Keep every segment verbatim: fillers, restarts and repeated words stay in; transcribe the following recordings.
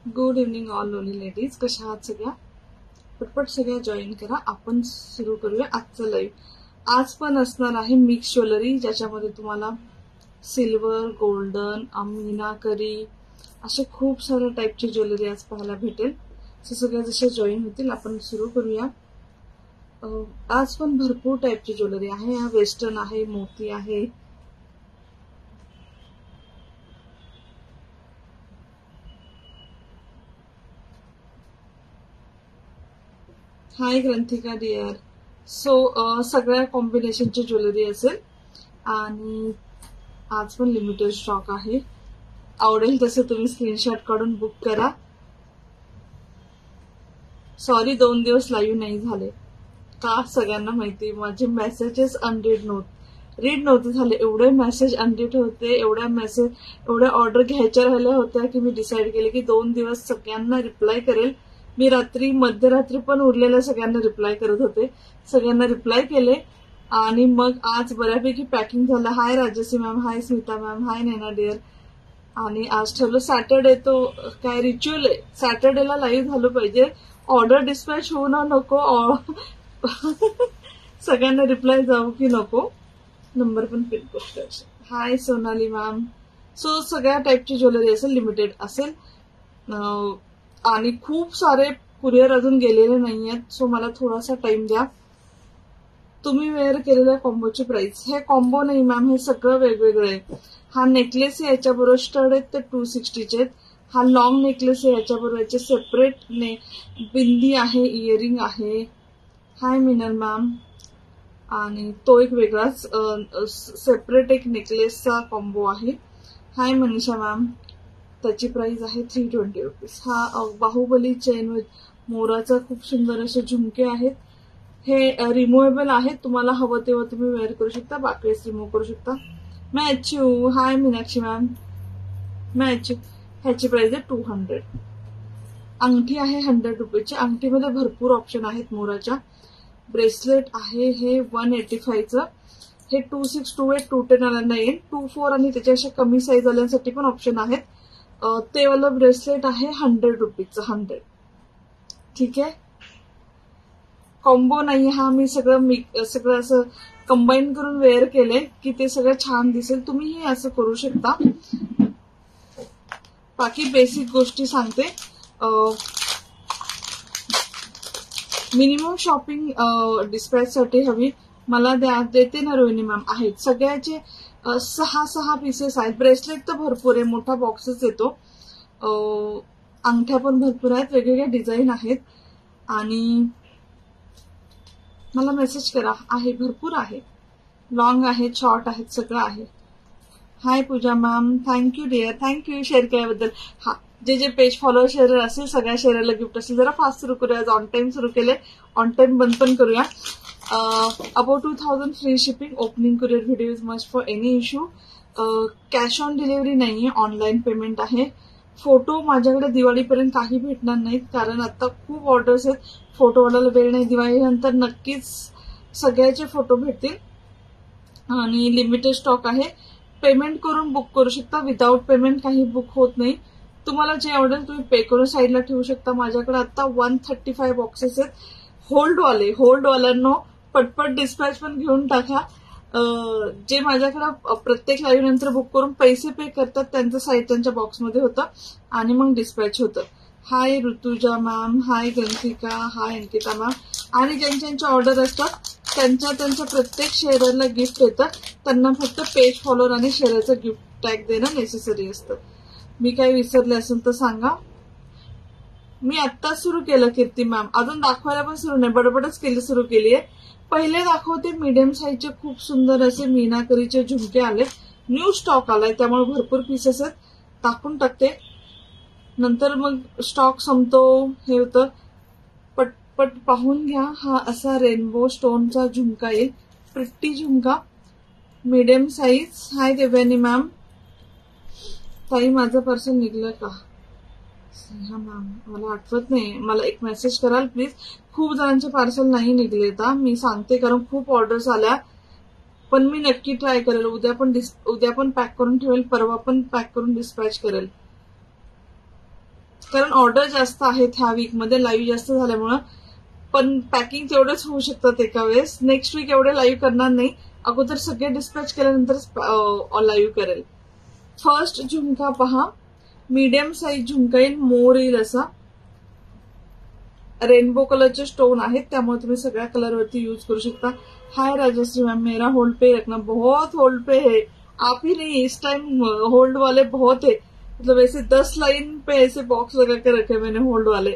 Good evening all lovely ladies. कशा आहात सगळ्या? पटपट सगळ्या जॉईन करा. आपण सुरू करूया आजचं लाईव्ह. आज पण असणार आहे मिक्स ज्वेलरी, ज्याच्यामध्ये तुम्हाला सिल्वर, गोल्डन, मीनाकरी असे खूप सारे टाईपची ज्वेलरी आज पाहायला भेटेल. सो सगळ्या जशा जॉईन होतील आपण सुरू करूया. आज पण भरपूर टाईपची ज्वेलरी आहे. वेस्टर्न आहे, मोती आहे, हाय ग्रंथिका डिअर. सो सगळ्या कॉम्बिनेशनची ज्वेलरी असेल आणि आज पण लिमिटेड स्टॉक आहे. आवडेल तसं तुम्ही स्क्रीनशॉट काढून बुक करा. सॉरी दोन दिवस लाईव्ह नाही झाले. का सगळ्यांना माहिती, माझे मेसेजेस अनरीड नव्हते रीड नव्हते झाले. एवढे मेसेज अनरीड होते, एवढ्या मेसेज एवढ्या ऑर्डर घ्यायच्या राहिल्या होत्या की मी डिसाईड केले की दोन दिवस सगळ्यांना रिप्लाय करेल. मी रात्री मध्यरात्री पण उरलेल्या सगळ्यांना रिप्लाय करत होते. सगळ्यांना रिप्लाय केले आणि मग आज बऱ्यापैकी पॅकिंग झालं. Hi Rajashree ma'am, hi Smita ma'am, hi Naina dear. आणि आज ठरलं सॅटर्डे तो काय रिच्युअल आहे, सॅटर्डेला लाईव्ह झालं पाहिजे. ऑर्डर डिस्पॅच होऊ ना नको, सगळ्यांना रिप्लाय जाऊ की नको. नंबर पण पिन करतो. हाय सोनाली मॅम. सो सगळ्या टाईपची ज्वेलरी असेल, लिमिटेड असेल आणि खूप सारे कुरिअर अजून गेलेले नाहीयेत. सो मला थोडासा टाइम द्या. तुम्ही वेअर केलेल्या कॉम्बोची प्राइस, हे कॉम्बो नाही मॅम, हे सगळं वेगवेगळं आहे. हा नेकलेस आहे, याच्याबरोबर स्टड आहेत ते टू सिक्स्टीचे आहेत. हा लॉंग नेकलेस आहे, याच्याबरोबर याचे सेपरेट ने बिंदी आहे, इयरिंग आहे. Hi Minal ma'am. आणि तो एक वेगळाच सेपरेट एक नेकलेसचा कॉम्बो आहे. Hi Manisha ma'am. त्याची प्राइस आहे थ्री ट्वेंटी रुपीज. हा बाहुबली चेन विथ मोराचा खूप सुंदर असे झुमके आहेत. हे रिमुव्हेबल आहेत, तुम्हाला हवं तेव्हा तुम्ही वेअर करू शकता, बाकी रिमूव्ह करू शकता. मॅच्यू. Hi Meenakshi ma'am. मॅच्यू. ह्याची प्राइस आहे टू हंड्रेड. अंगठी आहे हंड्रेड रुपीजची. अंगठीमध्ये भरपूर ऑप्शन आहेत मोराच्या. ब्रेसलेट आहे हे वन एटी फायचं. हे two six two eight two ten आल्यांना येईल. टू फोर आणि त्याच्यापेक्षा कमी साईज आल्यांसाठी पण ऑप्शन आहेत. ते वालं ब्रेसलेट आहे हंड्रेड रुपीजचं. हंड्रेड. ठीक आहे. कॉम्बो नाही हा. मी सगळं मी सगळं असं कंबाईन करून वेअर केले की ते सगळं छान दिसेल. तुम्हीही असं करू शकता. बाकी बेसिक गोष्टी सांगते. मिनिमम शॉपिंग डिस्पॅच साठी हवी मला द्या, देते ना रोहिणी मॅम. आहेत सगळ्याचे सहा सहा पीसेस आहेत. ब्रेसलेट तर भरपूर आहे, मोठा बॉक्सच येतो. अंगठ्या पण भरपूर आहेत, वेगवेगळ्या डिझाईन आहेत. आणि मला मेसेज करा. आहे भरपूर आहे, लॉंग आहेत, शॉर्ट आहेत, सगळं आहे. Hi Pooja ma'am. Thank you dear, thank you share केल्याबद्दल. हा, जे जे पेज फॉलोअर शेअर असेल सगळ्या शेअरला गिफ्ट असेल. जरा फास्ट सुरू करूया. आज ऑन टाइम सुरू केले, ऑन टाइम बंद पण करूया. About two thousand free shipping. Opening courier video is must for any issue. Cash on delivery नाहीये, ऑनलाईन पेमेंट आहे. फोटो माझ्याकडे दिवाळीपर्यंत काही भेटणार नाहीत, कारण आता खूप ऑर्डर्स आहेत. फोटोवाल्याला वेळ नाही. दिवाळीनंतर नक्कीच सगळ्याचे फोटो भेटतील आणि लिमिटेड स्टॉक आहे. पेमेंट करून बुक करू शकता. विदाऊट पेमेंट काही बुक होत नाही. तुम्हाला जे आवडेल तुम्ही पे करून साईडला ठेवू शकता. माझ्याकडे आता वन थर्टी फाय बॉक्सेस आहेत. होल्डवाले होल्डवाल्यांनो पटपट डिस्पॅच पण घेऊन टाका. जे माझ्याकडे प्रत्येक लाईव्ह नंतर बुक करून पैसे पे करतात त्यांचं साईड त्यांच्या बॉक्समध्ये होतं आणि मग डिस्पॅच होतं. Hi Rutuja ma'am. Hi Granthika. Hi Ankita ma'am. आणि ज्यांच्या ऑर्डर असतात त्यांच्या त्यांच्या प्रत्येक शेअरला गिफ्ट येतं. त्यांना फक्त पेज फॉलोअर आणि शेअरचं गिफ्ट टॅग देणं नेसेसरी असतं. मी काही विसरले असेल तर सांगा. मी आत्ताच सुरू केलं कीर्ती मॅम, अजून दाखवायला पण सुरू नाही, बडबडच केली सुरू केली आहे. पहिले दाखवते मीडियम साईजचे खूप सुंदर असे मीनाकरीचे झुमके आले. न्यू स्टॉक आलाय त्यामुळे भरपूर पीसेस आहेत. टाकून टाकते, नंतर मग स्टॉक संपतो हे होतं. पटपट पाहून घ्या. हा असा रेनबो स्टोनचा झुमका येईल, pretty jhumka, medium size. Hi Devyani ma'am. ताई माझं पार्सल निघलं का? हा मॅम मला आठवत नाही, मला एक मेसेज कराल प्लीज. खूप जणांचे पार्सल नाही निघले आता, मी सांगते कारण खूप ऑर्डर्स आल्या. पण मी नक्की ट्राय करेल. उद्या पण उद्या पण पॅक करून ठेवेल, परवा पण पॅक करून डिस्पॅच करेल. कारण ऑर्डर जास्त आहेत ह्या वीक मध्ये, लाईव्ह जास्त झाल्यामुळं, पण पॅकिंग तेवढेच होऊ शकतात एका वेळेस. नेक्स्ट वीक एवढे लाईव्ह करणार नाही, अगोदर सगळे डिस्पॅच केल्यानंतर लाईव्ह करेल. फर्स्ट झुमका पहा, मीडियम साईज झुमका येईल, मोर येईल असा, रेनबो कलरचे स्टोन आहेत, त्यामुळे तुम्ही सगळ्या कलर वरती यूज करू शकता. हाय राजश्री मैम, मेरा होल्ड पे रखना. बहुत होल्ड पे है, आप ही नहीं, इस टाइम होल्ड वाले बहुत है. मतलब ऐसे दस लाइन पे ऐसे बॉक्स लगा के रखे मैंने होल्ड वाले.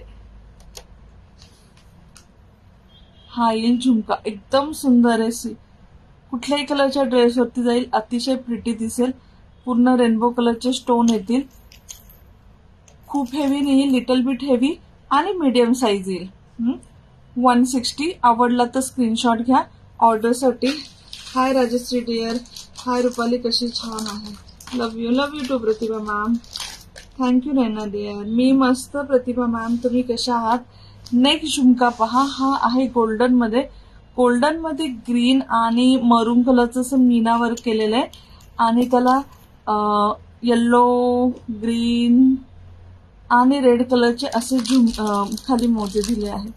हा येईल झुमका, एकदम सुंदर आहे. सी कुठल्याही कलरच्या ड्रेसवरती जाईल, अतिशय प्रिटी दिसेल. पूर्ण रेनबो कलरचे स्टोन येतील, खूप हेवी नाही, लिटल बिट हेवी आणि मीडियम साईज येईल. One sixty. आवडला तर स्क्रीनशॉट घ्या ऑर्डरसाठी. Hi Rajashree dear, hi Rupali, कशी छान आहे. Love you, love you too Pratibha ma'am. Thank you Naina dear. मी मस्त प्रतिभा मॅम, तुम्ही कशा आहात. नेक्स्ट झुमका पहा, हा आहे गोल्डन मध्ये. गोल्डन मध्ये ग्रीन आणि मरून कलरचं असं मीना वर्क केलेलं आहे आणि त्याला येल्लो, ग्रीन आणि रेड कलरचे असे झुम खाली मोती दिले आहेत.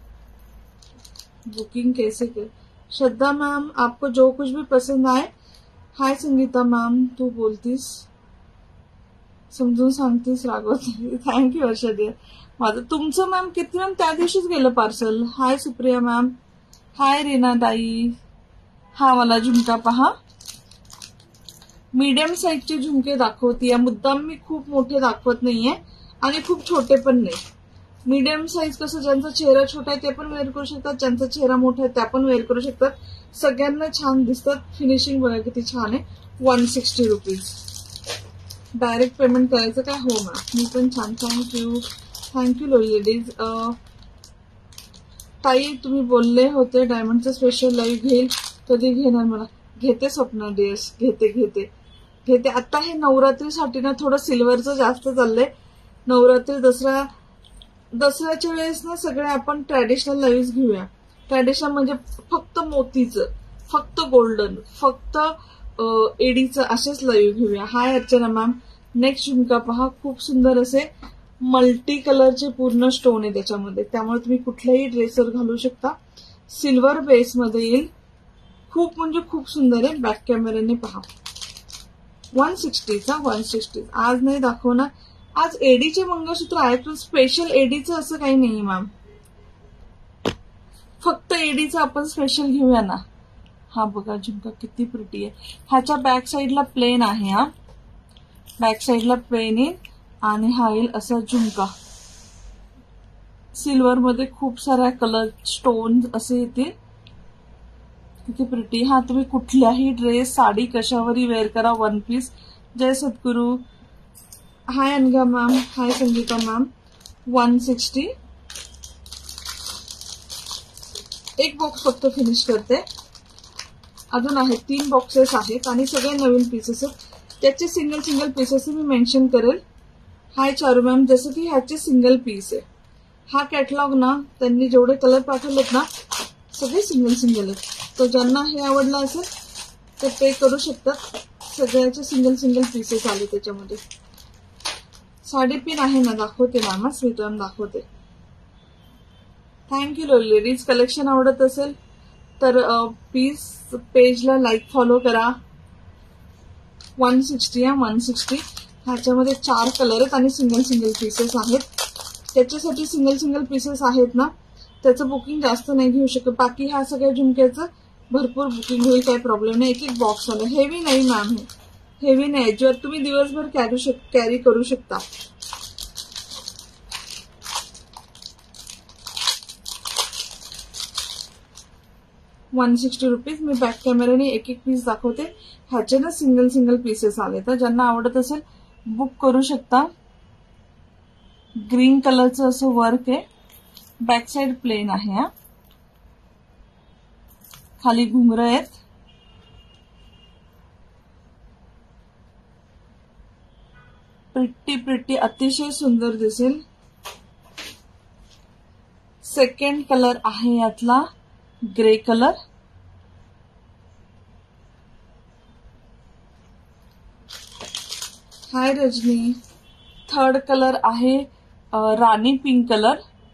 बुकिंग कैसे कर. श्रद्धा मैम, आपको जो कुछ भी पसंद आए. हाय संगीता मैम, तू बोलतीस समजून सांगतीस रागवती. थँक्यू वर्षा डिअर. माझं तुमचं मॅम किती मॅम त्या दिवशीच गेलं parcel. Hi Supriya ma'am, hi Reena ताई. हा मला झुमका पहा, मीडियम साईजचे झुमके दाखवते. मुद्दाम मी खूप मोठे दाखवत नाहीये आणि खूप छोटे पण नाही. मीडियम साईज कसं, ज्यांचा चेहरा छोटा आहे ते पण वेअर करू शकतात, ज्यांचा चेहरा मोठा आहे त्या पण वेअर करू शकतात. सगळ्यांना छान दिसतात. फिनिशिंग बघा किती छान आहे. One sixty rupees. Direct payment करायचं काय. हो मॅम, मी पण छान. Thank you, thank you ladies. ताई तुम्ही बोलले होते डायमंडचं स्पेशल लाईव्ह घेईल, कधी घेणार. मला घेते स्वप्ना डिअर्स, घेते घेते घेते. आता हे नवरात्रीसाठी ना थोडं सिल्वरचं जास्त चाललंय. नवरात्री, दसरा, दसऱ्याच्या वेळेस ना सगळे आपण ट्रॅडिशनल लाईव्ह घेऊया. ट्रॅडिशनल म्हणजे फक्त मोतीचं, फक्त गोल्डन, फक्त एडीचं असेच लाईव्ह घेऊया. हाय अर्चना मॅम. नेक्स्ट झुमका पहा, खूप सुंदर असे मल्टी कलरचे पूर्ण स्टोन आहे त्याच्यामध्ये, त्यामुळे तुम्ही कुठल्याही ड्रेसवर घालू शकता. सिल्वर बेस मध्ये येईल, खूप म्हणजे खूप सुंदर आहे. बॅक कॅमेऱ्याने पहा. वन सिक्स्टीचा वन सिक्स्टी. आज नाही दाखवणार, आज एडीचे मंगळसूत्र आहेत पण स्पेशल एडीचं असं काही नाही मॅम. फक्त एडीचं आपण स्पेशल घेऊया ना. हा बघा झुमका किती प्रिटी आहे. ह्याच्या बॅक साईडला प्लेन आहे. हा बॅक साईडला प्लेन येईल आणि हा येईल असा झुमका. सिल्वर मध्ये खूप साऱ्या कलर स्टोन असे येतील. किती प्रिटी. हा तुम्ही कुठल्याही ड्रेस, साडी कशावरही वेअर करा. One piece. जय सद्गुरू. Hi Anagha ma'am, hi Sangeeta ma'am. One sixty. एक बॉक्स फक्त फिनिश करते, अजून आहेत तीन बॉक्सेस आहेत आणि सगळे नवीन पीसेस आहेत. त्याचे सिंगल सिंगल पीसेस मी मेन्शन करेल. Hi Charu ma'am. जसं की ह्याचे सिंगल पीस आहे. हा कॅटलॉग ना त्यांनी जेवढे कलर पाठवलेत ना सगळे सिंगल सिंगल आहेत. तर ज्यांना हे आवडलं असेल ते पे करू शकतात. सगळ्याचे सिंगल सिंगल पीसेस आले त्याच्यामध्ये. साडी पिन आहे ना, दाखवते मॅम, स्वीटम दाखवते. Thank you ladies. कलेक्शन आवडत असेल तर प्लीज पेजला लाईक फॉलो करा. वन सिक्स्टी आहे, वन सिक्स्टी. ह्याच्यामध्ये चार कलर आहेत आणि सिंगल सिंगल पीसेस आहेत. त्याच्यासाठी सिंगल सिंगल पीसेस आहेत ना, त्याचं बुकिंग जास्त नाही घेऊ शकत. बाकी ह्या सगळ्या झुमक्याचं भरपूर बुकिंग होईल, काही प्रॉब्लेम नाही. एक एक बॉक्स आलं. हेवी नाही मॅम, हे हेवी नाही, जर तुम्ही दिवसभर कॅरी शक कॅरी करू शकता. One sixty rupees. मी बॅक कॅमेऱ्याने एक एक पीस दाखवते. ह्याचे ना सिंगल सिंगल पीसेस आले, तर ज्यांना आवडत असेल बुक करू शकता. ग्रीन कलरचं असं वर्क आहे. बॅक साइड प्लेन आहे. हा खाली घुंगरं आहेत. प्रिट्टी प्रिट्टी, अतिशय सुंदर दिसेल. सेकंड कलर आहे यातला grey colour. Hi Rajni. Third colour आहे राणी पिंक कलर,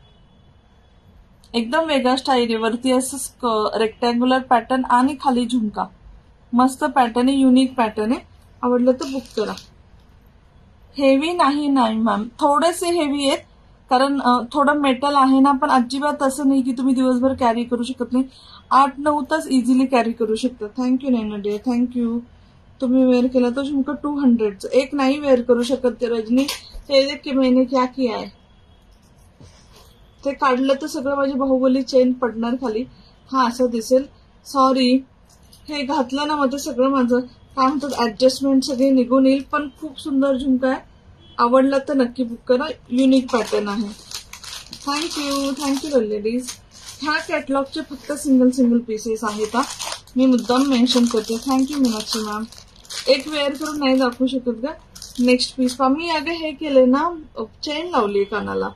एकदम वेगळा स्टाईल आहे. वरती असं रेक्टँग्युलर पॅटर्न आणि खाली झुमका, मस्त पॅटर्न आहे, युनिक पॅटर्न आहे. आवडलं तर बुक करा. हेवी नाही नाही मॅम, थोडेसे हेवी आहेत कारण थोडं मेटल आहे ना, पण अजिबात असं नाही की तुम्ही दिवसभर कॅरी करू शकत नाही. आठ नऊ तास इझिली कॅरी करू शकता. Thank you Naina dear, thank you. तुम्ही वेअर केला तो झुमका टू हंड्रेडचं, एक नाही वेअर करू शकत ते रजनी. ते देख की मैंने क्या किया है, ते काढलं तर सगळं माझी बाहुबली चेन पडणार खाली. हा असं दिसेल, सॉरी. हे घातलं ना मग ते सगळं माझं काय म्हणतात ऍडजस्टमेंट सगळे निघून येईल. पण खूप सुंदर झुमका आहे, आवडला तर नक्की बुक करा. युनिक पॅटर्न आहे. Thank you thank you ladies. ह्या कॅटलॉगचे फक्त सिंगल सिंगल पीसेस आहेत. मी मुद्दाम मेन्शन करते. Thank you Meenakshi ma'am. एक वेअर करून नाही दाखवू शकत का. नेक्स्ट पीस पहा. मी अगं हे केले ना, चेन लावली कानाला.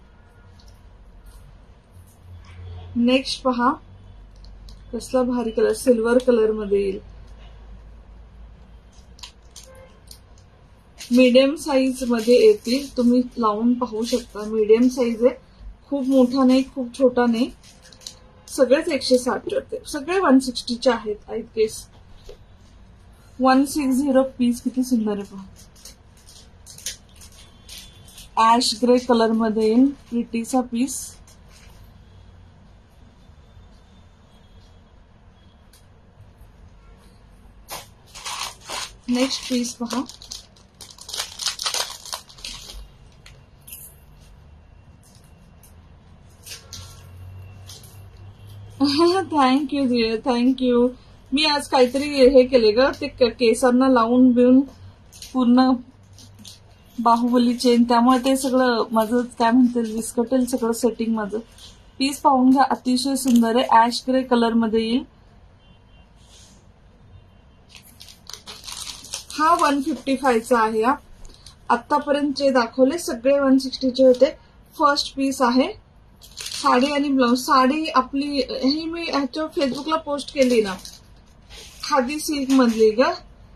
नेक्स्ट पहा, कसला भारी कलर, सिल्वर कलर मध्ये येईल. मीडियम साईज मध्ये येतील, तुम्ही लावून पाहू शकता. मीडियम साईज आहे, खूप मोठा नाही खूप छोटा नाही. सगळेच एकशे साठचे, सगळे वन सिक्स्टीचे आहेत I guess. One six zero piece किती सुंदर आहे पहा. ऍश ग्रे कलर मध्ये येईल, प्रिटीचा पीस. नेक्स्ट पीस पहा. Thank you dear, thank you. मी आज काहीतरी हे केले ग, ते केसांना लावून बिवून पूर्ण बाहुबली चेन, त्यामुळे ते सगळं माझं काय म्हणतील विस्कटेल सगळं सेटिंग माझं. पीस पाहून घ्या, अतिशय सुंदर आहे. ऍश ग्रे कलर मध्ये येईल. हा वन फिफ्टी फायचा आहे. हा आतापर्यंत जे दाखवले सगळे वन सिक्स्टीचे होते. फर्स्ट पीस आहे. साडी आणि ब्लाउज. साडी आपली ही मी ह्याच्या फेसबुकला पोस्ट केली ना, खादी सिल्क मधली ग.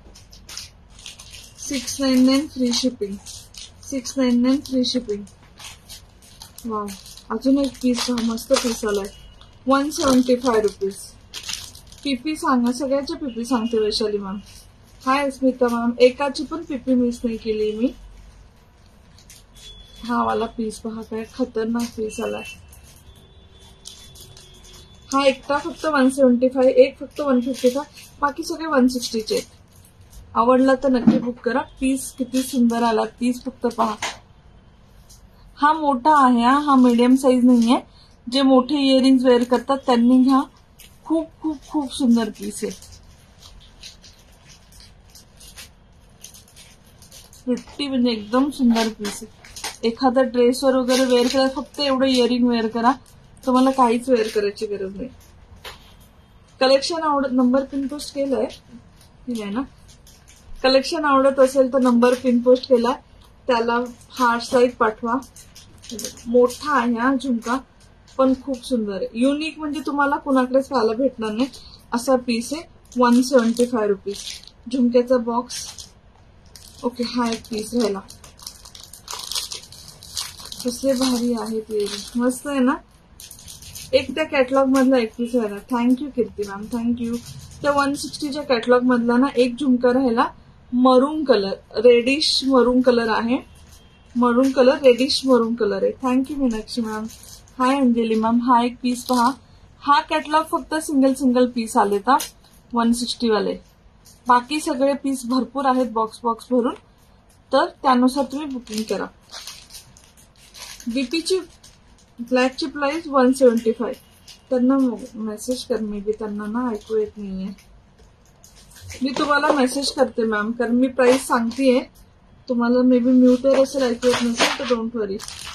Six nine nine free shipping, six nine nine free shipping. Wow, अजून एक पीस मस्त पीस आलाय. One seventy five rupees. PP सांगा, सगळ्याच्या पीपी सांगते Vaishali ma'am. Hi Smita ma'am. एकाची पण पीपी मिस नाही केली मी. हा वाला पीस पहा, काय खतरनाक पीस आलाय. हा एकटा फक्त वन सेव्हन्टी फाय, एक फक्त वन फिफ्टी फाय, बाकी सगळे वन सिक्स्टीचे. आवडला तर नक्की बुक करा. पीस किती सुंदर आला, पीस फक्त पहा. हा मोठा आहे, हा मीडियम साईज नाहीये. जे मोठे इयरिंग्स वेअर करतात त्यांनी घ्या. खूप खूप खूप सुंदर पीस आहे. प्रिटी म्हणजे एकदम सुंदर पीस आहे. एखादा ड्रेसवर वगैरे वेअर करा, फक्त एवढं इयरिंग वेअर करा, तुम्हाला काहीच वेअर करायची गरज नाही. कलेक्शन आवडत, नंबर पिन पोस्ट केलाय ठीक आहे ना. कलेक्शन आवडत असेल तर नंबर पिन पोस्ट केला, त्याला हार्ट साईज पाठवा. मोठा आहे हा झुमका, पण खूप सुंदर आहे. युनिक म्हणजे तुम्हाला कुणाकडेच पाहायला भेटणार नाही असा पीस आहे. One seventy five rupees. झुमक्याचा बॉक्स. ओके, हा एक पीस राहिला. कसले भारी आहे ते, मस्त आहे ना. एक त्या कॅटलॉग मधला एक पीस राहिला. Thank you Kirti ma'am, thank you. त्या वन सिक्स्टीच्या कॅटलॉग मधला ना एक झुमका राहिला, मरून कलर, रेडिश मरून कलर आहे. Maroon colour, reddish maroon colour आहे. Thank you Meenakshi ma'am. Hi Anjali ma'am. हा एक पीस पहा. हा कॅटलॉग फक्त सिंगल सिंगल पीस आले का वन सिक्स्टी वाले, बाकी सगळे पीस भरपूर आहेत बॉक्स बॉक्स भरून, तर त्यानुसार तुम्ही बुकिंग करा. बीपीची ब्लॅकची प्राइस वन सेव्हन्टी फाय. त्यांना मेसेज कर, मे बी त्यांना ना ऐकू येत नाहीये. मी तुम्हाला मेसेज करते मॅम, कारण मी प्राइस सांगतेय. तुम्हाला मे बी म्यूटर असेल, ऐकू येत नसेल तर don't worry.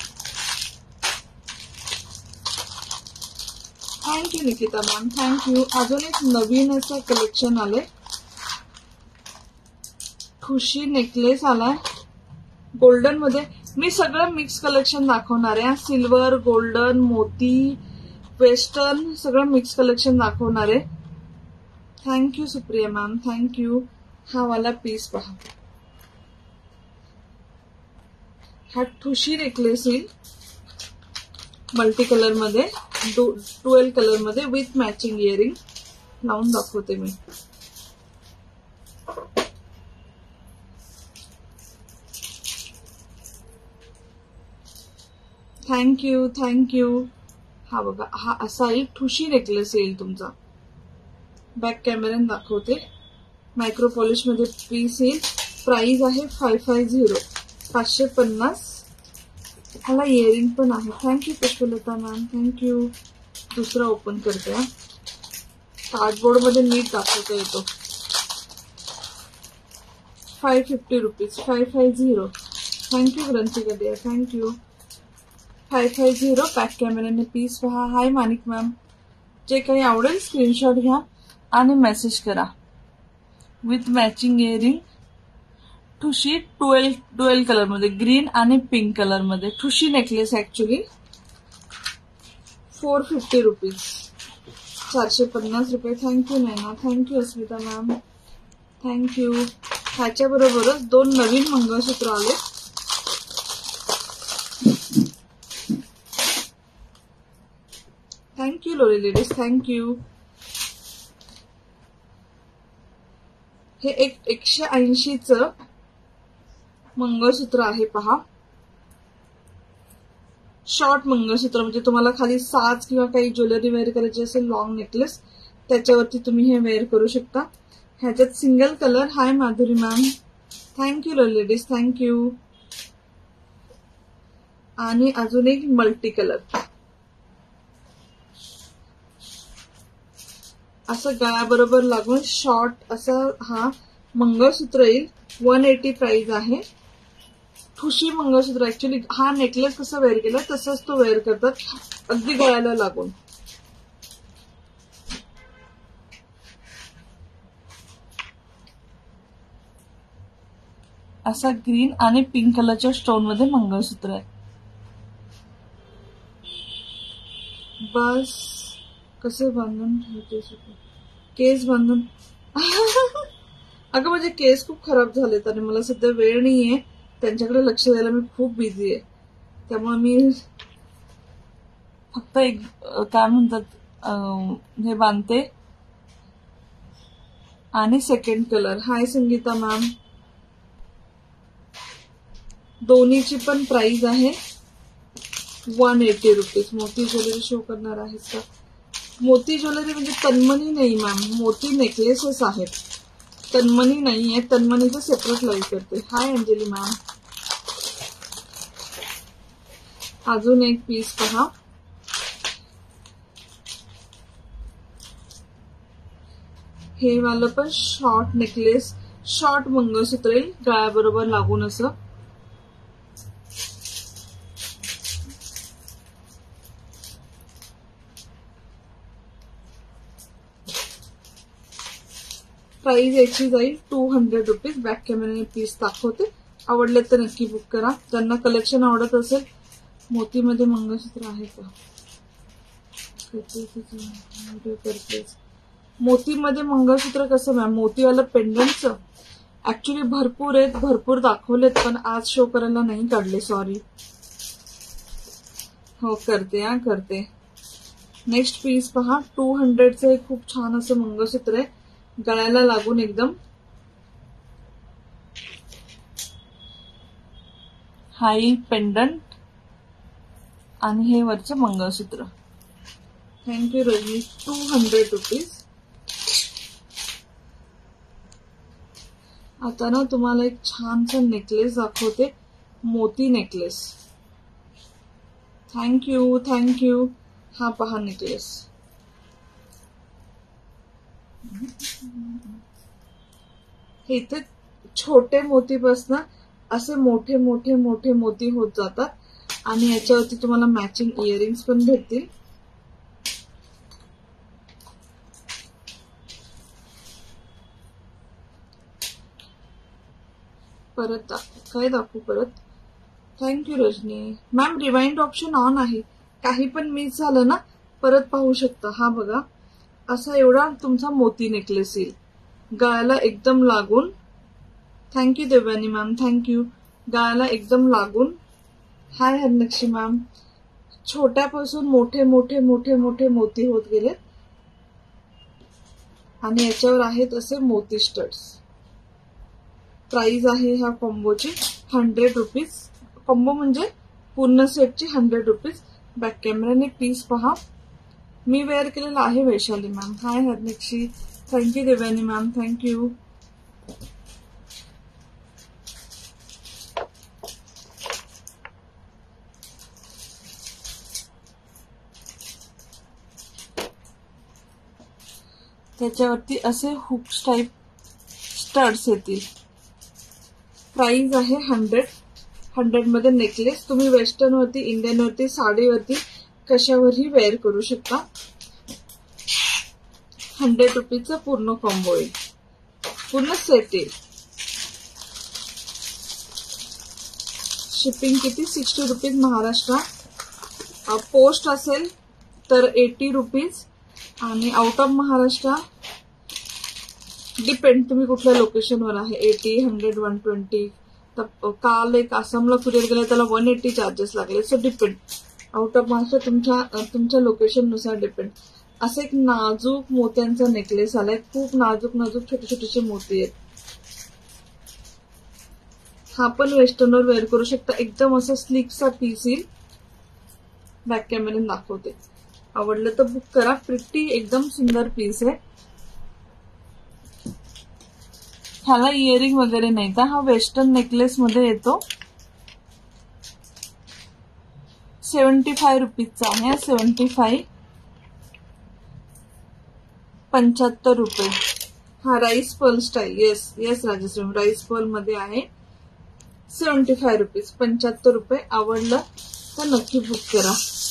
Thank you Nikita ma'am, thank you. अजून एक नवीन असं कलेक्शन आलंय, खुशी नेकलेस आलाय गोल्डन मध्ये. मी सगळं मिक्स कलेक्शन दाखवणार आहे. सिल्वर, गोल्डन, मोती, वेस्टर्न सगळं मिक्स कलेक्शन दाखवणार आहे. Thank you Supriya ma'am, thank you. हा वाला पीस पहा. हा ठुशी नेकलेस येईल मल्टी कलर मध्ये, ट्वेल्व कलर मध्ये विथ मॅचिंग इयरिंग. लावून दाखवते मी. Thank you thank you. हा बघा, हा असा एक ठुशी नेकलेस येईल तुमचा. बॅक कॅमेऱ्याने दाखवते. मायक्रो पॉलिश मध्ये पीस येईल. प्राइस आहे फाय फाय झिरो, पाचशे पन्नास. ह्याला इयरिंग पण आहे. Thank you Pushpalata ma'am, thank you. दुसरा ओपन करते. हा कार्डबोर्ड मध्ये नीट दाखवता येतो. Five fifty rupees, five five zero. Thank you Granthika dear, thank you. Five five zero. Back कॅमेऱ्याने पीस पहा. Hi Manik ma'am. जे काही आवडेल स्क्रीनशॉट घ्या आणि मेसेज करा. With matching earring. ठुशी ट्वेल्व ट्वेल्व कलर मध्ये, ग्रीन आणि पिंक कलर मध्ये. ठुशी necklace actually four fifty rupees, चारशे पन्नास रुपये. Thank you Naina, thank you Asmita ma'am, thank you. ह्याच्या बरोबरच दोन नवीन मंगळसूत्र आले. Thank you lovely ladies, thank you. हे एक एकशे ऐंशीच मंगळसूत्र आहे पहा. शॉर्ट मंगळसूत्र, म्हणजे तुम्हाला खाली साज किंवा काही ज्वेलरी वेअर करायची असेल, लॉंग नेकलेस, त्याच्यावरती तुम्ही हे वेअर करू शकता. ह्याच्यात single colour. Hi Madhuri ma'am, thank you lovely ladies, thank you. आणि अजून एक मल्टी कलर. असं गळ्याबरोबर लागून शॉर्ट असं हा मंगळसूत्र येईल. वन एटी प्राइस आहे. ठुशी मंगळसूत्र. ऍक्च्युली हा नेकलेस कसं वेअर केला तसंच तो वेअर करतात, अगदी गळ्याला लागून. असा ग्रीन आणि पिंक कलरच्या स्टोन मध्ये मंगळसूत्र आहे. बस कसे बांधून ठेवते, केस बांधून. अगं माझे केस खूप खराब झालेत आणि मला सध्या वेळ नाहीये त्यांच्याकडे लक्ष द्यायला. मी खूप बिझी आहे, त्यामुळे मी फक्त एक काय म्हणतात हे बांधते. आणि second colour. Hi Sangeeta ma'am. दोन्हीची पण प्राइस आहे वन एटी रुपीज. मोती ज्वेलरी शो करणार आहे का? मोती ज्वेलरी म्हणजे तन्मणी नाही मॅम, मोती नेकलेसेस आहेत, तन्मणी नाहीये. तन्मणीचं सेपरेट लाईव्ह करते. Hi Anjali ma'am. अजून एक पीस पहा. हे वालं पण शॉर्ट नेकलेस, शॉर्ट मंगळसूत्र येईल गळ्याबरोबर लागून असं. प्राइस याची जाईल टू हंड्रेड रुपीज. बॅक कॅमेराने पीस दाखवते. आवडले तर नक्की बुक करा. ज्यांना कलेक्शन आवडत असेल. मोतीमध्ये मंगळसूत्र आहे का? मोतीमध्ये मंगळसूत्र कसं मॅम? मोतीवालं पेंडंटचं ऍक्च्युली भरपूर आहेत, भरपूर दाखवलेत, पण आज शो करायला नाही काढले, सॉरी. हो करते हा करते. नेक्स्ट पीस पहा. टू हंड्रेडचं एक खूप छान असं मंगळसूत्र आहे, गळ्याला लागून एकदम. हाई पेंडंट आणि हे वरचं mangalsutra. Thank you Rajni. Two hundred rupees. आता ना तुम्हाला एक छानसा नेकलेस दाखवते, मोती नेकलेस. Thank you thank you. हा पहा नेकलेस. हे इथे छोटे मोतीपासून असे मोठे मोठे मोठे मोती होत जातात आणि याच्यावरती तुम्हाला मॅचिंग इयरिंग्स पण भेटतील. परत काय दाखवू परत? Thank you Rajni ma'am. Rewind option on आहे. काही पण मिस झालं ना परत पाहू शकता. हा बघा असा एवढा तुमचा मोती नेकलेस येईल गळ्याला एकदम लागून. Thank you Devyani ma'am, thank you. गळ्याला एकदम लागून हाय हरनक्षी मॅम. छोट्यापासून मोठे मोठे मोठे मोठे मोती होत गेले आणि याच्यावर आहेत असे मोती स्टड्स. प्राइस आहे ह्या कॉम्बोची हंड्रेड रुपीज. कॉम्बो म्हणजे पूर्ण सेटची हंड्रेड रुपीज. बॅक कॅमेराने पीस पहा. मी वेअर केलेला आहे Vaishali ma'am. Hi Harnakshi. Thank you Devani ma'am. Thank you. त्याच्यावरती असे हुक्स टाइप स्टड्स येतील. प्राइस आहे हंड्रेड. हंड्रेड मध्ये नेकलेस. तुम्ही वेस्टर्न वरती, इंडियन वरती, साडीवरती कशावरही वेअर करू शकता. हंड्रेड रुपीजचा पूर्ण कॉम्बो येईल. पूर्ण सेट येईल. शिपिंग किती? Sixty rupees Maharashtra. पोस्ट असेल तर एटी रुपीज आणि आउट ऑफ महाराष्ट्र डिपेंड तुम्ही कुठल्या लोकेशनवर आहे. Eighty, hundred, one twenty. तर काल एक आसामला कुरिअर गेला त्याला वन एटी चार्जेस लागले. So depend. Out of Maharashtra तुमच्या तुमच्या लोकेशन नुसार डिपेंड. असं एक नाजूक मोत्यांचा नेकलेस आलाय. खूप नाजूक नाजूक छोटे छोटेसे मोती आहेत. हा पण वेस्टर्नवर वेअर करू शकता. एकदम असा स्लीकचा पीस येईल. बॅक कॅमेऱ्याने दाखवते. आवडलं तर बुक करा. प्रिटी एकदम सुंदर पीस आहे. ह्याला इयरिंग वगैरे नाही का. हा वेस्टर्न नेकलेस मध्ये येतो. सेव्हन्टी फाय रुपीजचा आहे. सेव्हन्टी फाय पंच्याहत्तर रुपये. हा rice pearl style. Yes yes Rajeshree rice pearl मध्ये आहे. Seventy five rupees. पंच्याहत्तर रुपये. आवडलं तर नक्की बुक करा.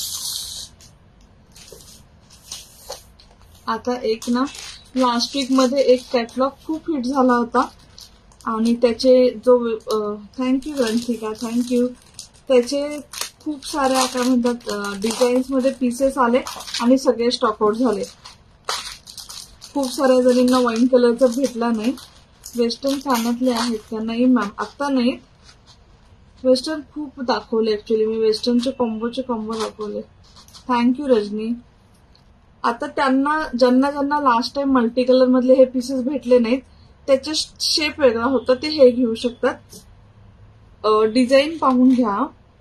आता एक ना लास्ट वीक मध्ये एक कॅटलॉग खूप हिट झाला होता आणि त्याचे जो थँक्यू ग्रंथिका थँक्यू. त्याचे खूप सारे काय म्हणतात डिझाईन्स मध्ये पीसेस आले आणि सगळे स्टॉक आउट झाले. खूप साऱ्या जणींना वाईन कलरचा भेटला नाही. वेस्टर्न कानातले आहेत का? नाही मॅम आता नाही. वेस्टर्न खूप दाखवले. ऍक्च्युली मी वेस्टर्नचे कॉम्बोचे कॉम्बो दाखवले. थँक्यू रजनी. आता त्यांना ज्यांना ज्यांना लास्ट टाइम मल्टी कलर मधले हे पीसेस भेटले नाहीत त्याचे शेप वेगळा होता ते हे घेऊ शकतात. डिझाईन पाहून घ्या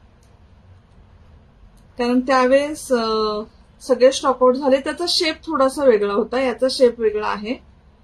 कारण त्यावेळेस सगळे स्टॉक आउट झाले. त्याचा शेप थोडासा वेगळा होता. याचा शेप वेगळा आहे.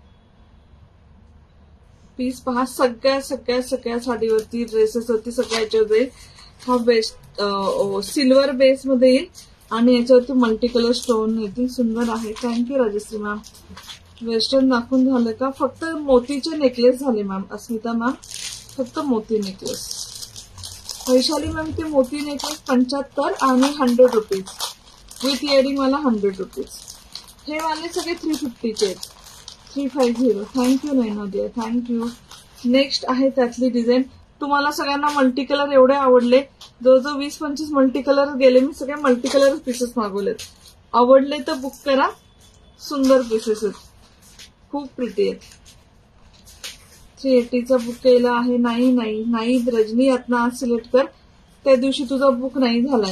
पीस पहा. सगळ्या सगळ्या सगळ्या साडीवरती ड्रेसेसवरती सगळ्या याच्यावर जाईल. हा बेस्ट सिल्वर बेस मध्ये येईल आणि याच्यावरती मल्टी कलर स्टोन येतील. सुंदर आहे. Thank you Rajshri ma'am. वेस्टर्न दाखवून झालं का? फक्त मोतीचे नेकलेस झाले मॅम. अस्मिता मॅम फक्त मोती नेकलेस. वैशाली मॅम ते मोती नेकलेस पंच्याहत्तर आणि हंड्रेड रुपीज विथ इयरिंग वाला हंड्रेड रुपीज. हे वाले सगळे थ्री फिफ्टीचे आहेत. Three five zero. थँक्यू नैनोदिया. थँक्यू. नेक्स्ट आहे त्यातली डिझाईन. तुम्हाला सगळ्यांना मल्टी कलर एवढे आवडले. जवळजवळ वीस पंचवीस मल्टी कलर गेले. मी सगळे मल्टी कलर पीसेस मागवलेत. आवडले तर बुक करा. सुंदर पीसेस आहेत. खूप प्रिटी आहेत. थ्री एटीचा बुक केला आहे. नाही नाही नाही रजनी यातनं आज सिलेक्ट कर. त्या दिवशी तुझा बुक नाही झालाय.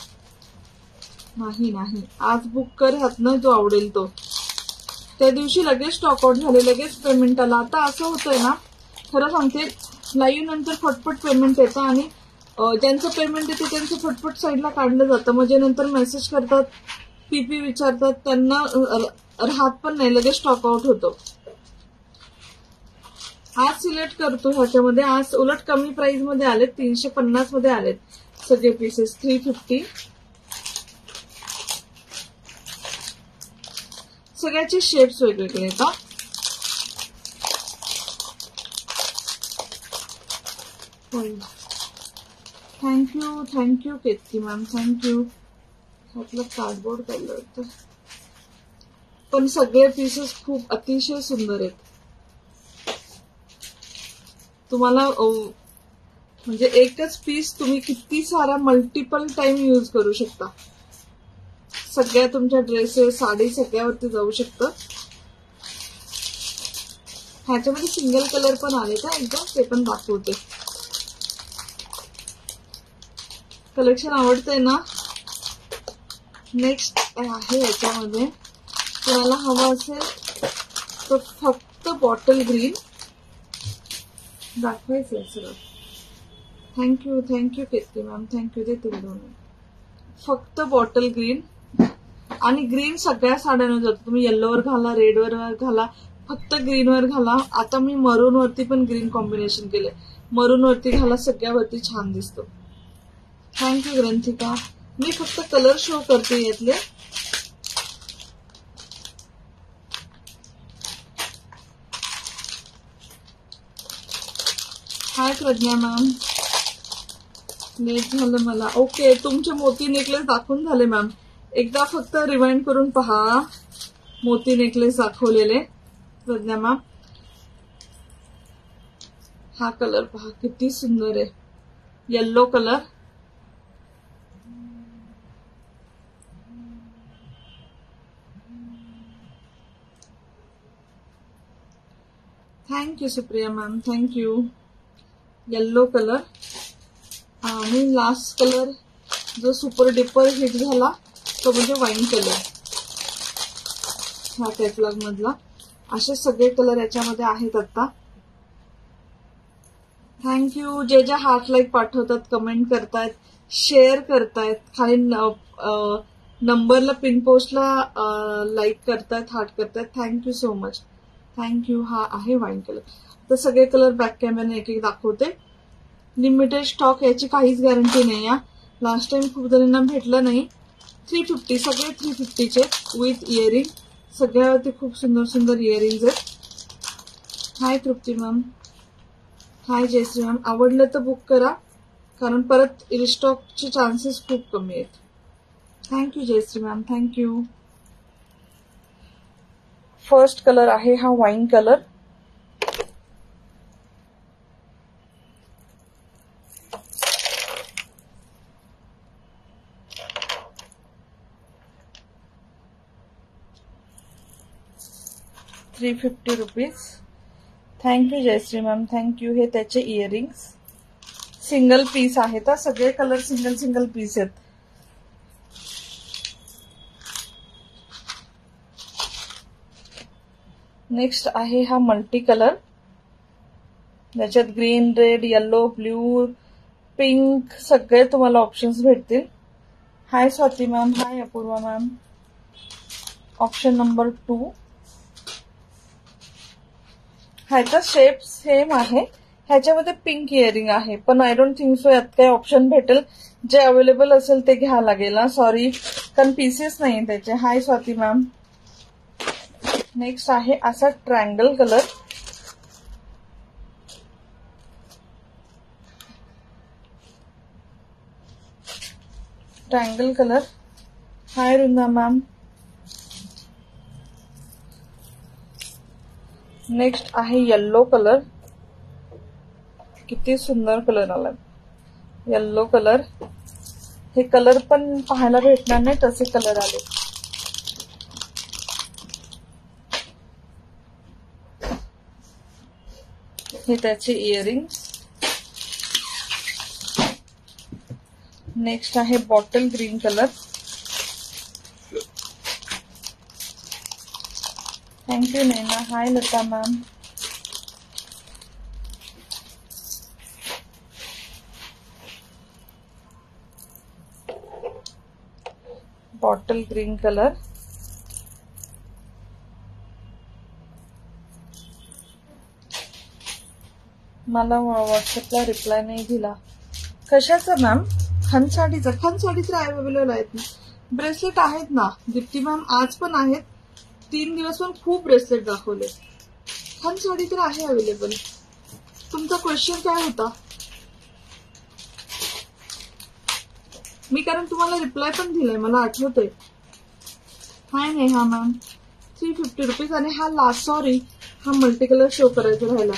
नाही नाही आज बुक कर ह्यातनं जो आवडेल तो. त्या दिवशी लगेच स्टॉक आउट झाले. लगेच पेमेंट आला. आता असं होतंय ना खरं सांगते लाईव्ह नंतर फटफट पेमेंट येतं आणि ज्यांचं पेमेंट येते त्यांचं फटफट साईडला काढलं जातं. म्हणजे नंतर मेसेज करतात पीपी विचारतात त्यांना राहत पण नाही. लगेच स्टॉक आउट होतो. आज सिलेक्ट करतो ह्याच्यामध्ये. आज उलट कमी प्राइस मध्ये आलेत. तीनशे पन्नास मध्ये आलेत सगळे पीसेस. Three fifty. सगळ्याचे शेप्स वेगवेगळे आहेत. Thank you thank you Ketaki ma'am. Thank you. आपलं कार्डबोर्ड काढलं होतं पण सगळे पीसेस खूप अतिशय सुंदर आहेत. तुम्हाला म्हणजे एकच पीस तुम्ही किती सारा मल्टिपल टाइम यूज करू शकता. सगळ्या तुमच्या ड्रेसेस साडी सगळ्यावरती जाऊ शकतं. ह्याच्यामध्ये सिंगल कलर पण आले का एकदम ते पण दाखवते. कलेक्शन आवडतंय ना? नेक्स्ट आहे याच्यामध्ये, तुम्हाला हवं असेल तर फक्त बॉटल ग्रीन दाखवायचं सगळं. Thank you thank you Kirti ma'am, thank you. देते दोन. फक्त बॉटल ग्रीन आणि ग्रीन सगळ्या साड्यांवर जातो. तुम्ही येल्लोवर घाला, रेडवर घाला, फक्त ग्रीनवर घाला. आता मी मरून वरती पण ग्रीन कॉम्बिनेशन केलंय. मरून वरती घाला, सगळ्यावरती छान दिसतो. थँक्यू ग्रंथिका. मी फक्त कलर शो करते यातले. हाय प्रज्ञा मॅम, लेट झालं मला. ओके, तुमचे मोती नेकलेस दाखवून झाले मॅम. एकदा फक्त रिवाइंड करून पहा मोती नेकलेस दाखवलेले प्रज्ञा मॅम. हा कलर पहा किती सुंदर आहे, yellow colour. Thank you Supriya ma'am, thank you. Yellow colour आणि लास्ट कलर जो सुपर डिपर हिट झाला तो म्हणजे वाईन कलर, ह्या कॅटलॉग मधला. असे सगळे कलर याच्यामध्ये आहेत आता. थँक्यू. जे जे हार्ट लाईक पाठवतात, कमेंट करतायत, शेअर करतायत, खाली नंबरला पिन पोस्टला लाईक करतायत, हार्ट करतायत, थँक्यू सो मच. थँक्यू. हा आहे वाईन कलर. तर सगळे कलर बॅक कॅमेराने एक एक दाखवते. लिमिटेड स्टॉक, याची काहीच गॅरंटी नाही. या लास्ट टाइम खूप जणांना भेटलं नाही. थ्री फिफ्टी सगळे थ्री फिफ्टीचे विथ इयरिंग, सगळ्यावरती खूप सुंदर सुंदर इयरिंग्स आहेत. Hi Trupti ma'am, hi Jayashree ma'am. आवडलं तर बुक करा, कारण परत रिस्टॉकचे चान्सेस खूप कमी आहेत. Thank you Jayashree ma'am, thank you. First colour आहे हा wine colour. Three fifty rupees. Thank you Jayashree ma'am, thank you. हे त्याचे इयरिंग्स सिंगल पीस आहेत. सगळे कलर सिंगल सिंगल पीस आहेत. नेक्स्ट आहे हा मल्टी कलर, ज्याच्यात green, red, yellow, blue, pink सगळे तुम्हाला ऑप्शन्स भेटतील. Hi Swati ma'am, hi Apurva ma'am. Option number two. ह्याचा शेप सेम आहे, ह्याच्यामध्ये पिंक इयरिंग आहे, पण आय डोंट थिंक सो यात काही ऑप्शन भेटेल. जे अवेलेबल असेल ते घ्या लागेल ना, सॉरी, कारण पीसेस नाही त्याचे. हाय स्वाती मॅम. नेक्स्ट आहे असा triangle colour. Triangle colour. Hi Runda ma'am. Next आहे येल्लो कलर. किती सुंदर कलर आला, येल्लो कलर. हे कलर पण पाहायला भेटणार नाही तसे कलर आले. हे त्याचे इयरिंग्स. नेक्स्ट आहे bottle green colour. Thank you Naina. Hi Lata ma'am. Bottle green colour. मला व्हॉट्सअपला रिप्लाय नाही दिला. कशाचा मॅम? खन साडीचा. खन साडी तर अवेलेबल आहेत ना, ब्रेसलेट आहेत ना दीप्ती मॅम, आज पण आहेत. तीन दिवस पण खूप ब्रेसलेट दाखवले. खन साडी तर आहे अवेलेबल. तुमचा क्वेश्चन काय होता? मी कारण तुम्हाला रिप्लाय पण दिलाय, मला आठवतंय. Hi Neha ma'am. Three fifty rupees. आणि हा लास्ट, सॉरी, हा मल्टी कलर शो करायचा राहिला,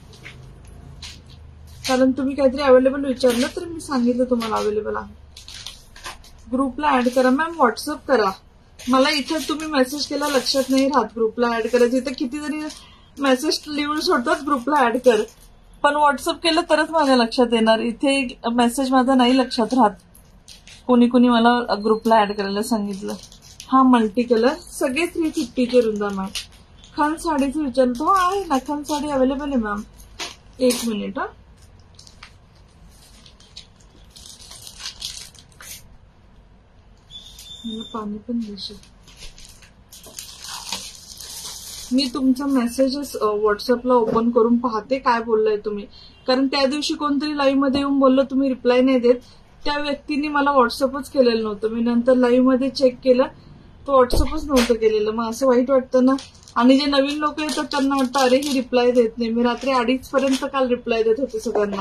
कारण तुम्ही काहीतरी अवेलेबल विचारलं तर मी सांगितलं तुम्हाला अवेलेबल आहे. ग्रुपला ऍड करा मॅम. व्हॉट्सअप करा मला. इथे तुम्ही मेसेज केला लक्षात नाही राहत ग्रुपला ऍड करायचं. इथे किती जरी मेसेज लिहून सोडतात ग्रुपला ऍड कर, पण व्हॉट्सअप केलं तरच माझ्या लक्षात येणार. इथे मेसेज माझा नाही लक्षात राहत. कोणी कोणी मला ग्रुपला ऍड करायला सांगितलं. हा मल्टी कलर सगळे थ्री फिफ्टीचे रुंदा मॅम. खन साडीचं विचारतो. आहे ना, खन साडी अवेलेबल आहे मॅम. एक मिनिट. हा मला पाणी पण दिसेल. मी तुमचा मेसेजेस व्हॉट्सअपला ओपन करून पाहते काय बोललाय तुम्ही. कारण त्या दिवशी कोणतरी लाईव्ह मध्ये येऊन बोललं तुम्ही रिप्लाय नाही देत, त्या व्यक्तीने मला व्हॉट्सअपच केलेलं नव्हतं. मी नंतर लाईव्ह मध्ये चेक केलं, तो व्हॉट्सअपच नव्हतं केलेलं. मग असं वाईट वाटतं ना. आणि जे नवीन लोक येतात त्यांना वाटतं अरे ही रिप्लाय देत नाही. मी रात्री अडीच पर्यंत काल रिप्लाय देत होते सगळ्यांना.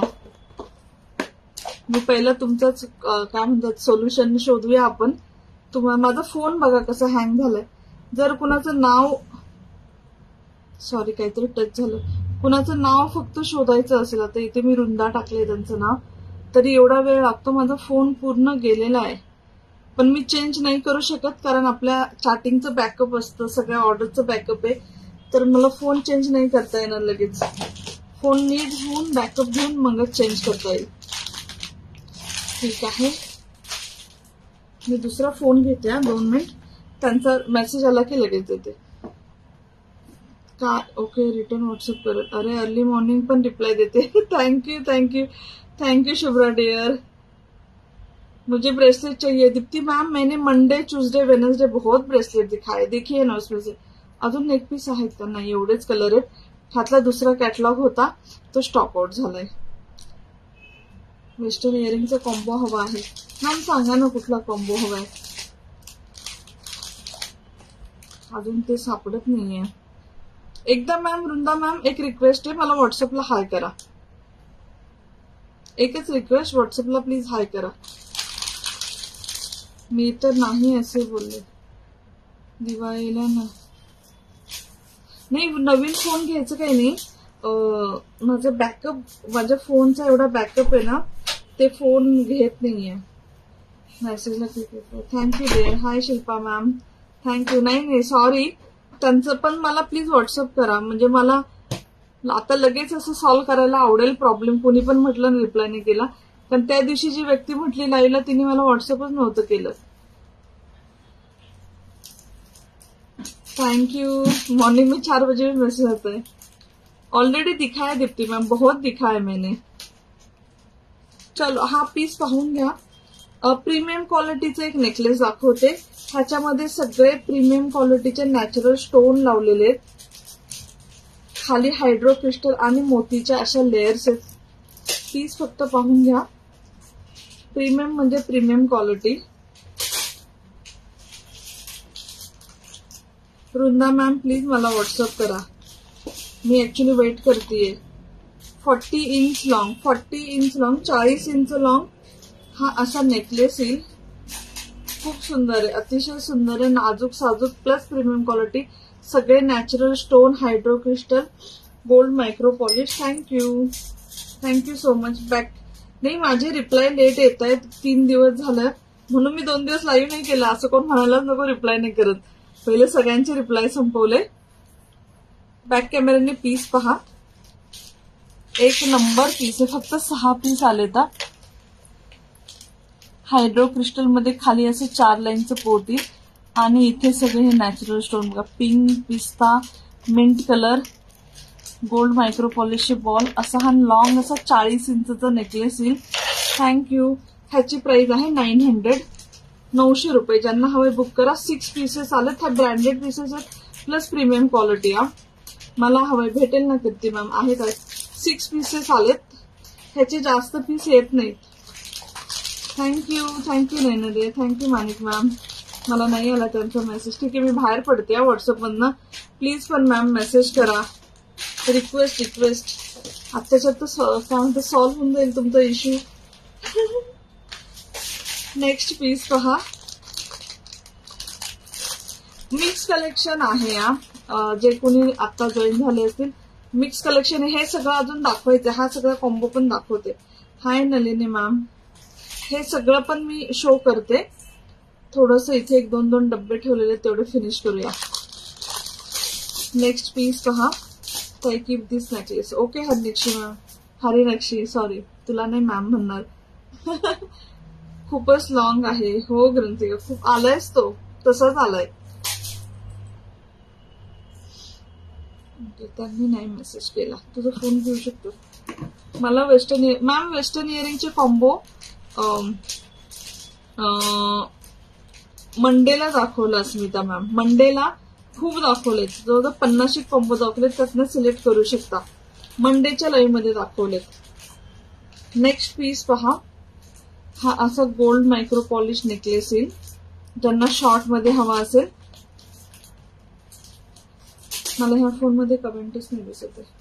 मी पहिला तुमचंच काय म्हणतात सोल्युशन शोधूया आपण. तुम्हाला माझा फोन बघा कसा हँग झालाय. जर कुणाचं नाव सॉरी काहीतरी टच झालं, कुणाचं नाव फक्त शोधायचं असेल, आता इथे मी रुंदा टाकले त्यांचं नाव, तरी एवढा वेळ लागतो. माझा फोन पूर्ण गेलेला आहे. पण मी चेंज नाही करू शकत कारण आपल्या चॅटिंगचं बॅकअप असतं, सगळ्या ऑर्डरचं बॅकअप आहे. तर मला फोन चेंज नाही करता येणार लगेच. फोन नीट होऊन बॅकअप घेऊन मगच चेंज करता येईल. ठीक आहे, मी दुसरा फोन घेते. दोन मिनिट, त्यांचा मेसेज आला की लगेच देते. का ओके रिटर्न व्हॉट्सअप करत. अरे अर्ली मॉर्निंग पण रिप्लाई देते. Thank you thank you thank you Shubhra dear. मुझे ब्रेसलेट चाहिए. दीप्ति मैम मैंने मंडे ट्यूसडे वेनसडे बहुत ब्रेसलेट दिखाए, देखिए ना उसमें से. अजून नेक पीस आहेत का? नाही, एवढेच कलर आहेत. ह्यातला दुसरा कॅटलॉग होता तो स्टॉप आउट झालाय. वेस्टर्न इयरिंगचा कॉम्बो हवा आहे. मॅम सांगा ना कुठला कॉम्बो हवाय. अजून ते सापडत नाहीये. एकदा मॅम वृंदा मॅम एक रिक्वेस्ट आहे, मला व्हॉट्सअपला हाय करा. एकच रिक्वेस्ट, व्हॉट्सअपला प्लीज हाय करा. मी तर नाही असे बोलले. दिवाळीला ना नाही, नवीन फोन घ्यायचं काही नाही. माझं बॅकअप, माझ्या फोनचा एवढा बॅकअप आहे ना, ते फोन घेत नाहीये. मेसेजला क्लिक करतो. Thank you dear. Hi Shilpa ma'am, thank you. नाही नाही सॉरी, त्यांचं पण मला प्लीज व्हॉट्सअप करा. म्हणजे मला आता लगेच असं सॉल्व्ह करायला आवडेल प्रॉब्लेम. कोणी पण म्हटलं रिप्लाय नाही केला, कारण त्या दिवशी जी व्यक्ती म्हटली लाईव्हला तिने मला व्हॉट्सअपच नव्हतं केलं. Thank you. मॉर्निंग में चार बजे में मैसेज आता है. ऑलरेडी दिखाया दीप्ति मैम, बहुत दिखाया मैंने. चलो हा पीस पाहून घ्या. प्रीमियम क्वालिटीचं एक नेकलेस दाखवते. ह्याच्यामध्ये सगळे प्रीमियम क्वालिटीचे नॅचरल स्टोन लावलेले आहेत. खाली हायड्रो क्रिस्टल आणि मोतीच्या अशा लेयर्स आहेत. पीस फक्त पाहून घ्या. प्रीमियम म्हणजे premium quality. Vrinda ma'am please मला व्हॉट्सअप करा. मी ऍक्च्युली वेट करतेय. Forty inch long, forty inch long, चाळीस इंच लॉंग हा असा नेकलेस येईल. खूप सुंदर आहे, अतिशय सुंदर आहे. नाजूक साजूक प्लस प्रीमियम क्वालिटी. सगळे natural stone, hydro crystal, gold micro polish. Thank you thank you so much. Back नाही, माझे रिप्लाय लेट येत आहेत. तीन दिवस झालं म्हणून मी दोन दिवस लाईव्ह नाही केला. असं कोण म्हणायलाच नको रिप्लाय नाही करत. पहिले सगळ्यांचे रिप्लाय संपवले. बॅक कॅमेऱ्याने पीस पहा. एक नंबर पीस आहे. फक्त सहा पीस आले. तर हायड्रो क्रिस्टल मध्ये खाली असे चार लाईनचं पोती आणि इथे सगळे हे नॅचरल स्टोन बघा. पिंक, पिस्ता, मिंट कलर, गोल्ड मायक्रो पॉलिशचे बॉल. असा हा लॉंग असा चाळीस इंचचा नेकलेस येईल. थँक्यू. ह्याची प्राइस आहे नाईन हंड्रेड, नऊशे रुपये. ज्यांना हवे बुक करा. सिक्स पीसेस आलेत. हा ब्रँडेड पीसेस आहेत प्लस प्रीमियम क्वालिटी. हा मला हवंय, भेटेल ना कीर्ती मॅम? आहे काय? सिक्स पीसेस आलेत. ह्याचे जास्त पीस येत नाहीत. थँक्यू थँक्यू नैनदे. Thank you Manik ma'am. मला नाही आला त्यांचा मेसेज. ठीक आहे, मी बाहेर पडते व्हॉट्सअप मधनं. प्लीज पण मॅम मेसेज करा. रिक्वेस्ट रिक्वेस्ट आत्ताच्यात तर काय म्हणतं सॉल्व्ह होऊन जाईल तुमचा इश्यू. नेक्स्ट पीस पहा. मिक्स कलेक्शन आहे. या जे कोणी आता जॉईन झाले असतील, मिक्स कलेक्शन आहे. हे सगळं अजून दाखवायचं. हा सगळा कॉम्बो पण दाखवते. Hi Nalini ma'am. हे सगळं पण मी शो करते. थोडस इथे एक दोन दोन डब्बे ठेवलेले तेवढे फिनिश करूया. नेक्स्ट पीस पहा. ताई keep this necklace. Okay Harinakshi ma'am. Harinakshi sorry, तुला नाही मॅम म्हणणार. खूपच लॉंग आहे. हो ग्रंथिका, खूप आलायच तो, तसाच आलाय. त्यांनी नाही मेसेज केला. तुझा फोन घेऊ शकतो. मला वेस्टर्न मॅम वेस्टर्न इयरिंगचे कॉम्बो मंडेला दाखवलं अस्मिता मॅम. मंडेला खूप दाखवलेत, जवळजवळ पन्नास कॉम्बो दाखवलेत, त्यातनं सिलेक्ट करू शकता. मंडेच्या लाईव्ह मध्ये दाखवलेत. नेक्स्ट पीस पहा. हा असा गोल्ड मायक्रो पॉलिश नेकलेस येईल. ज्यांना शॉर्ट मध्ये हवा असेल, मला ह्या फोन मध्ये कमेंटच नाही दिसत आहे.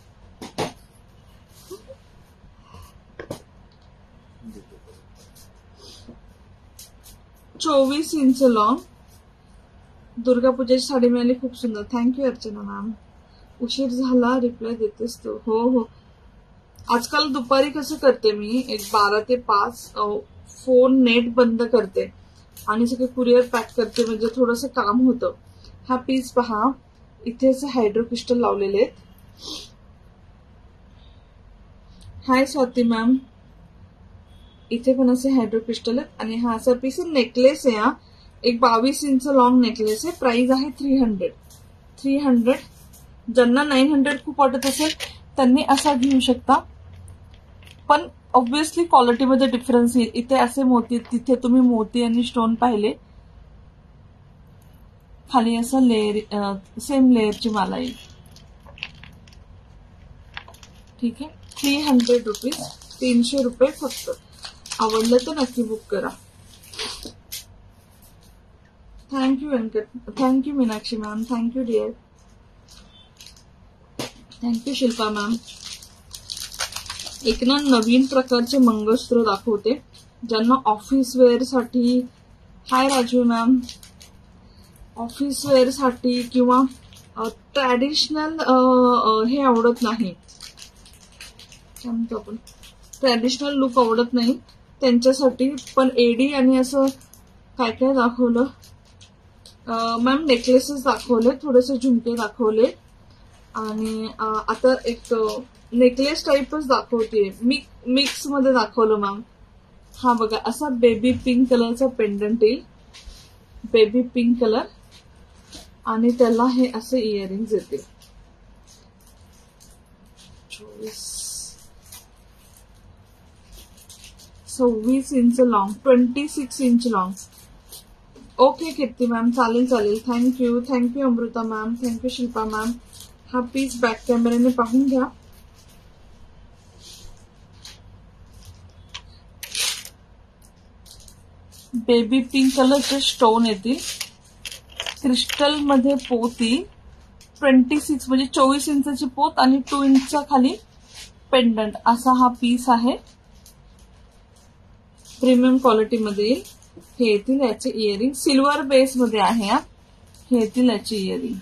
चोवीस इंच लॉंग दुर्गा पूजेची साडी मिळाली, खूप सुंदर. Thank you Archana ma'am. उशीर झाला, रिप्लाय देतेस तो. हो हो, आजकाल दुपारी कसं करते मी, एक बारा ते पाच फोन नेट बंद करते आणि सगळे कुरिअर पॅक करते, म्हणजे थोडंसं काम होतं. हा पीस पहा, इथे असे हायड्रो क्रिस्टल लावलेले आहेत. Hi Swati ma'am. इथे पण असे हायड्रो क्रिस्टल आहेत आणि हा असा पीस नेकलेस आहे. हा एक बावीस इंच लॉंग नेकलेस आहे. प्राइस आहे थ्री हंड्रेड थ्री हंड्रेड ज्यांना नाईन हंड्रेड खूप वाटत असेल त्यांनी असा घेऊ शकता, पण ऑब्व्हियसली क्वालिटीमध्ये डिफरन्स येईल. इथे असे मोती, तिथे तुम्ही मोती आणि स्टोन पाहिले. खाली असं लेअर, सेम लेअरची माला येईल. ठीक आहे, थ्री हंड्रेड रुपीज, तीनशे रुपये फक्त. आवडलं तर नक्की बुक करा. Thank you Venkat, thank you Meenakshi ma'am, thank you dear, thank you Shilpa ma'am. एक ना नवीन प्रकारचे मंगळसूत्र दाखवते ज्यांना ऑफिस वेअर साठी. Hi Raju ma'am. Office wear साठी किंवा ट्रॅडिशनल हे आवडत नाही, आपण ट्रॅडिशनल लुक आवडत नाही त्यांच्यासाठी. पण एडी आणि असं काय काय दाखवलं मॅम. नेकलेसेस दाखवले, थोडेसे झुमके दाखवले आणि आता एक नेकलेस टाईपच दाखवते, मिक्स मध्ये दाखवलं मॅम. हा बघा, असा बेबी पिंक कलरचा पेंडंट येईल, बेबी पिंक कलर, आणि त्याला हे असे इयरिंग्स येतील. चोवीस सव्वीस inch long, twenty six inch long. Okay Kirti ma'am, चालेल चालेल. Thank you, thank you Amrita ma'am, thank you Shilpa ma'am. हा पीस बॅक कॅमेऱ्याने पाहून घ्या. बेबी पिंक कलरचे स्टोन येतील, क्रिस्टल मध्ये पोती. ट्वेंटी सिक्स म्हणजे चोवीस इंचची पोत आणि टू इंचच्या खाली पेंडंट, असा हा पीस आहे. प्रीमियम क्वालिटी मध्ये येईल. हे येतील याचे इयरिंग, सिल्वर बेस मध्ये आहे. हे येतील याचे इयरिंग.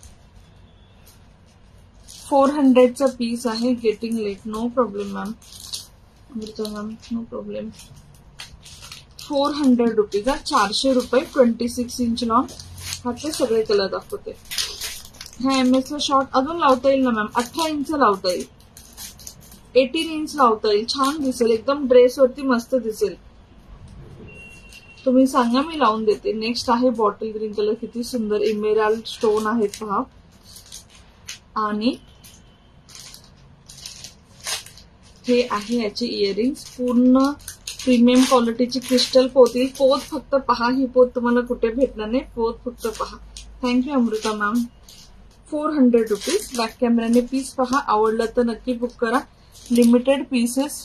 फोर हंड्रेडचा पीस आहे. Getting late, no problem ma'am. Amrita ma'am, no problem. Four hundred rupees आहे, चारशे रुपये. Twenty six inch long. ह्यातले सगळे कलर दाखवते. ह्या एम एस ला शॉर्ट अजून लावता येईल ना मॅम, अठरा इंच लावता येईल, एटीन इंच लावता येईल. छान दिसेल, एकदम ड्रेसवरती मस्त दिसेल. तुम्ही सांगा, मी लावून देते. नेक्स्ट आहे बॉटल ग्रीन कलर, किती सुंदर इमेराल्ड स्टोन आहेत पहा. आणि हे आहे याचे इयरिंग्स, पूर्ण प्रीमियम क्वालिटीची क्रिस्टल पोती. पोत फक्त पहा, ही पोत तुम्हाला कुठे भेटणार नाही, पोत फक्त पहा. Thank you Amrita ma'am. Four hundred rupees. Back कॅमेऱ्याने पीस पहा, आवडलं तर नक्की बुक करा. लिमिटेड पीसेस,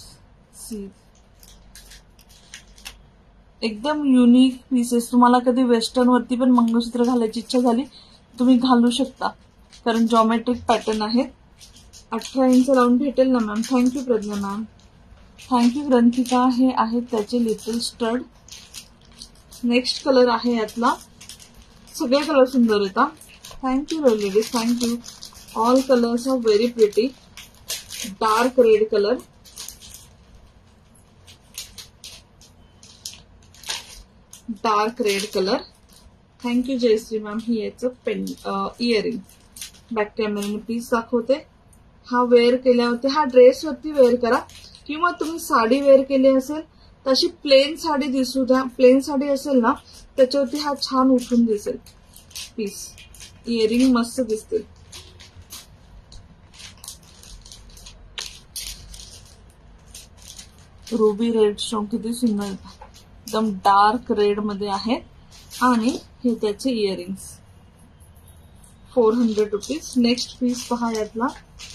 एकदम युनिक पीसेस. तुम्हाला कधी वेस्टर्न वरती पण मंगळसूत्र घालायची इच्छा झाली तुम्ही घालू शकता, कारण जॉमेट्रिक पॅटर्न आहेत. अठरा इंच लावून भेटेल ना ma'am. Thank you Pragya ma'am, thank you Granthika. हे आहेत त्याचे लिटिल स्टड. नेक्स्ट कलर आहे यातला, सगळे कलर सुंदर येतात. Thank you ladies, thank you. All colours are very pretty. Dark red colour, dark red colour. Thank you Jayashree ma'am. ही याचं पेन इयरिंग. बॅक कॅमेऱ्याने पीस दाखवते. हा वेअर केल्यावरती, हा ड्रेसवरती वेअर करा किंवा तुम्ही साडी वेअर केली असेल तशी प्लेन साडी दिसू द्या, प्लेन साडी असेल ना त्याच्यावरती हा छान उठून दिसेल पीस. इयरिंग मस्त दिसतील. रुबी रेड स्टोन किती सुंदर, एकदम डार्क रेड मध्ये आहे. आणि हे त्याचे earrings four hundred rupees. Next piece पहा यातला.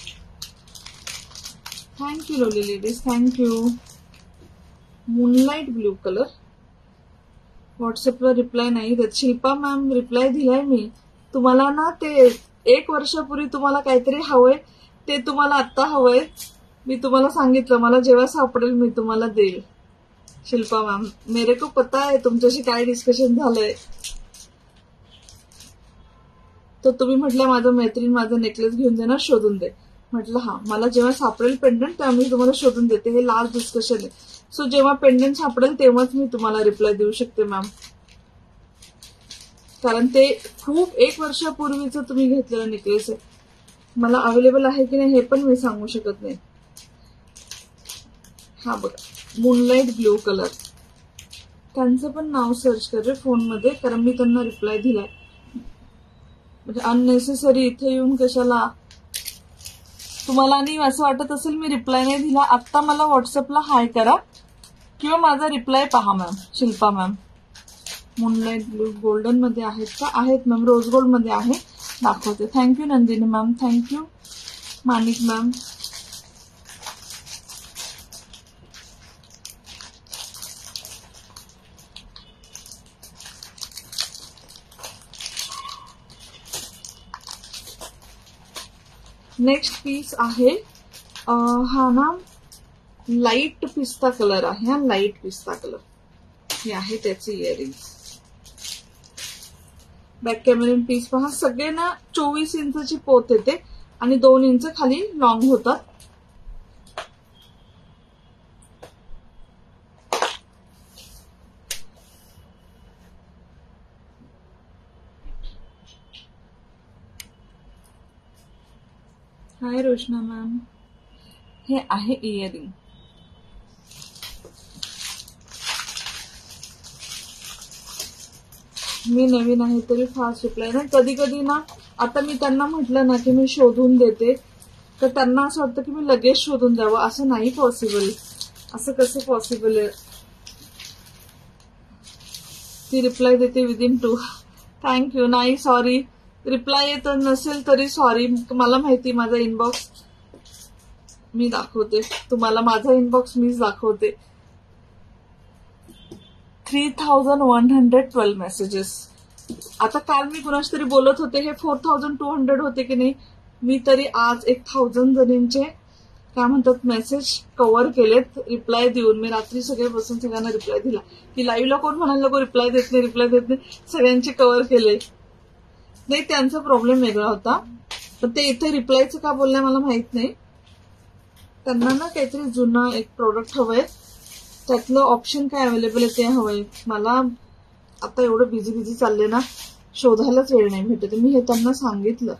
Thank you lovely ladies, thank you. Moonlight blue colour. व्हॉट्सअपला रिप्लाय नाही देत. शिल्पा मॅम रिप्लाय दिलाय मी तुम्हाला ना. ते एक वर्षापूर्वी तुम्हाला काहीतरी हवंय ते तुम्हाला आता हवंय. मी तुम्हाला सांगितलं मला जेव्हा सापडेल मी तुम्हाला देईल. शिल्पा मॅम मेरे को पता है तुमच्याशी काय डिस्कशन झालंय. तर तुम्ही म्हटलं माझं मैत्रीण माझं नेकलेस घेऊन देणार, शोधून दे. म्हटलं हा, मला जेव्हा सापडेल पेंडंट तेव्हा मी तुम्हाला शोधून देते. हे लास्ट डिस्कशन आहे. सो जेव्हा पेंडंट सापडेल तेव्हाच मी तुम्हाला रिप्लाय देऊ शकते मॅम. कारण ते खूप एक वर्षापूर्वीचं तुम्ही घेतलेलं नेकलेस आहे. मला अवेलेबल आहे की नाही हे पण मी सांगू शकत नाही. हा बघा मूनलाइट ब्ल्यू कलर. त्यांचं पण नाव सर्च कर फोन मध्ये, कारण मी त्यांना रिप्लाय दिलाय. म्हणजे अननेसेसरी इथे येऊन कशाला. तुम्हाला आणि असं वाटत असेल मी रिप्लाय नाही दिला, आता मला व्हॉट्सअपला हाय करा किंवा माझा रिप्लाय पहा ma'am. Shilpa ma'am moonlight blue golden मध्ये आहेत का? आहेत मॅम, रोज गोल्ड मध्ये आहे, दाखवते. Thank you Nandini ma'am, thank you Manik ma'am. Next piece आहे हा ना लाईट पिस्ता कलर आहे. हा लाईट पिस्ता कलर हे आहे त्याचे इयरिंग्स. बॅक कॅमेऱ्यान पीस पहा. सगळे ना चोवीस इंचची पोत येते आणि दोन इंच खाली लॉंग होतात. Hi Roshna ma'am. हे आहे इयरिंग. मी नवीन आहे तरी फास्ट रिप्लाय ना. कधी कधी ना आता मी त्यांना म्हटलं ना की मी शोधून देते तर त्यांना असं वाटतं की मी लगेच शोधून द्यावं. असं नाही पॉसिबल. असं कसं पॉसिबल आहे. ती रिप्लाय देते विदिन टू. थँक्यू. नाही सॉरी, रिप्लाय येत नसेल तरी सॉरी. मला माहिती माझा इनबॉक्स मी दाखवते तुम्हाला. माझा इनबॉक्स मीच दाखवते. Three thousand one hundred twelve messages. आता काल मी कुणाच तरी बोलत होते हे फोर थाउजंड टू हंड्रेड होते की नाही. मी तरी आज एक थाउजंड जणींचे काय म्हणतात मेसेज कव्हर केलेत रिप्लाय देऊन. मी रात्री सगळे बसून सगळ्यांना रिप्लाय दिला की लाईव्हला कोण म्हणाल नको रिप्लाय देत नाही रिप्लाय देत नाही. सगळ्यांचे कव्हर केले. नाही त्यांचा प्रॉब्लेम वेगळा होता, पण ते इथे रिप्लायचं का बोलले मला माहित नाही. त्यांना ना काहीतरी जुनं एक प्रोडक्ट हवंय, त्यातलं ऑप्शन काय अवेलेबल आहे ते हवंय. मला आता एवढं बिझी बिझी चालले ना शोधायलाच वेळ नाही भेटत. मी हे त्यांना सांगितलं.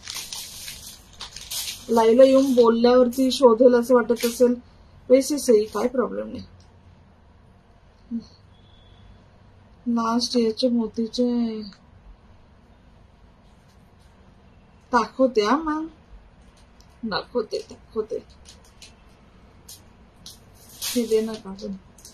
लाईव्हला येऊन बोलल्यावरती शोधेल असं वाटत असेल पैसे सही काय प्रॉब्लेम नाही. लास्ट इयरचे मोतीचे दाखवते हा मॅम, दाखवते दाखवते. हे दे ना काढून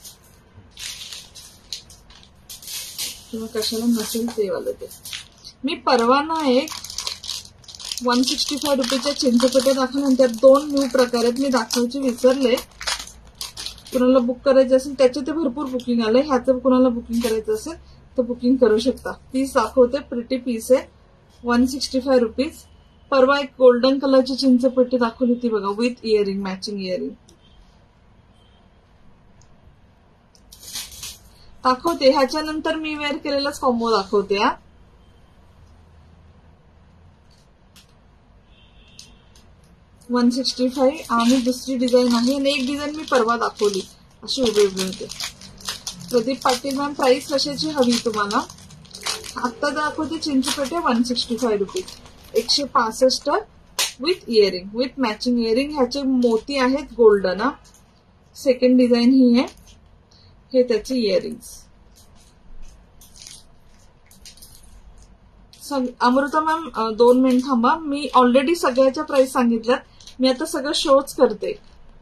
किंवा कशाला नसेल ते वालं ते. मी परवा ना एक वन सिक्स्टी फाय रुपयाच्या चिंचपेट्या दाखवल्या. त्यात दोन न्यू प्रकार आहेत, मी दाखवायचे विसरले. कुणाला बुक करायचं असेल त्याचे ते भरपूर बुकिंग आलंय. ह्याचं कुणाला बुकिंग करायचं असेल तर बुकिंग करू शकता. पीस दाखवते, प्रिटी पीस आहे, वन सिक्स्टी फाय रुपीज. परवा एक गोल्डन कलरची चिंचपेटी दाखवली ती बघा, विथ इयरिंग, मॅचिंग इयरिंग दाखवते. ह्याच्यानंतर मी वेअर केलेलाच कॉम्बो दाखवते. हा वन सिक्स्टी फाय आणि दुसरी डिझाईन आहे आणि एक डिझाईन मी परवा दाखवली अशी उभी उभी होते. प्रदीप पाटील मॅम प्राइस कशाची हवी तुम्हाला? आता दाखवते चिंचपेटे वन सिक्स्टी फाय रुपीज, एकशे पासष्ट with earring, with matching earring. ह्याचे मोती आहेत गोल्डन. सेकंड डिझाईन ही आहे. हे त्याचे इयरिंग्स. अमृता मॅम दोन मिनिट थांबा, मी ऑलरेडी सगळ्याच्या प्राइस सांगितल्यात, मी आता सगळं शोच करते.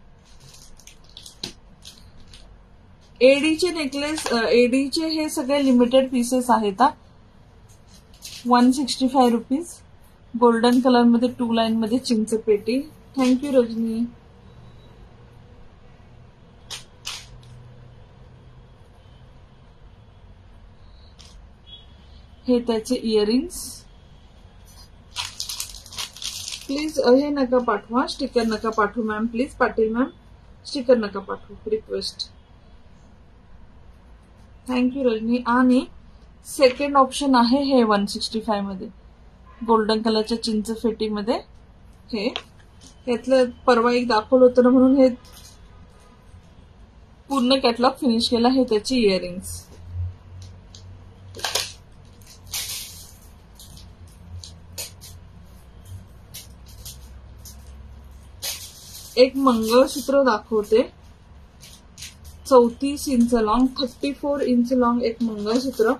एडीचे नेकलेस, एडीचे हे सगळे लिमिटेड पीसेस आहेत. One sixty five rupees. Golden colour मध्ये टू लाईन मध्ये चिंचपेटी. थँक्यू रजनी. हे त्याचे इयरिंग्स. प्लीज हे नका पाठवा, स्टिकर नका पाठवू ma'am, please Patil ma'am sticker नका पाठवू, रिक्वेस्ट. थँक्यू रजनी. आणि सेकंड ऑप्शन आहे हे वन सिक्स्टी फाय मध्ये गोल्डन कलरच्या चिंच फेटीमध्ये. हे यातलं परवा एक दाखवलं होतं ना, म्हणून हे पूर्ण कॅटलॉग फिनिश केला. हे त्याचे इयरिंग्स. एक मंगळसूत्र दाखवते, चौतीस inch long, thirty four inch long एक मंगळसूत्र.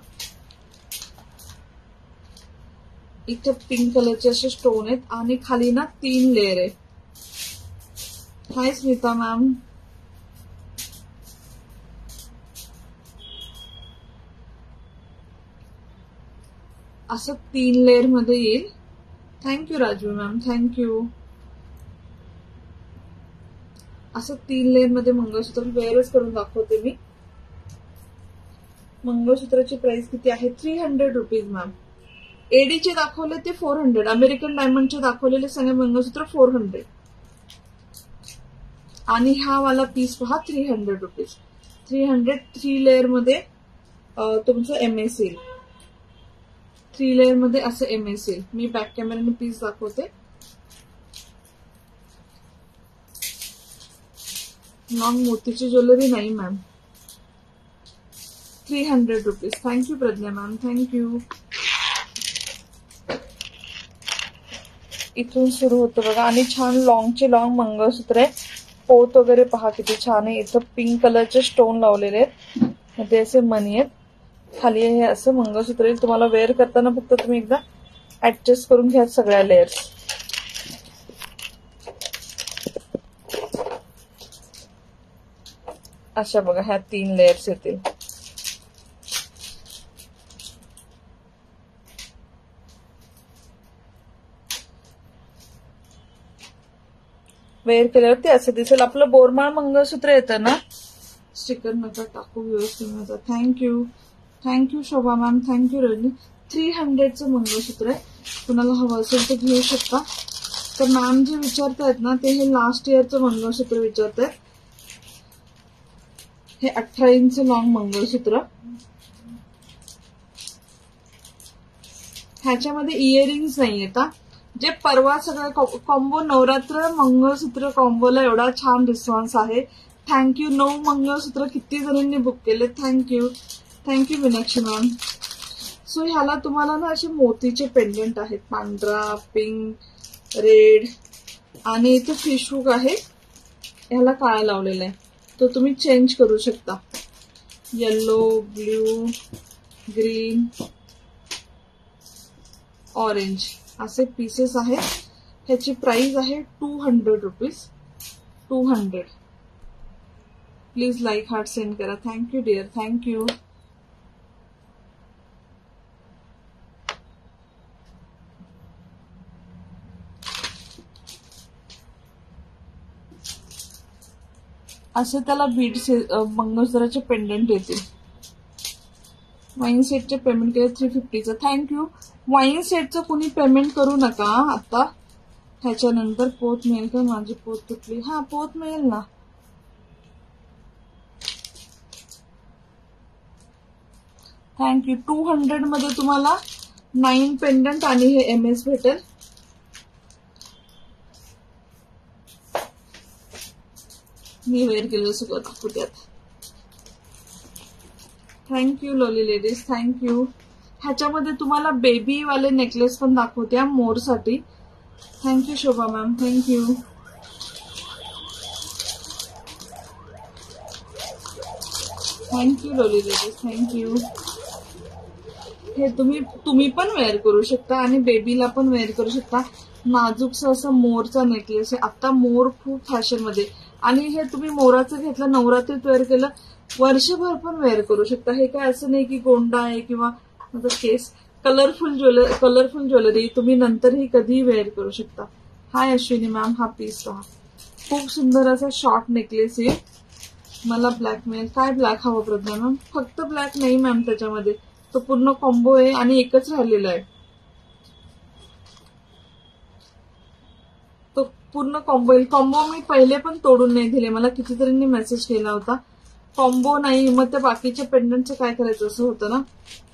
इथे पिंक कलरचे असे स्टोन आहेत आणि खाली ना तीन लेअर आहे. Hi Smita ma'am. असं तीन लेअर मध्ये येईल. Thank you Raju ma'am, thank you. असं तीन लेअर मध्ये मंगळसूत्र वेअरच करून दाखवते मी. मंगळसूत्राची प्राइस किती आहे? Three hundred rupees ma'am. एडीचे दाखवले ते फोर हंड्रेड. अमेरिकन डायमंडचे दाखवलेले सगळे मंगळसूत्र फोर हंड्रेड. आणि हा वाला पीस पहा three hundred rupees. Three hundred three layer मध्ये तुमचं एमएस येईल. थ्री लेअर मध्ये असं एमएस येईल. मी बॅक कॅमेराने पीस दाखवते. लॉंग मोतीची ज्वेलरी नाही ma'am. Three hundred rupees. Thank you Pragya ma'am, thank you. इथून सुरू होतं बघा. आणि छान लॉंगचे लॉंग मंगळसूत्र आहे. पोत वगैरे पहा किती छान आहे. इथं पिंक कलरचे स्टोन लावलेले आहेत, मध्ये असे मनी आहेत. खाली हे असं मंगळसूत्र येईल. तुम्हाला वेअर करताना फक्त तुम्ही एकदा ऍडजस्ट करून घ्या सगळ्या लेयर्स. अशा बघा ह्या तीन लेयर्स येतील. वेअर केल्यावरती असं दिसेल. आपलं बोरमाळ मंगळसूत्र येतं ना. स्टिकर नका टाकू, व्यवस्थित. Thank you thank you Shobha ma'am, thank you Rajni. Three हंड्रेडचं मंगळसूत्र आहे. कुणाला हवं असेल तर घेऊ शकता. तर मॅम जे विचारतायत ना ते हे लास्ट इयरचं मंगळसूत्र विचारतायत. हे अठरा इंच लॉंग मंगळसूत्र. ह्याच्यामध्ये इयरिंग्स नाही येतात. जे परवा सगळं कॉम्बो नवरात्र मंगळसूत्र कॉम्बोला एवढा छान रिस्पॉन्स आहे. थँक्यू. नऊ मंगळसूत्र किती जणांनी बुक केले. Thank you thank you Meenakshi ma'am. So ह्याला तुम्हाला ना असे मोतीचे पेंडंट आहेत. पांढरा, पिंक, रेड आणि इथे फिश हुक आहे. ह्याला काळा लावलेला आहे. तो तुम्ही चेंज करू शकता. येलो, ब्ल्यू, ग्रीन, ऑरेंज असे पीसेस आहेत. ह्याची प्राइस आहे two hundred rupees. Two hundred. Please like heart send करा. Thank you dear, thank you. असे त्याला बीड्स मंगळसूत्राचे पेंडंट येतील. वाईन सेटचे पेमेंट केलं थ्री फिफ्टीचं. थँक्यू. वाईन सेटचं कुणी पेमेंट करू नका आता. ह्याच्यानंतर पोत मिळेल का? माझी पोत तुटली. हा पोत मिळेल ना. थँक्यू. टू हंड्रेड मध्ये तुम्हाला नाईन पेंडंट आणि हे एम एस भेटेल. मी वेअर केलेलं सगळं दाखवत्यात. Thank you lovely ladies, thank you. ह्याच्यामध्ये तुम्हाला बेबी वाले नेकलेस पण दाखवत्या मोर साठी. Thank you Shobha ma'am, thank you. Thank you lovely ladies, thank you. हे तुम्ही तुम्ही पण वेअर करू शकता आणि बेबीला पण वेअर करू शकता. नाजूकसा असा मोरचा नेकलेस आहे. आता मोर खूप फॅशन मध्ये, आणि हे तुम्ही मोराचं घेतलं, नवरात्रीत वेअर केलं, वर्षभर पण वेअर करू शकता. हे काय असं नाही की गोंडा आहे किंवा केस. कलरफुल ज्वेलरी कलरफुल ज्वेलरी तुम्ही नंतरही कधीही वेअर करू शकता. हाय अश्विनी मॅम, हा पीस पहा, खूप सुंदर असा शॉर्ट नेकलेस आहे. मला ब्लॅक मिळेल. काय ब्लॅक हवं प्रज्ञा मॅम? फक्त ब्लॅक नाही मॅम, त्याच्यामध्ये तो पूर्ण कॉम्बो आहे आणि एकच राहिलेला आहे. तो पूर्ण कॉम्बो येईल. कॉम्बो मी पहिले पण तोडून नाही दिले, मला कितीतरींनी मेसेज केला होता. कॉम्बो नाही, मग त्या बाकीच्या पेंडंटचं काय करायचं असं होतं ना.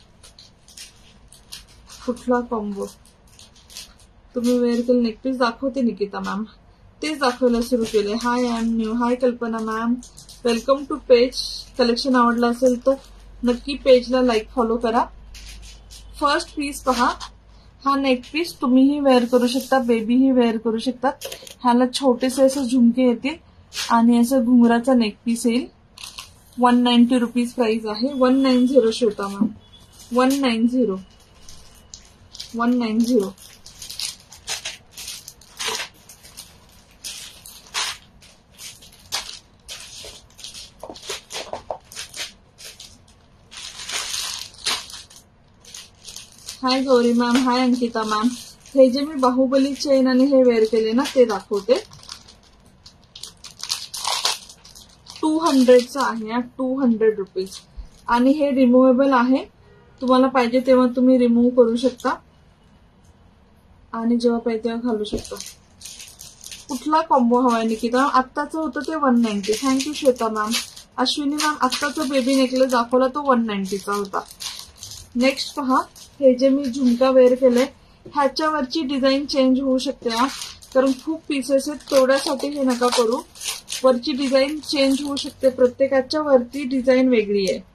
कुठला कॉम्बो तुम्ही वेअर केलं? नेकपीस दाखवते निकिता मॅम, तेच दाखवायला सुरू केले. Hi I am new. Hi Kalpana ma'am, welcome to page. Collection आवडलं असेल तर नक्की पेजला लाईक फॉलो करा. फर्स्ट पीस पहा, हा नेक पीस तुम्हीही वेअर करू शकता, बेबीही वेअर करू शकतात. ह्याला छोटेसे असे झुमके येतील आणि असं घुंगराचा नेक पीस येईल. वन नाईन्टी रुपीज प्राइस आहे. One nine zero Shweta ma'am, one nine zero one nine zero. Hi Gauri ma'am, hi Ankita ma'am. हे जे मी बाहुबली चेन आणि हे वेअर केले ना ते दाखवते. टू हंड्रेडचं आहे, टू हंड्रेड रुपीज. आणि हे रिमुव्हेबल आहे, तुम्हाला पाहिजे तेव्हा तुम्ही रिमूव्ह करू शकता आणि जेव्हा पाहिजे तेव्हा घालू शकता. कुठला कॉम्बो हवाय निकिता? आत्ताचं होतं ते one ninety. Thank you Shweta ma'am. Ashwini ma'am, आत्ताचा बेबी नेकलेस दाखवला तो वन नाईन्टीचा होता. नेक्स्ट पहा, हे जे मी झुमका वेअर केलंय ह्याच्यावरची डिझाईन चेंज होऊ शकते हा, कारण खूप पीसेस आहेत, तेवढ्यासाठी हे नका करू. वरची डिझाईन चेंज होऊ शकते, प्रत्येकाच्या वरती डिझाईन वेगळी आहे,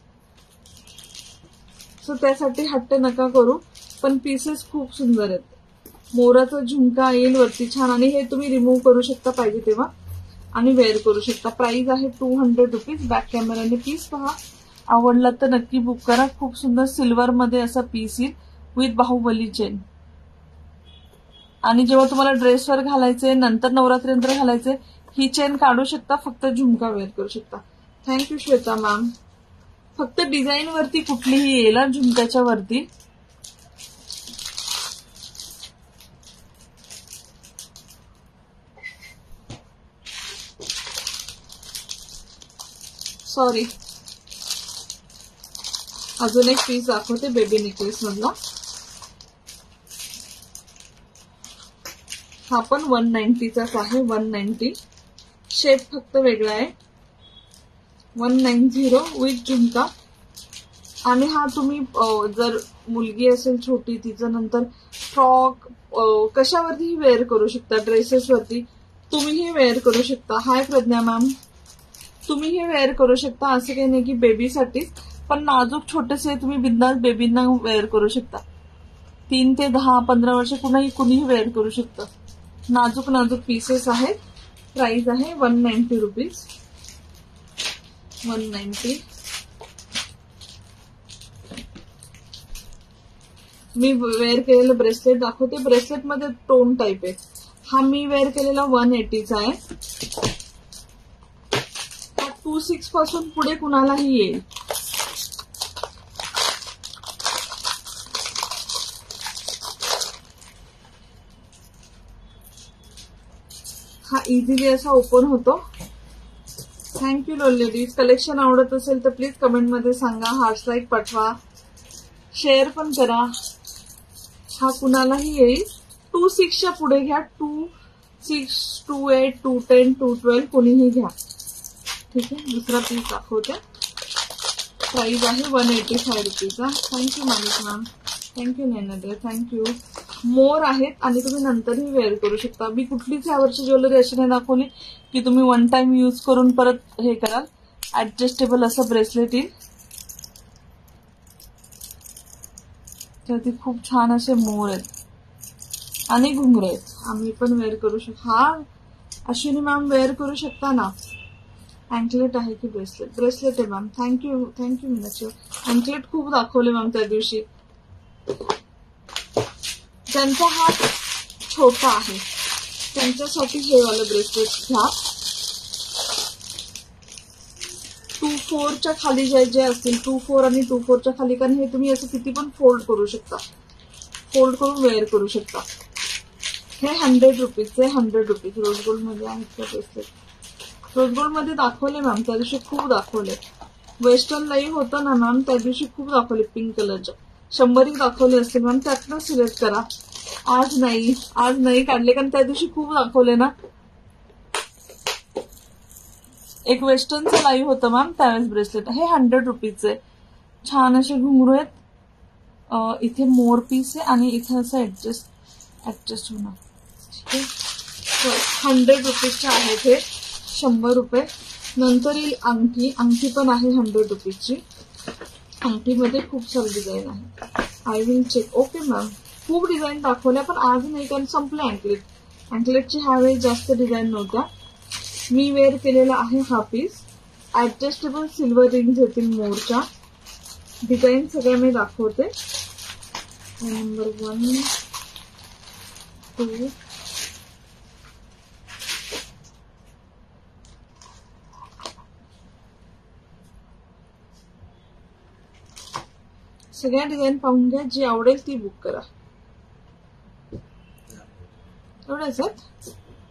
सो त्यासाठी हट्ट नका करू. पण पीसेस खूप सुंदर आहेत. मोराचा झुमका येईल वरती छान, आणि हे तुम्ही रिमूव्ह करू शकता पाहिजे तेव्हा आणि वेअर करू शकता. प्राइस आहे टू हंड्रेड रुपीज. बॅक कॅमेराने पीस पहा, आवडला तर नक्की बुक करा. खूप सुंदर सिल्वर मध्ये असा पीस येईल विथ बाहुबली चेन. आणि जेव्हा तुम्हाला ड्रेसवर घालायचे, नंतर नवरात्रीनंतर घालायचे, ही चेन काढू शकता, फक्त झुमका वेअर करू शकता. Thank you Shweta ma'am. फक्त डिझाईन वरती कुठलीही येईल झुमक्याच्या वरती. सॉरी, अजून एक पीस दाखवते बेबी नेकलेस मधला. हा पण वन नाईन्टीचाच आहे. वन नाईन्टी शेप फक्त वेगळा आहे. वन नाईन झिरो विथ झुमका. आणि हा तुम्ही जर मुलगी असेल छोटी, तिचं नंतर फ्रॉक कशावरतीही वेअर करू शकता, ड्रेसेसवरती तुम्हीही वेअर करू शकता. हाय प्रज्ञा मॅम, तुम्हीही वेअर करू शकता, असं काही नाही की बेबीसाठीच, पण नाजूक छोटेसे तुम्ही बिंदास बेबींना वेअर करू शकता. तीन ते दहा पंधरा वर्ष कुणाही कुणीही वेअर करू शकतं. नाजूक नाजूक पीसेस आहेत. प्राइस आहे one ninety rupees. One ninety. मी वेअर केलेलं ब्रेसलेट दाखवते. ब्रेसलेट मध्ये टोन टाईप आहे. हा मी वेअर केलेला वन एटीचा आहे. हा टू सिक्स पासून पुढे कुणालाही येईल. हा इझिली असा ओपन होतो. Thank you ladies. कलेक्शन आवडत असेल तर प्लीज कमेंटमध्ये सांगा, हार्ट्स लाईक पाठवा, शेअर पण करा. हा कुणालाही येईल. टू सिक्सच्या पुढे घ्या. Two six, two eight, two ten, two twelve कोणीही घ्या. ठीक आहे. दुसरा पीस दाखवते. प्राइस आहे वन एटी फाय रुपीजचा. Thank you Manik ma'am. थँक्यू नैनदे. थँक्यू. मोर आहेत आणि तुम्ही नंतरही वेअर करू शकता. मी कुठलीच यावरची ज्वेलरी अशी नाही दाखवली की तुम्ही वन टाइम यूज करून परत हे कराल. ऍडजस्टेबल असं ब्रेसलेट येईल. त्यावरती खूप छान असे मोर आहेत आणि घुंगरू आहेत. आम्ही पण वेअर करू शकतो. हा अश्विनी मॅम वेअर करू शकता ना. अँकलेट आहे की ब्रेसलेट? ब्रेसलेट आहे ma'am. Thank you thank you Meenakshi. Anklet खूप दाखवले मॅम त्या दिवशी. ज्यांचा हात छोटा आहे त्यांच्यासाठी हे वाले ब्रेसलेट घ्या. टू फोरच्या खाली जे जे असतील, टू फोर आणि टू फोरच्या खाली, कारण हे तुम्ही असं किती पण फोल्ड करू शकता, फोल्ड करून वेअर करू शकता. हे हंड्रेड रुपीजचे हंड्रेड रुपीज रोज गोल्ड मध्ये आहेत का ब्रेसलेट? रोज गोल्ड मध्ये दाखवले मॅम त्या दिवशी, खूप दाखवले. वेस्टर्न लाईव्ह होतं ना मॅम त्या दिवशी, खूप दाखवले पिंक कलरच्या. शंभर एक दाखवले असतील मॅम, त्यातनं सिलेक्ट करा. आज नाही आज नाही काढले कारण त्या दिवशी खूप दाखवले ना. एक वेस्टर्नचं लाईव्ह होतं मॅम त्यावेळेस ब्रेसलेट. हे हंड्रेड रुपीजचे छान असे घुंगरू आहेत. इथे मोर पीस आहे आणि इथे असं ऍडजस्ट ऍडजस्ट होणार. ठीक आहे, हंड्रेड रुपीजचे आहेत हे. शंभर रुपये नंतर येईल अंगठी. अंगठी पण आहे हंड्रेड रुपीजची. अंगठीमध्ये खूप सारे डिझाईन आहे. I will check. Okay ma'am, खूप डिझाईन दाखवल्या पण आज नाही कारण संपले अँकलेट. अँकलेटची ह्यावेळी जास्त डिझाईन नव्हत्या. मी वेअर केलेला आहे हा पीस. ऍडजस्टेबल सिल्वर रिंग्स येतील मोरच्या. डिझाईन सगळ्या मी दाखवते. नंबर वन टू सगळ्या डिझाईन पाहून घ्या. जी आवडेल ती बुक करा. एवढंच आहेत.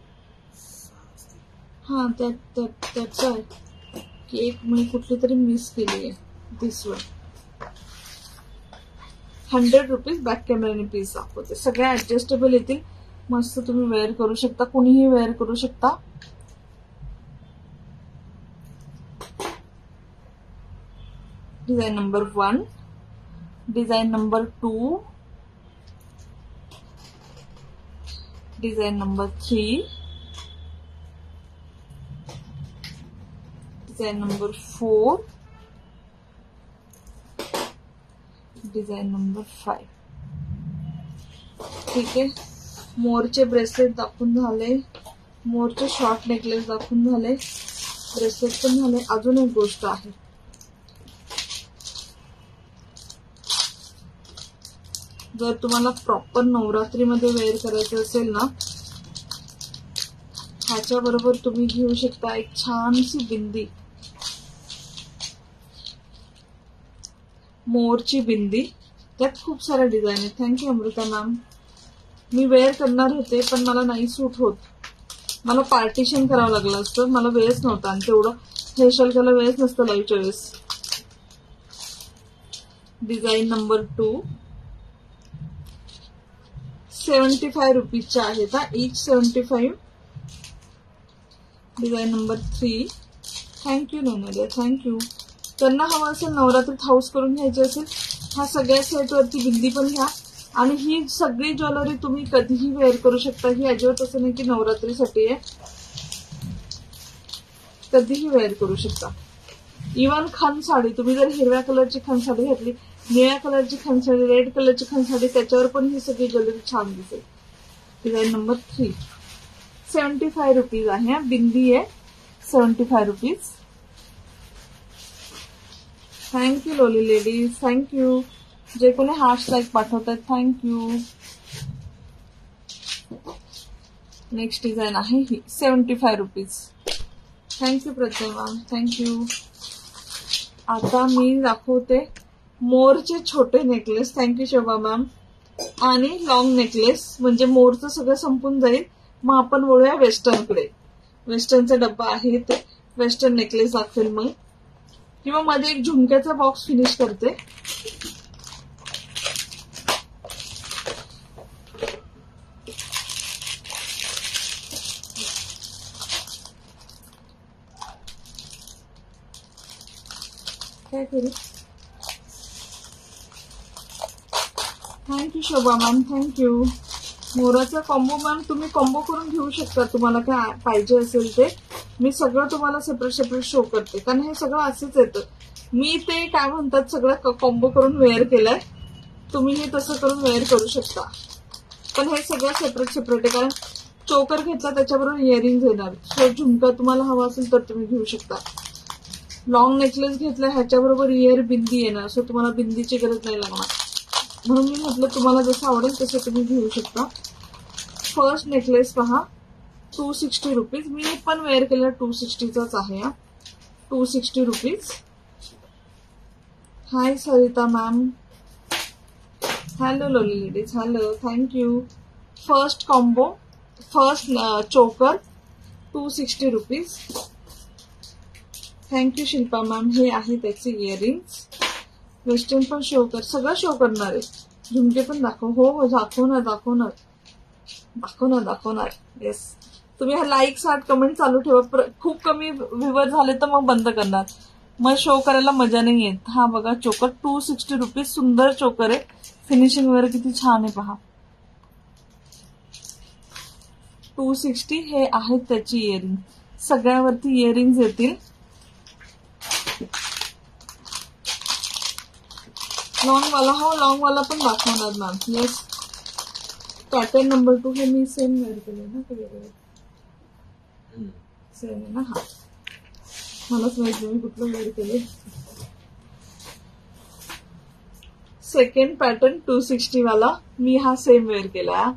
हा त्यात त्याचं आहे की एक मी कुठली तरी मिस केली आहे. This one hundred rupees. Back कॅमेराने पीस दाखवते. सगळ्या ऍडजस्टेबल येतील. मस्त तुम्ही वेअर करू शकता, कुणीही वेअर करू शकता. Design number one, design number two, design number three, design number four, design number five. ठीक आहे, मोरचे ब्रेसलेट दाखवून झाले, मोरचे शॉर्ट नेकलेस दाखवून झाले, ब्रेसलेट पण झाले. अजून एक गोष्ट आहे, जर तुम्हाला प्रॉपर नवरात्रीमध्ये वेअर करायचं असेल ना, ह्याच्या बरोबर तुम्ही घेऊ शकता एक छानशी बिंदी, मोरची बिंदी. त्यात खूप साऱ्या डिझाईन आहेत. Thank you Amrita ma'am. मी वेअर करणार होते पण मला नाही सूट होत. मला पार्टिशन करावं लागलं असतं, मला वेळच नव्हता आणि तेवढं फेशियल करायला वेळच नसतं लाईव्हच्या वेळेस. Design number two seventy five रुपीजच्या आहेत हा, each seventy five. Design number three. Thank you नैनाद्या, थँक्यू. त्यांना हवं असेल नवरात्रीत हाऊस करून घ्यायची असेल, ह्या सगळ्या सेटवरती बिंदी पण घ्या. आणि ही सगळी ज्वेलरी तुम्ही कधीही वेअर करू शकता. ही अजिबात असं नाही की नवरात्रीसाठी आहे, कधीही वेअर करू शकता. इव्हन खण साडी, तुम्ही जर हिरव्या कलरची खण साडी घातली, निळ्या कलरची खण साडी, रेड कलरची खण साडी, त्याच्यावर पण ही सगळी ज्वेलरी छान दिसेल. Design number three. Seventy five rupees आहे. बिंदी आहे seventy five rupees. Thank you lovely ladies, thank you. जे कोणी हॅश टॅग पाठवतात थँक्यू. नेक्स्ट डिझाईन आहे ही seventy five rupees. Thank you Pratima, thank you. आता मी दाखवते मोरचे छोटे नेकलेस. Thank you Shobha ma'am. आणि लॉंग नेकलेस, म्हणजे मोरचं सगळं संपून जाईल. मग आपण वळूया वेस्टर्नकडे. वेस्टर्नचा डब्बा आहे, ते वेस्टर्न नेकलेस दाखवेल मग, किंवा मध्ये एक झुमक्याचा बॉक्स फिनिश करते. काय करू? Thank you Shobha ma'am, thank you. मोराचा कॉम्बो मॅम तुम्ही कॉम्बो करून घेऊ शकता, तुम्हाला काय पाहिजे असेल ते. मी सगळं तुम्हाला सेपरेट सेपरेट शो करते, कारण हे सगळं असंच येतं. मी ते काय म्हणतात सगळं कॉम्बो करून वेअर केलंय. तुम्ही हे तसं करून वेअर करू शकता, पण हे सगळं सेपरेट सेपरेट आहे. कारण चोकर घेतला त्याच्याबरोबर इयरिंग येणार. सो झुमका तुम्हाला हवा असेल तर तुम्ही घेऊ शकता. लॉंग नेकलेस घेतला ह्याच्याबरोबर इयर बिंदी येणार. सो तुम्हाला बिंदीची गरज नाही लागणार. म्हणून मी म्हटलं तुम्हाला जसं आवडेल तसं तुम्ही घेऊ शकता. फर्स्ट नेकलेस पहा, टू सिक्स्टी रुपीज. मी पण वेअर केलेला टू सिक्स्टीचाच आहे. हा two sixty rupees. Hi Sarita ma'am. Hello lovely ladies. Hello, thank you. First combo, first choker two sixty rupees. Thank you Shilpa ma'am. हे आहे त्याचे इयरिंग्स. वेस्टर्न पण शो कर, सगळं शो करणार आहे. झुमके पण दाखव. हो हो दाखवणार दाखवणार दाखवणार दाखवणार येस. तुम्ही हा लाईक आठ कमेंट चालू ठेवा. खूप कमी व्ह्यूवर झाले तर मग बंद करणार. मग शो करायला मजा नाही येत. हा बघा चोकर टू सिक्स्टी रुपीज. सुंदर चोकर आहे. फिनिशिंग वगैरे किती छान आहे पहा. Two sixty. हे आहेत त्याची इयरिंग. सगळ्यावरती इयरिंग्स येतील. लॉंग वाला, हो लॉंग वाला पण दाखवणार ma'am. Yes. Pattern number two. हे मी सेम वेअर केले ना, सेम आहे ना. हा मलाच माहिती मी कुठलं वेअर केले. सेकंड पॅटर्न टू सिक्स्टी वाला मी हा सेम वेअर केला.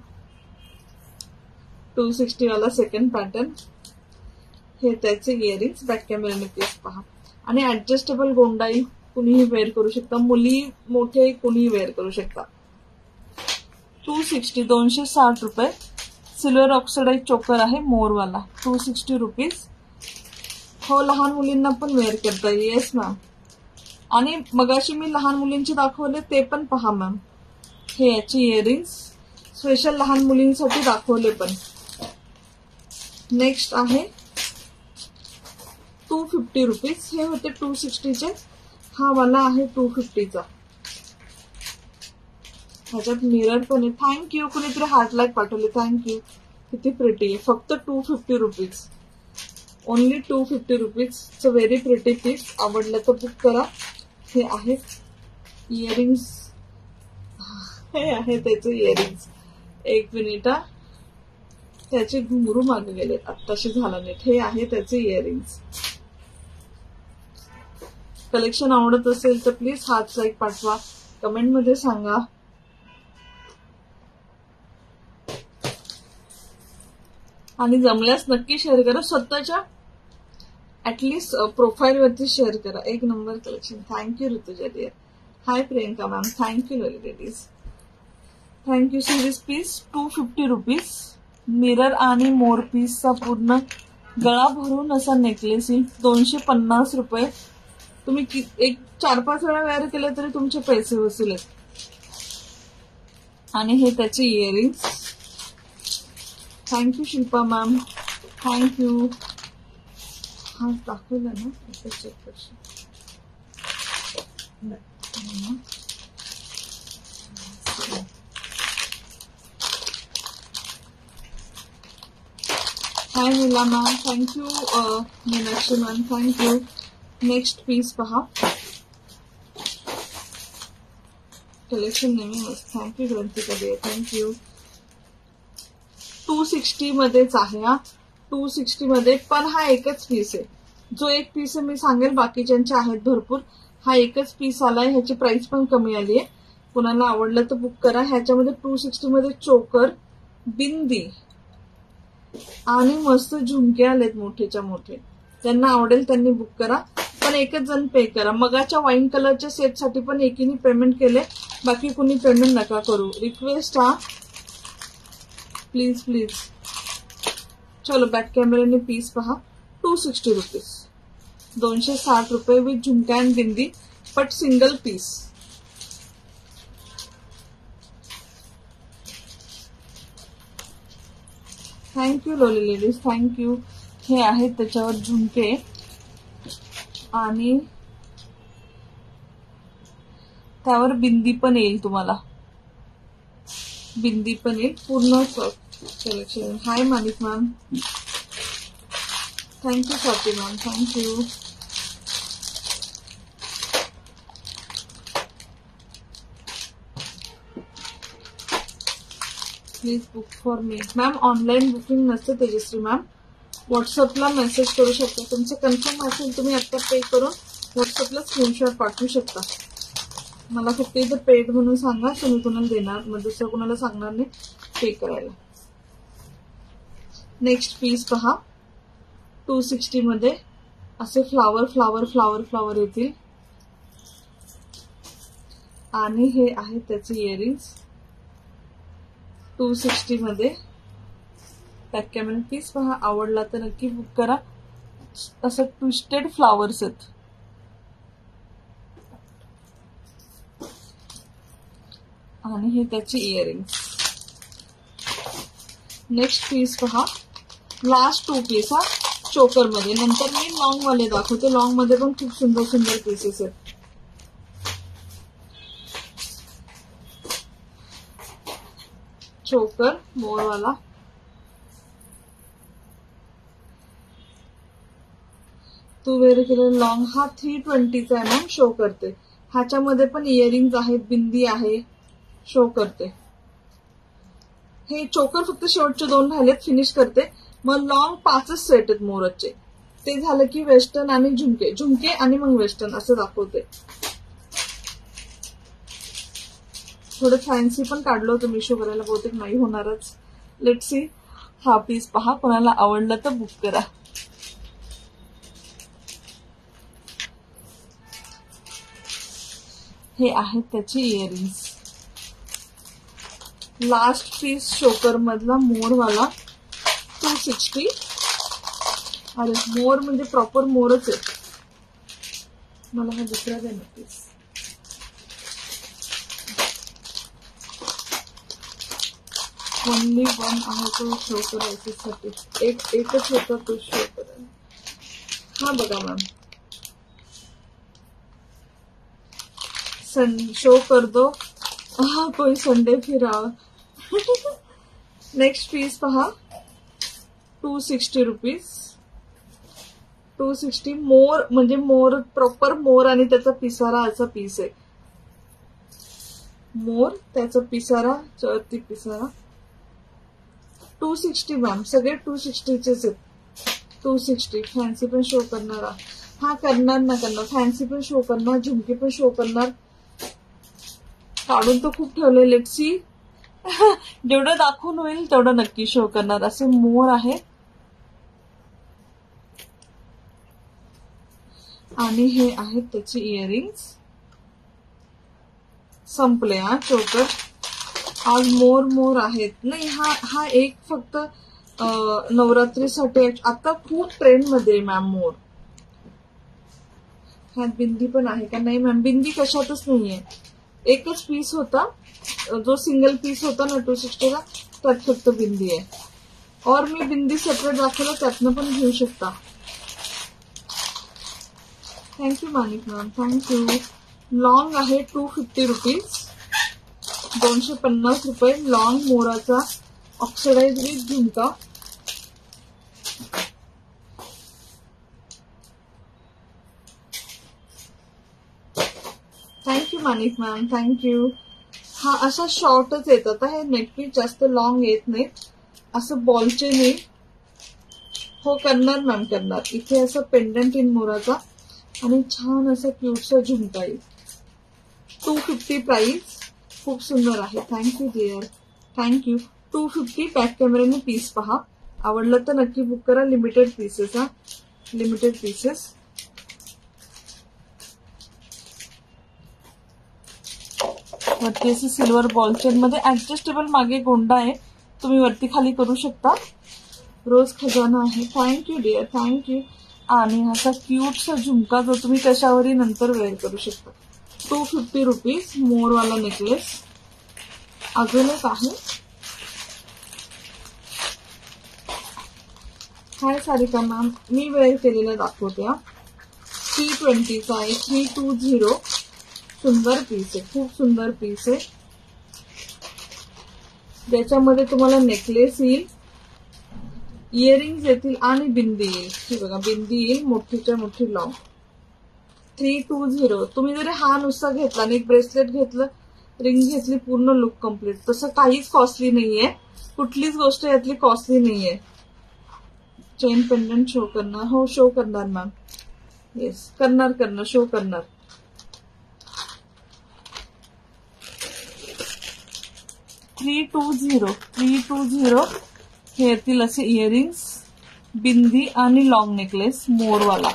टू सिक्स्टी वाला सेकंड पॅटर्न. हे त्याचे इयरिंग्स. बॅक कॅमेराने प्लीज पहा. आणि ऍडजस्टेबल गोंडाई कुणीही वेअर करू शकता. मुली मोठे कुणीही वेअर करू शकता. Two sixty. दोनशे साठ रुपये. सिल्वर ऑक्सिडाइज चोकर आहे मोरवाला. To sixty rupees. हो लहान मुलींना पण वेअर करता. Yes ma'am. आणि मगाशी मी लहान मुलींचे दाखवले ते पण पहा मॅम. हे याची इयरिंग्स स्पेशल लहान मुलींसाठी दाखवले पण. नेक्स्ट आहे टू फिफ्टी रुपीज. हे होते टू सिक्स्टीचे. हा वाला आहे टू फिफ्टीचा. ह्याच्यात मिरर पण आहे. थँक्यू. कुणीतरी हार्ट लाईक पाठवले. थँक्यू. किती प्रिटी आहे. फक्त two fifty rupees. Only two fifty rupees. It's a very pretty piece. आवडलं तर बुक करा. हे आहे इयरिंग्स. हे आहे त्याचे इयरिंग्स. एक मिनिट. त्याचे घुंगरू मागे गेले आत्ताशी झाला नीट. हे आहे त्याचे इयरिंग्स. कलेक्शन आवडत असेल तर प्लीज हार्ट लाईक पाठवा. कमेंट मध्ये सांगा. आणि जमल्यास नक्की शेअर करा. स्वतःच्या ऍटलिस्ट प्रोफाईल वरती शेअर करा. एक नंबर collection. Thank you Rutuja dear. Hi Priyanka ma'am. Thank you ladies. Thank you. Series piece two fifty rupees. Mirror आणि मोर पीसचा पूर्ण गळा भरून असा नेकलेस येईल. दोनशे पन्नास रुपये. तुम्ही एक चार पाच वेळा वेअर केले तरी तुमचे पैसे वसूल आहेत. आणि हे त्याचे earrings. Thank you Shilpa ma'am. Thank you. हा दाखवला ना. चेक करशील. Hi Neela ma'am. Thank you. Meenakshi ma'am. Thank you. Next piece पहा. कलेक्शन नेहमी मस्त. थँक्यू ग्रंथिका दे. थँक्यू. टू सिक्स्टी मध्येच आहे. हा टू सिक्स्टी मध्ये पण हा एकच पीस आहे. जो एक पीस आहे मी सांगेल. बाकीच्यांचे आहेत भरपूर. हा एकच पीस आलाय. ह्याची प्राइस पण कमी आली आहे. कुणाला आवडलं तर बुक करा. ह्याच्यामध्ये टू सिक्स्टी मध्ये चोकर, बिंदी आणि मस्त झुमके आलेत मोठेच्या मोठे. त्यांना आवडेल त्यांनी बुक करा. पण एकच जण पे करा. मगाच्या वाईन कलरच्या सेटसाठी पण एकीने पेमेंट केले. बाकी कुणी पेमेंट नका करू. रिक्वेस्ट हा. Please please. चलो बॅक कॅमेराने पीस पहा. Two sixty rupees. दोनशे साठ रुपये with jhumka and bindi. But single piece. Thank you lovely ladies. Thank you. हे आहेत त्याच्यावर झुमके आणि त्यावर बिंदी पण येईल. तुम्हाला बिंदी पण येईल. पूर्ण collection. Hi Manik ma'am. Thank you Swati ma'am. Thank you. Please book for me. Ma'am online booking नसते तेजश्री मॅम, व्हॉट्सअपला मेसेज करू शकता. तुमचं कन्फर्म असेल तुम्ही आता पे करून व्हॉट्सअपला स्क्रीनशॉट पाठवू शकता. मला फक्त इथं पेड म्हणून सांगा, तुम्ही कुणाला देणार, मग दुसरं कुणाला सांगणार नाही पे करायला. नेक्स्ट पीस पहा, टू सिक्स्टी मध्ये असे फ्लावर फ्लावर फ्लावर फ्लावर येतील आणि हे आहे त्याचे इयरिंग्स. टू सिक्स्टी मध्ये पॅक कॅमेरा पीस पहा, आवडला तर नक्की बुक करा. असं ट्विस्टेड फ्लावर्स आहेत आणि हे त्याचे इयरिंग्स. नेक्स्ट पीस पहा, लास्ट टू पीस हा चोकर मध्ये. नंतर मी लॉंग वाले दाखवते, लॉंग मध्ये पण खूप सुंदर सुंदर पीसेस आहेत. चोकर मोरवाला, तू वेअर केलेला लॉंग हा थ्री ट्वेंटीचा आहे मॅम, शो करते. ह्याच्यामध्ये पण इयरिंग्स आहेत, बिंदी आहे, शो करते. हे चोकर फक्त शेवटचे दोन राहिलेत, फिनिश करते. मग लॉंग पाचच सेट आहेत मोरचे. ते झालं की वेस्टर्न आणि झुमके, झुमके आणि मग वेस्टर्न असं दाखवते. थोडं फॅन्सी पण काढलं होतं मी शो करायला, बहुतेक नाही होणारच. Let's see. हा पीस पहा, कोणाला आवडलं तर बुक करा. हे आहेत त्याचे इयरिंग्स. लास्ट पीस शोकर मधला मोरवाला टू सिक्स्टी. अरे मोर म्हणजे प्रॉपर मोरच आहे. मला हा दुसरा द्या ना पीस. ओनली वन आहे तो शो करायसाठी, एक एकच होता तो शो करायला. हा बघा मॅम, सन शो कर दो हा कोई संडे फिरा. नेक्स्ट पीस पहा, two sixty rupees. Two sixty मोर म्हणजे मोर, प्रॉपर मोर आणि त्याचा पिसारा असा पीस आहे. मोर त्याचा पिसारा, चौथी पिसारा. टू सिक्स्टी मॅम, सगळे टू सिक्स्टीचेच आहेत. टू सिक्स्टी फॅन्सी पण शो करणार, हा करणार ना करणार, फॅन्सी पण शो करणार, झुमके पण शो करणार. काढून तर खूप ठेवले, लेट्स सी. जेवढं दाखवून होईल तेवढं नक्की शो करणार. असे मोर आहे आणि हे आहेत त्याचे इयरिंग्स. संपले हा चोकर. आज मोर मोर आहेत. नाही हा हा एक फक्त नवरात्रीसाठी. आता खूप ट्रेंड मध्ये मॅम मोर. ह्यात बिंदी पण आहे का? नाही मॅम, बिंदी कशातच नाहीये. एकच पीस होता, जो सिंगल पीस होता ना टू सिक्स्टीला, त्यात फक्त बिंदी आहे. और मी बिंदी सेपरेट दाखवलं, त्यातनं पण घेऊ शकता. Thank you Manik ma'am, thank you. Long आहे टू फिफ्टी रुपीज, दोनशे पन्नास रुपये. लॉंग मोराचा oxidise with jhumka. Thank you Manik ma'am, thank you. हा असा शॉर्टच येतात, हे नेकपीस जास्त लॉंग येत नाही. असं बॉलचे नाही. हो करणार मॅम, करणार. इथे असं पेंडंट इन मोराचा आणि छान असं क्यूटचा झुमका येईल. टू फिफ्टी प्राइस, खूप सुंदर आहे. Thank you dear, thank you. Two fifty back कॅमेऱ्याने पीस पहा, आवडलं तर नक्की बुक करा. लिमिटेड पीसेस हा, लिमिटेड पीसेस. वरती असे सिल्वर बॉल चेन मध्ये ऍडजस्टेबल मागे गोंडा आहे, तुम्ही वरती खाली करू शकता. रोज खजाना आहे. Thank you dear, thank you. आणि असा क्यूटचा झुमका जो तुम्ही कशावरही नंतर वेअर करू शकता. टू फिफ्टी रुपीज मोरवाला नेकलेस. अजून एक आहे. हाय सारिका मॅम, मी वेअर केलेला दाखवते. थ्री ट्वेंटीचा आहे, थ्री टू झिरो. सुंदर पीस आहे, खूप सुंदर पीस आहे. ज्याच्यामध्ये तुम्हाला नेकलेस येईल, इयरिंग्स येतील आणि बिंदी येईल. ही बघा, बिंदी येईल मोठीच्या मोठी लॉंग. Three two zero. तुम्ही जरी हा नुसता घेतला आणि एक ब्रेसलेट घेतलं, रिंग घेतली, पूर्ण लुक कम्प्लीट. तसं काहीच कॉस्टली नाहीये. कुठलीच गोष्ट यातली कॉस्टली नाहीये. चेन पेंडंट शो करणार? हो शो करणार मॅम. येस करणार करणार शो करणार. Three two zero three two zero हे येतील असे इयरिंग्स, बिंदी आणि लॉंग नेकलेस मोरवाला.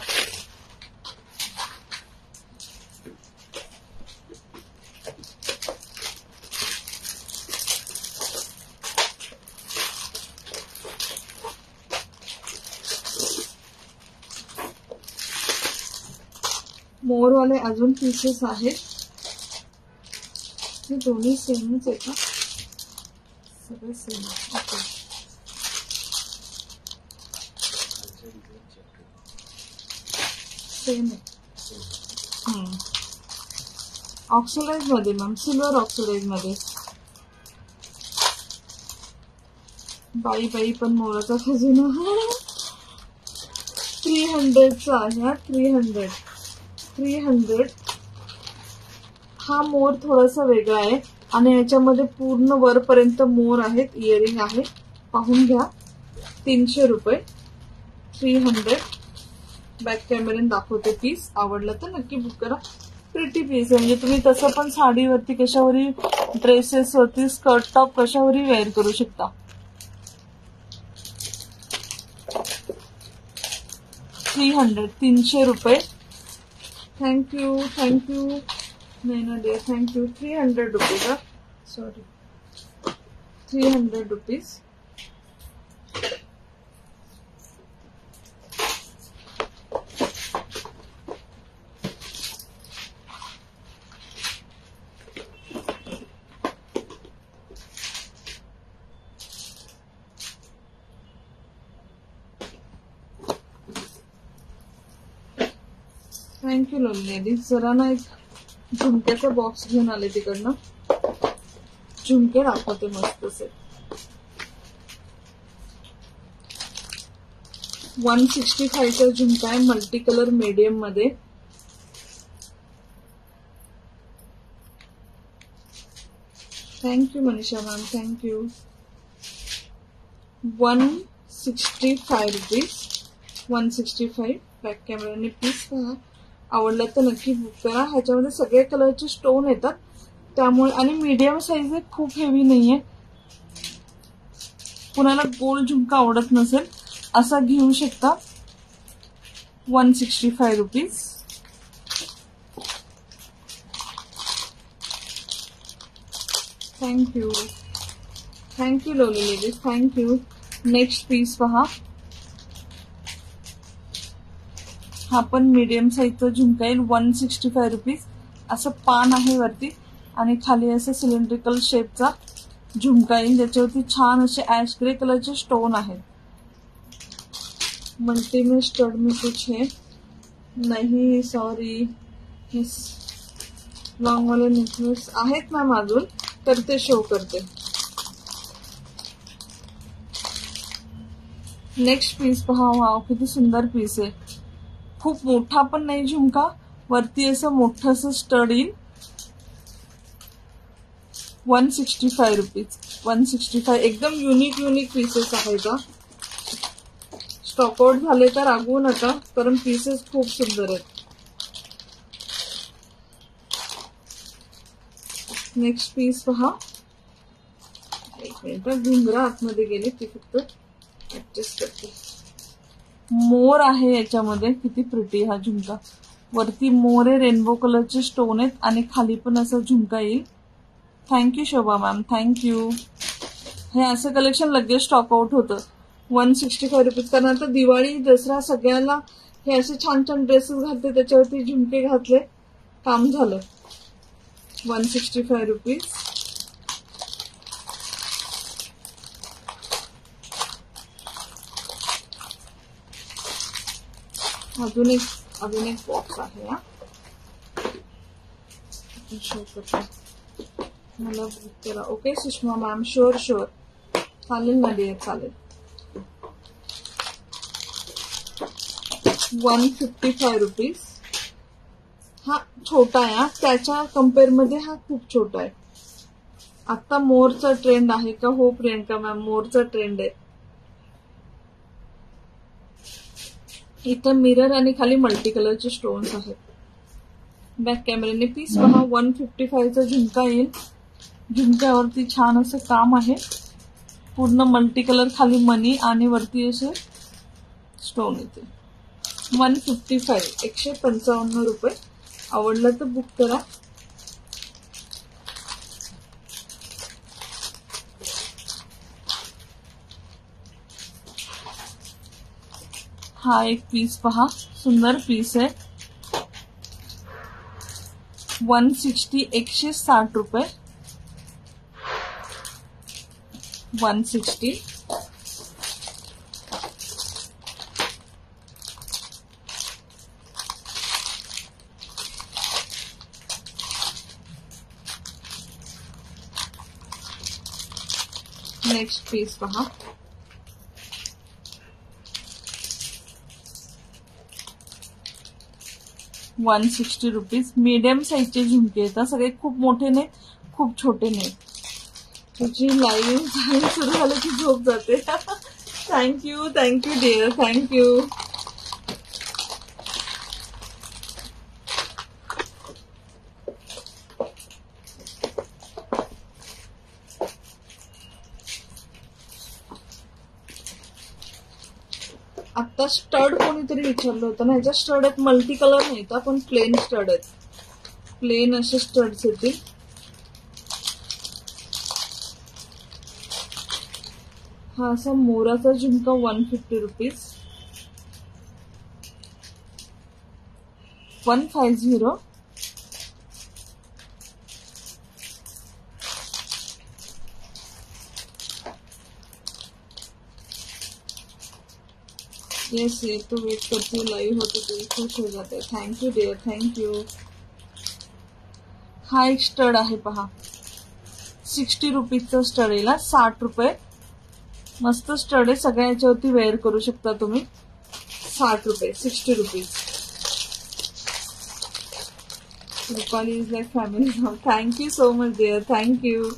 मोरवाले अजून पीसेस आहेत. हे दोन्ही सेमच आहे का? सगळे सेम. ओके सेम आहे. ऑक्सिडाइज मध्ये मॅम, सिल्वर ऑक्सिडाइज मध्ये. बाई बाई पण मोराचा खजिना. थ्री हंड्रेडचा आहे हा. थ्री हंड्रेड थ्री हंड्रेड हा मोर थोडासा वेगळा आहे आणि याच्यामध्ये पूर्ण वरपर्यंत मोर आहेत, इयरिंग आहे. पाहून घ्या. तीनशे रुपये. Three hundred. बॅक कॅमेऱ्याने दाखवते पीस. आवडलं तर नक्की बुक करा. प्रिटी पीस आहे, म्हणजे तुम्ही तसं पण साडीवरती, कशावरही, ड्रेसेसवरती, स्कर्ट टॉप कशावरही वेअर करू शकता. थ्री हंड्रेड तीनशे रुपये. Thank you thank you Naina dear, thank you. Three hundred rupees हा. Sorry three hundred rupees. Thank you ladies. जरा ना एक झुमक्याचा बॉक्स घेऊन आले तिकडनं. झुमके दाखवते मस्त से. वन सिक्स्टी फाईव्हचा झुमका आहे, मल्टी कलर मीडियम मध्ये. Thank you Manisha ma'am, thank you. One sixty five rupees. One sixty five. Back कॅमेराने पीस पहा. आवडलं तर नक्की बुक करा. ह्याच्यामध्ये सगळे कलरचे स्टोन येतात त्यामुळे, आणि मीडियम साईज आहे, खूप हेवी नाहीये. कुणाला गोल्ड झुमका आवडत नसेल असा घेऊ शकता. One sixty five rupees. Thank you thank you lovely ladies, thank you. Next piece पहा. हा पण मीडियम साईजचा झुमका येईल. One sixty five rupees. असं पान आहे वरती आणि खाली असं सिलेंड्रिकल शेपचा झुमका येईल, ज्याच्यावरती छान असे ऍश ग्रे कलरचे स्टोन आहेत. मल्टी में स्टड में कुछ है नहीं, सॉरी. लॉंग वाले नेकलेस आहेत मॅम अजून, तर ते शो करते. नेक्स्ट पीस पहा. वाव किती सुंदर पीस आहे. खूप मोठा पण नाही झुमका, वरती असं मोठं असं स्टड येईल. One sixty five rupees. One sixty five. एकदम युनिक युनिक पीसेस आहेत हा. स्टॉकआउट झाले तर रागवू नका, कारण पीसेस खूप सुंदर आहेत. नेक्स्ट पीस पहा. एक मिनिट, घुंगरा आतमध्ये गेले, ती फक्त ऍडजस्ट करते. मोर आहे याच्यामध्ये. किती प्रिटी हा झुमका. वरती मोर आहे, रेनबो कलरचे स्टोन आहेत आणि खाली पण असा झुमका येईल. Thank you Shobha ma'am, thank you. हे असं कलेक्शन लगेच स्टॉक आउट होतं. One sixty five rupees. कारण आता दिवाळी दसरा सगळ्याला हे असे छान छान ड्रेसेस घालते, त्याच्यावरती झुमके घातले, काम झालं. One sixty five rupees. अजून एक अजून एक बॉक्स आहे हा. शो करते. मला बुक करा. Okay Sushma ma'am, sure sure. चालेल ना डिअर, चालेल. One fifty five rupees. हा छोटा आहे हा, त्याच्या कम्पेअर मध्ये हा खूप छोटा आहे. आता मोरचा ट्रेंड आहे का? हो प्रियंका मॅम, मोरचा ट्रेंड आहे. इथं मिरर आणि खाली मल्टी कलरचे स्टोन्स आहेत. बॅक कॅमेऱ्याने पीस पहा. वन फिफ्टी फाईव्हचा झुमका येईल. झुमक्यावरती छान असं काम आहे. पूर्ण मल्टी कलर, खाली मनी आणि वरती असे स्टोन येते. वन फिफ्टी फाईव्ह एकशे पंचावन्न रुपये. आवडलं तर बुक करा. हा एक पीस पहा, सुंदर पीस आहे. वन सिक्स्टी एकशे साठ रुपये. One sixty. नेक्स्ट पीस पहा. One sixty rupees. मीडियम साईजचे झुमके येतात. सगळे खूप मोठे नाही, खूप छोटे नाही. तुझी लाईव्ह झाली सुरू झालं की झोप जाते. Thank you thank you dear, thank you. आता स्टड कोणीतरी विचारलं होतं ना, ह्याच्या स्टड आहेत, मल्टी कलर नाहीत पण प्लेन स्टड आहेत. प्लेन असे स्टड्स येतील. हा असा मोराचा झुमका one fifty rupees. One five zero. Yes, ये तो वेट करती हूँ, लाइव होते दिल खुश हो जाते. Thank you dear, thank you. हा एक स्टड आहे पहा. सिक्स्टी रुपीजचा स्टड येईल. साठ रुपये. मस्त स्टड आहे. सगळ्या याच्यावरती वेअर करू शकता तुम्ही. साठ रुपये. Sixty rupees. Rupali is like family. Thank you so much dear, thank you.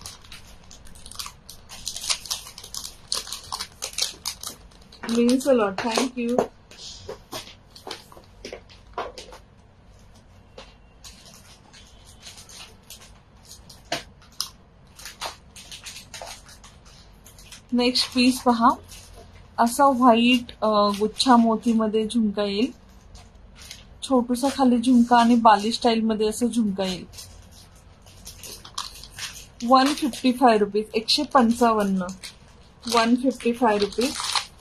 Means a lot. Thank you. Next piece पहा. असा व्हाईट गुच्छा मोती मध्ये झुमका येईल. छोटूसा खाली झुमका आणि बाली स्टाईल मध्ये असं झुमका येईल. One fifty five rupees. एकशे पंचावन्न. One fifty five rupees.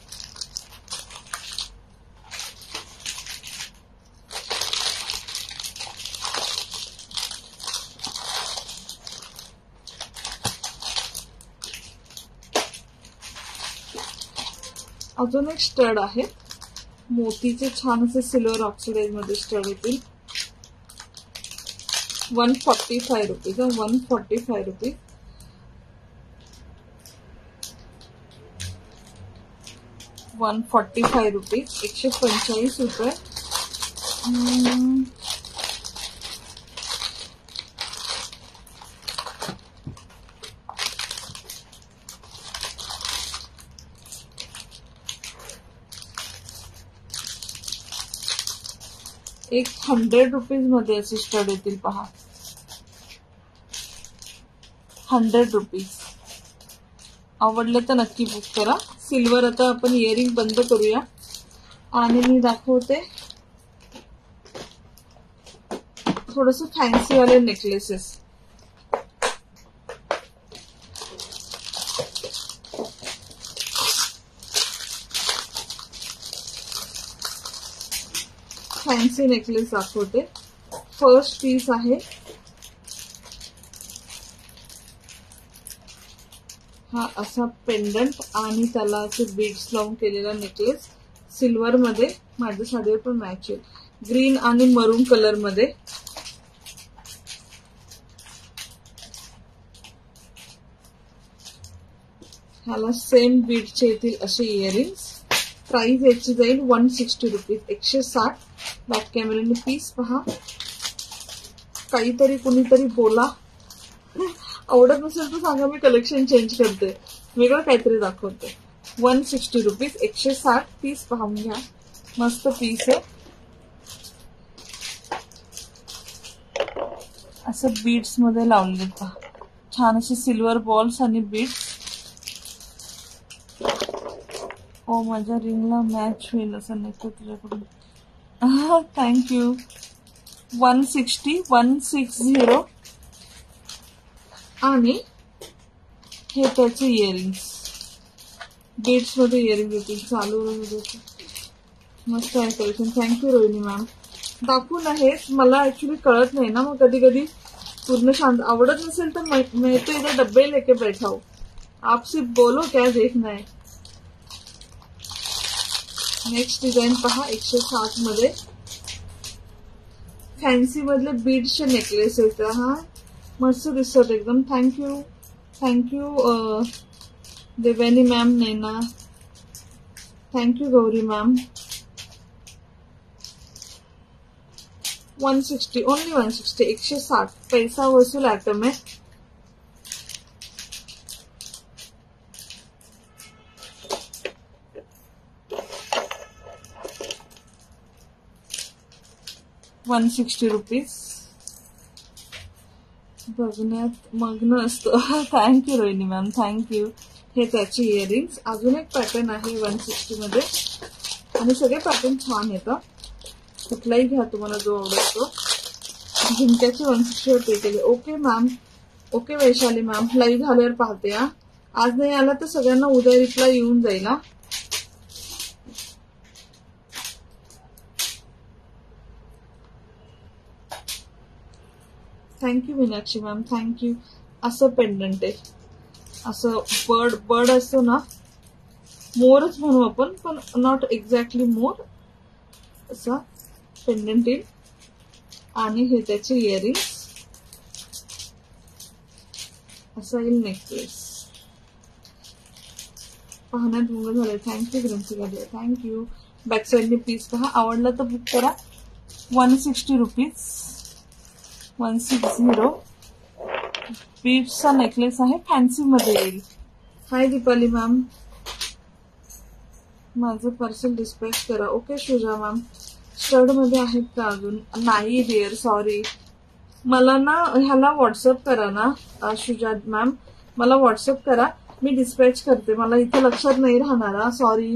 अजून एक स्टड आहे. मोतीचे छान असे सिल्वर ऑक्सिडाइज मध्ये स्टड येतील. One forty five rupees. One forty five rupees. One forty five rupees. एकशे पंचेचाळीस रुपये. एक हंड्रेड रुपीज मध्ये असे स्टड येतील पहा. Hundred rupees. आवडले तर नक्की बुक करा. सिल्वर. आता आपण इयरिंग बंद करूया आणि मी दाखवते थोडस फॅन्सी वाले नेकलेसेस. फॅन्सी नेकलेस दाखवते. फर्स्ट पीस आहे. हा असा पेंडंट आणि त्याला असे बीड्स लावून केलेला नेकलेस. सिल्वर मध्ये. माझ्या साडीवर पण मॅच आहे. ग्रीन आणि मरून कलर मध्ये. ह्याला सेम बीडचे येतील असे इयरिंग्स. प्राइस याची जाईल वन सिक्स्टी रुपीज. एकशे साठ. बॅक कॅमेऱ्याने पीस पहा. काहीतरी कुणीतरी बोला. आवडत नसेल तर सांगा, मी कलेक्शन चेंज करते, वेगळं काहीतरी दाखवते. वन सिक्स्टी रुपीज, एकशे साठ. पीस पाहून घ्या, मस्त पीस आहे. असं बीड्स मध्ये लावलेले पहा, छान असे सिल्वर बॉल्स आणि बीड्स. ओ माझ्या रिंगला मॅच होईल असं नाही तर तुझ्याकडून. Thank you. One sixty one six zero. आणि हे त्याचे इयरिंग्स, बीड्स मध्ये इयरिंग येतील, चालू मस्त आहे कलेक्शन. Thank you Rohini ma'am. दाखवून आहेच, मला ऍक्च्युली कळत नाही ना, मग कधी कधी पूर्ण शांत. आवडत नसेल तर मैं तो इधर डब्बे लेके बैठा हूं, आप सिर्फ बोलो क्या देखना है. नेक्स्ट डिझाईन पहा, एकशे साठ मध्ये फॅन्सी मधले बीड्सचे नेकलेस आहेत. हा मस्त दिसतात एकदम. Thank you thank you Devyani ma'am, Naina. Thank you Gauri ma'am. One sixty, only one sixty, एकशे साठ. पैसा वसूल आयटम आहे. One sixty rupees. बघण्यात मग्न असतो. Thank you Rohini ma'am, thank you. हे त्याचे इयरिंग्स. अजून एक पॅटर्न आहे वन सिक्स्टी मध्ये, आणि सगळे पॅटर्न छान येतं, कुठलाही घ्या तुम्हाला जो आवडतो. झुमक्याचे वन सिक्स्टी वर पे केले. Okay ma'am, okay Vaishali ma'am. Live झाल्यावर पाहते. हा आज नाही आला तर सगळ्यांना उद्या रिप्लाय येऊन जाईल. Thank you Meenakshi ma'am, thank you. असं पेंडंट आहे, असं बर्ड बर्ड असतो ना, मोरच म्हणू आपण, पण नॉट एक्झॅक्टली मोर. असा पेंडंट येईल. आणि हे त्याचे इयरिंग्स. असं येईल नेकलेस. पाहण्यात मुंग झाले. थँक्यू ग्रंथी झाले, थँक्यू. बॅक साईडने पीस पहा, आवडला तर बुक करा. One sixty rupees, one six zero. बीड्सचा नेकलेस आहे, फॅन्सी मध्ये येईल. हाय दीपाली मॅम, माझं पार्सल डिस्पॅच करा. Okay Shuja ma'am. स्टड मध्ये आहेत का अजून? नाही डिअर, सॉरी. मला ना ह्याला व्हॉट्सअप करा ना शुजा मॅम, मला व्हॉट्सअप करा, मी डिस्पॅच करते. मला इथे लक्षात नाही राहणार, सॉरी.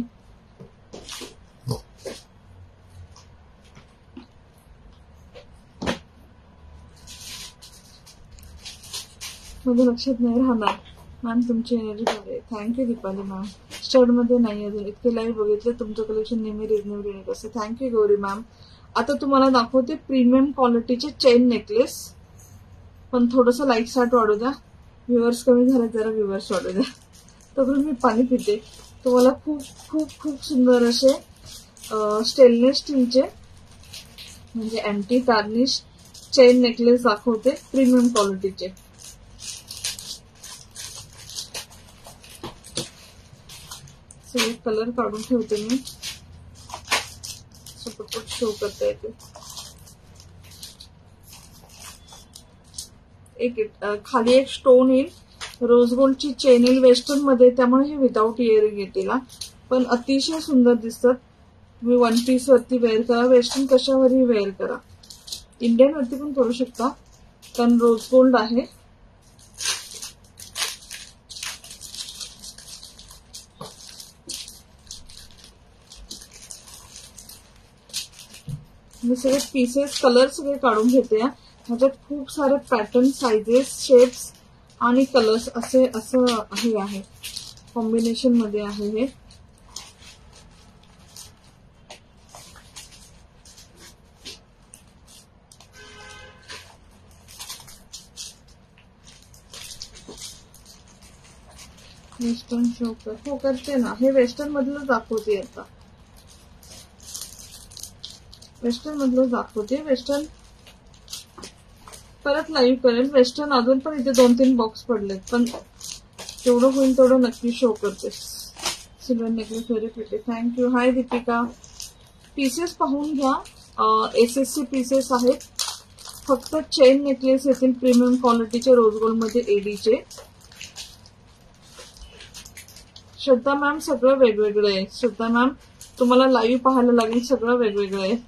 माझ्या लक्षात नाही राहणार मॅम. तुमची एनर्जी भारी. Thank you Deepali ma'am. स्टड मध्ये नाही अजून, इतके लाईव्ह बघितले. तुमचं कलेक्शन नेहमी रिजनेबल युनिक असते. Thank you Gauri ma'am. आता तुम्हाला दाखवते प्रीमियम क्वालिटीचे चेन नेकलेस, पण थोडंसं लाईट साठ वाढू द्या. व्ह्युअर्स कमी झाले, जरा व्ह्युअर्स वाढू द्या. तोपर्यंत मी पाणी पिते. तुम्हाला खूप खूप खूप सुंदर असे स्टेनलेस स्टीलचे म्हणजे अँटी टार्निश चेन नेकलेस दाखवते, प्रीमियम क्वालिटीचे. सगळे कलर काढून ठेवते मी, पटपट शो करता येते. एक खाली एक स्टोन येईल, रोज गोल्डची चेन येईल वेस्टर्न मध्ये, त्यामुळे हे विदाऊट इयरिंग येतील. पण अतिशय सुंदर दिसतात. तुम्ही वन पीस वरती वेअर करा, वेस्टर्न कशावरही वेअर करा, इंडियन वरती पण करू शकता, कारण रोज गोल्ड आहे. मी सगळे पीसेस कलर सगळे काढून घेते. ह्याच्यात खूप सारे पॅटर्न, साइजेस, शेप्स आणि कलर्स असे असं हे आहे, कॉम्बिनेशन मध्ये आहे हे. वेस्टर्न शो कर हो करते ना, हे वेस्टर्न मधलं दाखवते. आता वेस्टर्न मधलं दाखवते. वेस्टर्न परत लाईव्ह करेल. वेस्टर्न अजून पण इथे दोन तीन बॉक्स पडलेत, पण जेवढं होईल तेवढं नक्की शो करते. Silver necklace very pretty. Thank you. Hi Deepika. Pieces पाहून घ्या, एस एस सी पीसेस आहेत. फक्त चेन नेकलेस येतील प्रीमियम क्वालिटीचे रोज गोल्ड मध्ये एडीचे. श्रद्धा मॅम सगळं वेगवेगळं आहे. श्रद्धा मॅम तुम्हाला लाईव्ह पाहायला लागेल, सगळं वेगवेगळं आहे.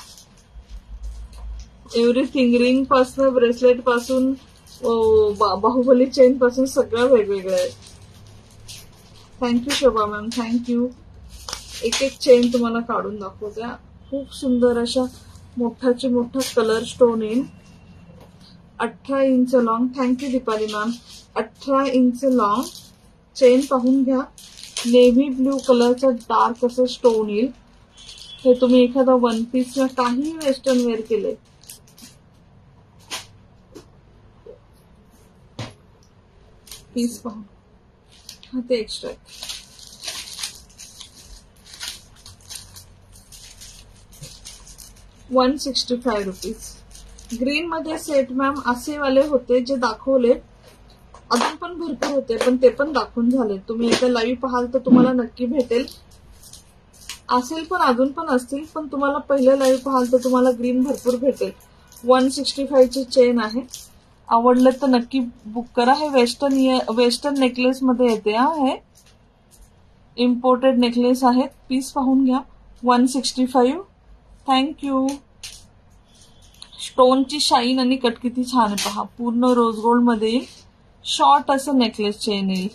एव्हरीथिंग रिंग पासून ब्रेसलेट पासून बाहुबली चेन पासून सगळं वेगवेगळं आहे. Thank you Shobha ma'am, thank you. एक एक चेन तुम्हाला काढून दाखवत्या. खूप सुंदर अशा मोठाचे मोठा कलर स्टोन येईल. अठरा inch long. Thank you Deepali ma'am. अठरा इंच लॉंग चेन पाहून घ्या. नेव्ही ब्ल्यू कलरचा डार्क असं स्टोन येईल. हे तुम्ही एखादा वन पीस किंवा काही वेस्टर्न वेअर केले. पीस पाहू. हा ते एक्स्ट्रा आहे. One sixty five rupees. Green मध्ये सेट मॅम असे वाले होते जे दाखवले, अजून पण भरपूर होते पण ते पण दाखवून झाले. तुम्ही एकदा लाईव्ह पाहाल तर तुम्हाला नक्की भेटेल. असेल पण अजून पण असतील, पण तुम्हाला पहिलं लाईव्ह पाहाल तर तुम्हाला ग्रीन भरपूर भेटेल. वन सिक्स्टी फाय ची चेन आहे. आवडलं तर नक्की बुक करा. हे वेस्टर्न वेस्टर्न नेकलेस मध्ये येते. हा हे इम्पोर्टेड नेकलेस आहेत. पीस पाहून घ्या. One sixty five. थँक्यू. स्टोनची शाईन आणि कट किती छान आहे पहा. पूर्ण रोज गोल्ड मध्ये शॉर्ट असं नेकलेस चेन येईल.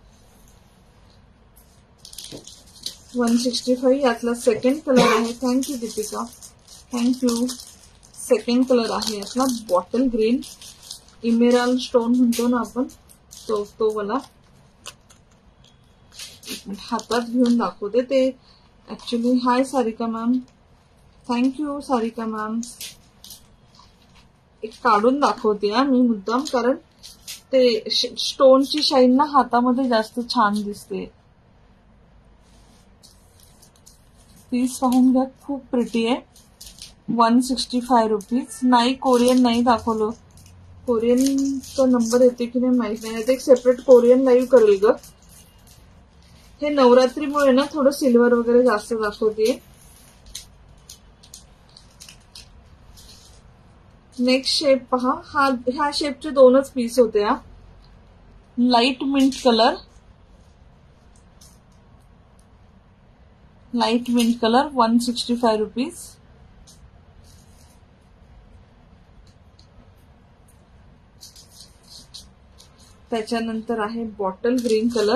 One sixty five. यातला सेकंड कलर आहे. Thank you Deepika, thank you. Second colour आहे यातला बॉटल ग्रीन. इमेराल्ड स्टोन म्हणतो ना आपण, तो तो मला हातात घेऊन दाखवते. ते actually hi Sarika ma'am, thank you Sarika ma'am. एक काढून दाखवते हा मी मुद्दाम, कारण ते स्टोनची शाईन ना हातामध्ये जास्त छान दिसते. पीस पाहून घ्या. खूप प्रिटी आहे. One sixty five rupees. नाही कोरियन नाही दाखवलं. कोरियनचा नंबर येते की नाही माहित नाही. एक सेपरेट कोरियन लाईव्ह करेल ग. हे नवरात्रीमुळे ना थोडं सिल्वर वगैरे जास्त दाखवते. नेक्स्ट शेप पहा. हा ह्या शेपचे दोनच पीस होते. हा light mint colour. Light mint colour. One sixty five rupees. त्याच्यानंतर आहे bottle green colour.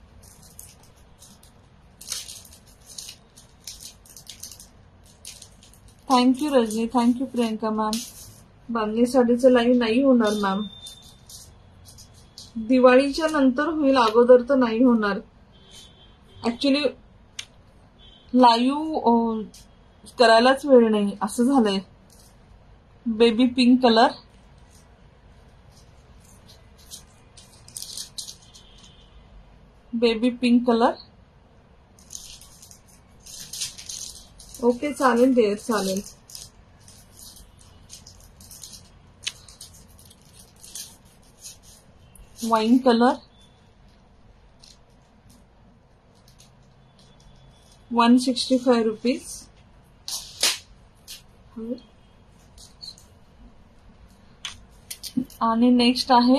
Thank you Rajni, thank you Priyanka ma'am. Bandhani साडीचं लाईव्ह नाही होणार मॅम. दिवाळीच्या नंतर होईल, अगोदर तर नाही होणार. ऍक्च्युली लाईव्ह करायलाच वेळ नाही असं झालंय. Baby pink colour. Baby pink colour. Okay चालेल देर, चालेल. Wine colour. One sixty five rupees. आणि नेक्स्ट आहे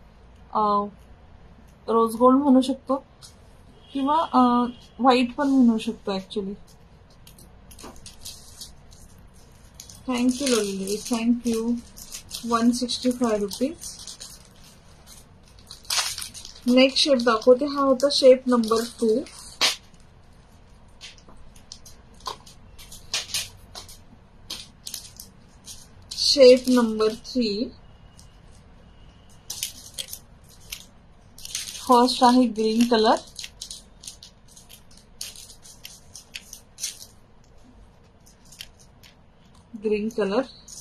रोज गोल्ड म्हणू शकतो किंवा व्हाईट पण म्हणू शकतो ऍक्च्युली. थँक्यू लोली, thank you. One sixty five rupees. Next shape दाखवते. हा होता shape number two. Shape number three. First आहे green colour. Green colour.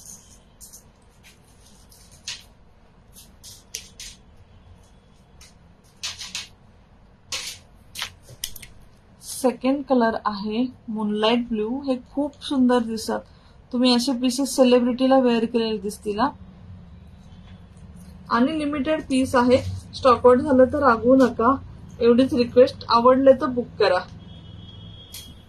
Second colour आहे मूनलाइट ब्ल्यू. हे खूप सुंदर दिसतात. तुम्ही असे पीसेस सेलिब्रिटीला वेअर केलेले दिसतील. आणि लिमिटेड पीस आहे. स्टॉक आउट झालं तर रागवू नका, एवढीच रिक्वेस्ट. आवडले तर बुक करा.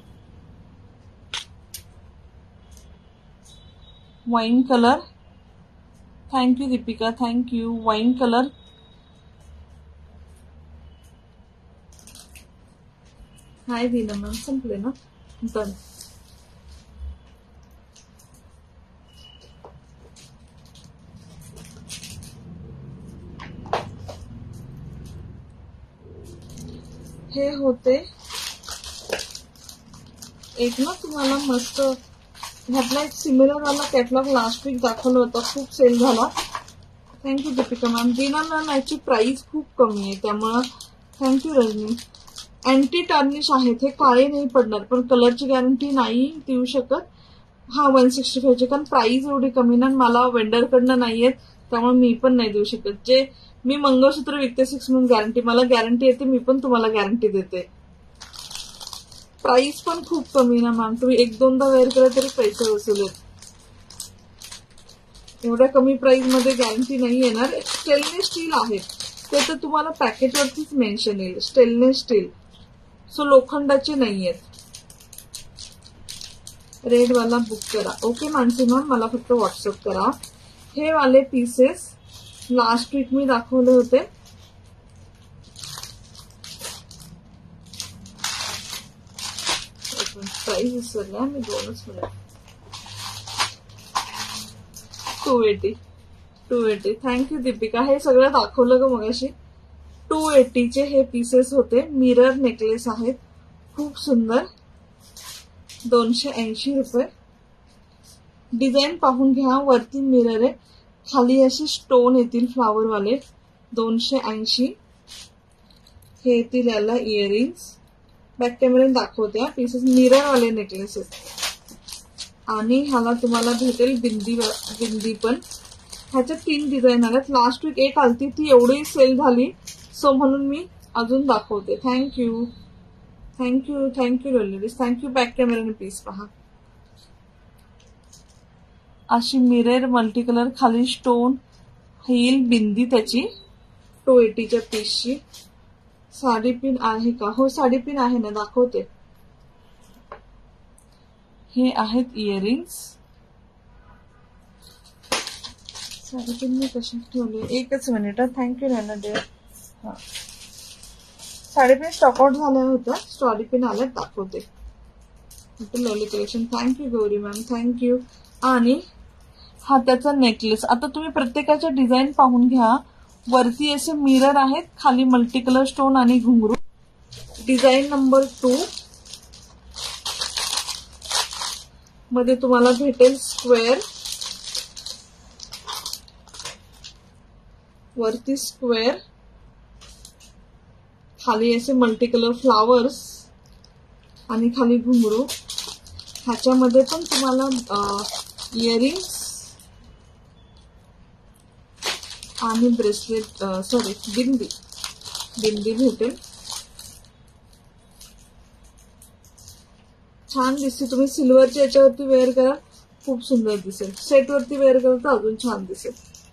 Wine colour. Thank you Deepika, thank you. Wine colour, hi Veena ma'am, संपले ना, डन. हे होते एक ना तुम्हाला मस्त ह्यातला एक सिमिलर वाला कॅटलॉग लास्ट वीक दाखवलं होतं, खूप सेल झाला. Thank you Deepika ma'am. Veena ma'am याची प्राइस खूप कमी आहे त्यामुळं थँक्यू रजनी. अँटी टार्निश आहेत, हे काळे नाही पडणार पण कलरची गॅरंटी नाही देऊ शकत. हा वन सिक्स्टी फायची, कारण प्राइस एवढी कमी ना, मला वेंडरकडनं नाहीयेत त्यामुळे मी पण नाही देऊ शकत. जे मी मंगळसूत्र विकते सिक्स मंथ गॅरंटी, मला गॅरंटी येते, मी पण तुम्हाला गॅरंटी देते. प्राइस पण खूप कमी ना मॅम, तुम्ही एक दोनदा वेअर केला तरी पैसे वसूलेत. एवढ्या कमी प्राइस मध्ये गॅरंटी नाही येणार. स्टेनलेस स्टील आहे ते तर तुम्हाला पॅकेटवरतीच मेन्शन येईल, स्टेनलेस स्टील, सो लोखंडाचे नाहीयेत. रेड वाला बुक करा. ओके मानसी मॅम, मला फक्त व्हॉट्सअप करा. हे वाले पीसेस लास्ट वीक मी दाखवले होते. प्राइस विसरल्या मी, दोनच minute. Two eighty two eighty thank you Deepika. हे सगळं दाखवलं ग मगाशी. टू एटीचे हे पीसेस होते. मिरर नेकलेस आहेत, खूप सुंदर. दोनशे ऐंशी रुपये. डिझाईन पाहून घ्या, वरती मिरर आहे, खाली असे स्टोन येतील फ्लावर वाले. दोनशे ऐंशी. हे येतील याला इयरिंग्स. बॅक कॅमेऱ्याने दाखवते हा पीसेस. मिरर वाले नेकलेसेस. आणि ह्याला तुम्हाला भेटेल बिंदी, बिंदी पण. ह्याच्यात तीन डिझाईन आल्यात. लास्ट वीक एक आलती, ती एवढी सेल झाली, सो म्हणून मी अजून दाखवते. Thank you thank you thank you ladies, thank you. Back कॅमेराने पीस पहा. अशी मिरर मल्टी कलर, खाली स्टोन, हिल, बिंदी त्याची. टू एटीच्या पीसची. साडी पिन आहे का? हो साडी पिन आहे ना, दाखवते. हे आहेत इयरिंग्स. साडी पिन मी कशी ठेवली, एकच मिनिट. Thank you Naina dear. हा साडी पिन स्टॉकआउट झाल्या होत्या, साडी पिन आल्यात, दाखवते. Lovely collection. Thank you Gauri ma'am, thank you. आणि हा त्याचा नेकलेस. आता तुम्ही प्रत्येकाच्या डिझाईन पाहून घ्या. वरती असे मिरर आहेत, खाली मल्टी कलर स्टोन आणि घुंगरू. डिझाईन नंबर टू मध्ये तुम्हाला भेटेल स्क्वेअर, वरती स्क्वेअर, खाली असे मल्टी कलर फ्लावर्स आणि खाली घुंगरू. ह्याच्यामध्ये पण तुम्हाला इयरिंग्स आणि ब्रेसलेट, सॉरी बिंदी, बिंदी भेटेल. छान दिसते. तुम्ही सिल्वरच्या याच्यावरती वेअर करा, खूप सुंदर दिसेल. सेट वरती वेअर करा तर अजून छान दिसेल.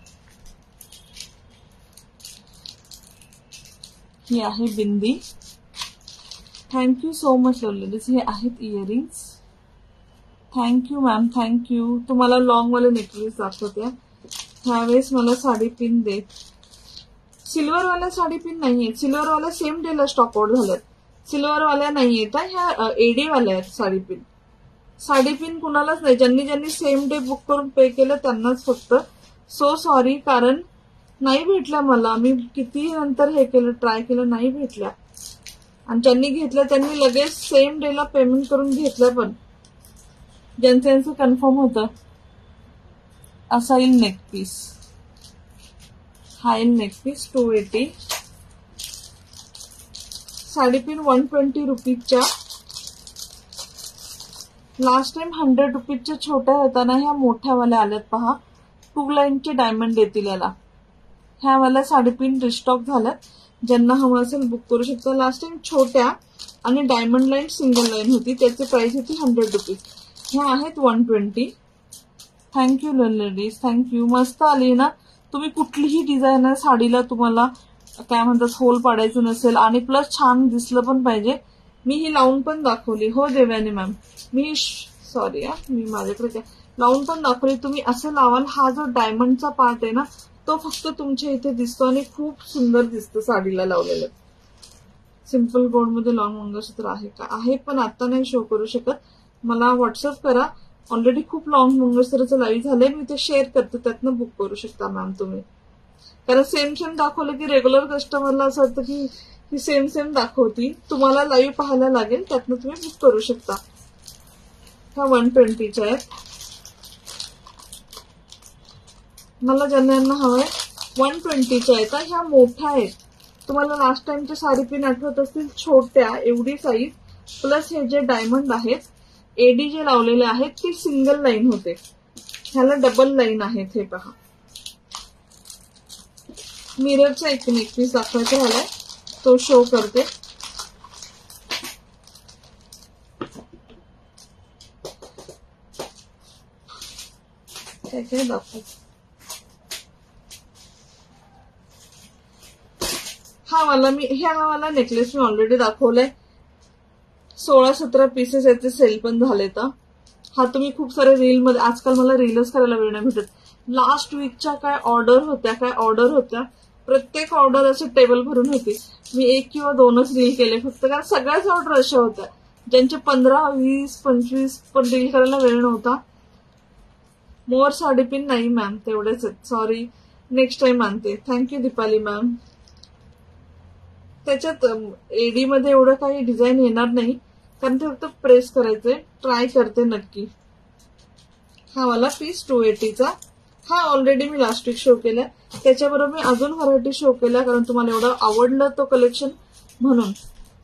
ही आहे bindi. Thank you so much ladies. हे आहेत इयरिंग्स. Thank you ma'am, thank you. तुम्हाला लॉंग वाले नेकलेस दाखवते. ह्यावेळेस मला साडी पिन दे. सिल्वर वाल्या साडी पिन नाहीये. सिल्वर वाल्या सेम डेला स्टॉक आउट झाल्यात. सिल्वर वाल्या नाहीयेत. ह्या एडी वाल्या आहेत साडी पिन. साडी पिन कुणालाच नाही. ज्यांनी ज्यांनी सेम डे बुक करून पे केलं त्यांनाच फक्त. सो सॉरी, कारण नाही भेटल्या मला. मी किती नंतर हे केलं, ट्राय केलं, नाही भेटल्या. आणि ज्यांनी घेतलं त्यांनी लगेच सेम डेला पेमेंट करून घेतलं पण, ज्यांचं ज्यांचं कन्फर्म होतं. असा येईल नेक पीस. हा येईल neck piece. Two eighty. Sari pin one twenty रुपीजच्या. लास्ट टाइम हंड्रेड रुपीजच्या छोट्या होता ना, ह्या मोठ्या वाल्या आल्यात पहा. टू लाईनचे डायमंड येतील याला. ह्या वाल्या साडी पिन रिस्टॉक झाल्यात. ज्यांना हवं असेल बुक करू शकता. लास्ट टाइम छोट्या आणि डायमंड लाईन सिंगल लाईन होती, त्याची प्राइस होती हंड्रेड रुपीज. ह्या आहेत one twenty. Thank you ladies, thank you. मस्त आली ना. तुम्ही कुठलीही डिझाईनर साडीला तुम्हाला काय म्हणतात होल पाडायचं नसेल आणि प्लस छान दिसलं पण पाहिजे. मी ही लावून पण दाखवली. हो देवयानी मॅम, मी सॉरी हा, मी माझ्याकडे लावून पण दाखवली. तुम्ही असं लावाल, हा जो डायमंडचा पार्ट आहे ना तो फक्त तुमच्या इथे दिसतो आणि खूप सुंदर दिसतं साडीला लावलेलं. सिंपल गोल्ड मध्ये लॉंग मंगळसूत्र आहे का? आहे, पण आता नाही शो करू शकत. मला व्हॉट्सअप करा. ऑलरेडी खूप लॉंग मंगळसूत्रचं लाईव्ह झालंय, मी ते शेअर करते, त्यातनं बुक करू शकता मॅम तुम्ही. कारण सेम सेम दाखवलं की रेग्युलर कस्टमरला असं वाटतं की ही सेम सेम दाखवती. तुम्हाला लाईव्ह पाहायला लागेल, त्यातनं तुम्ही बुक करू शकता. ह्या वन ट्वेंटीच्या आहेत. मला ज्यांना हवंय वन ट्वेंटीच्या आहेत. ह्या मोठ्या आहेत. तुम्हाला लास्ट टाइमच्या साडी पिन आठवत असतील, छोट्या एवढी साईज, प्लस हे जे डायमंड आहेत, एडी जे लावलेले आहेत ते सिंगल लाईन होते, ह्याला डबल लाईन आहेत. हे पहा, मिररचा एक नेक पीस दाखवायचा राहिलाय, तो शो करते. काय काय दाखवायचं. हा वाला मी ह्या वाला नेकलेस मी ऑलरेडी दाखवलाय. सोळा सतरा पीसेस याचे सेल पण झाले. तर हा तुम्ही खूप सारे रील मध्ये, आजकाल मला रीलच करायला वेळ नाही भेटत. लास्ट वीकच्या काय ऑर्डर होत्या काय ऑर्डर होत्या प्रत्येक ऑर्डर असे टेबल भरून होती. मी एक किंवा दोनच रील केले फक्त, कारण सगळ्याच ऑर्डर अशा होत्या ज्यांचे पंधरा वीस पंचवीस पण रील करायला वेळ नव्हता. मोर साडी पिन नाही मॅम, तेवढेच आहेत, सॉरी, नेक्स्ट टाइम आणते. Thank you Deepali ma'am. त्याच्यात एडी मध्ये एवढं काही डिझाईन येणार नाही, कारण ते फक्त प्रेस करायचंय. ट्राय करते नक्की. हा वाला पीस टू एटीचा, हा ऑलरेडी मी लास्ट वीक शो केलाय. त्याच्याबरोबर मी अजून व्हरायटी शो केल्या, कारण तुम्हाला एवढं आवडलं तो कलेक्शन म्हणून.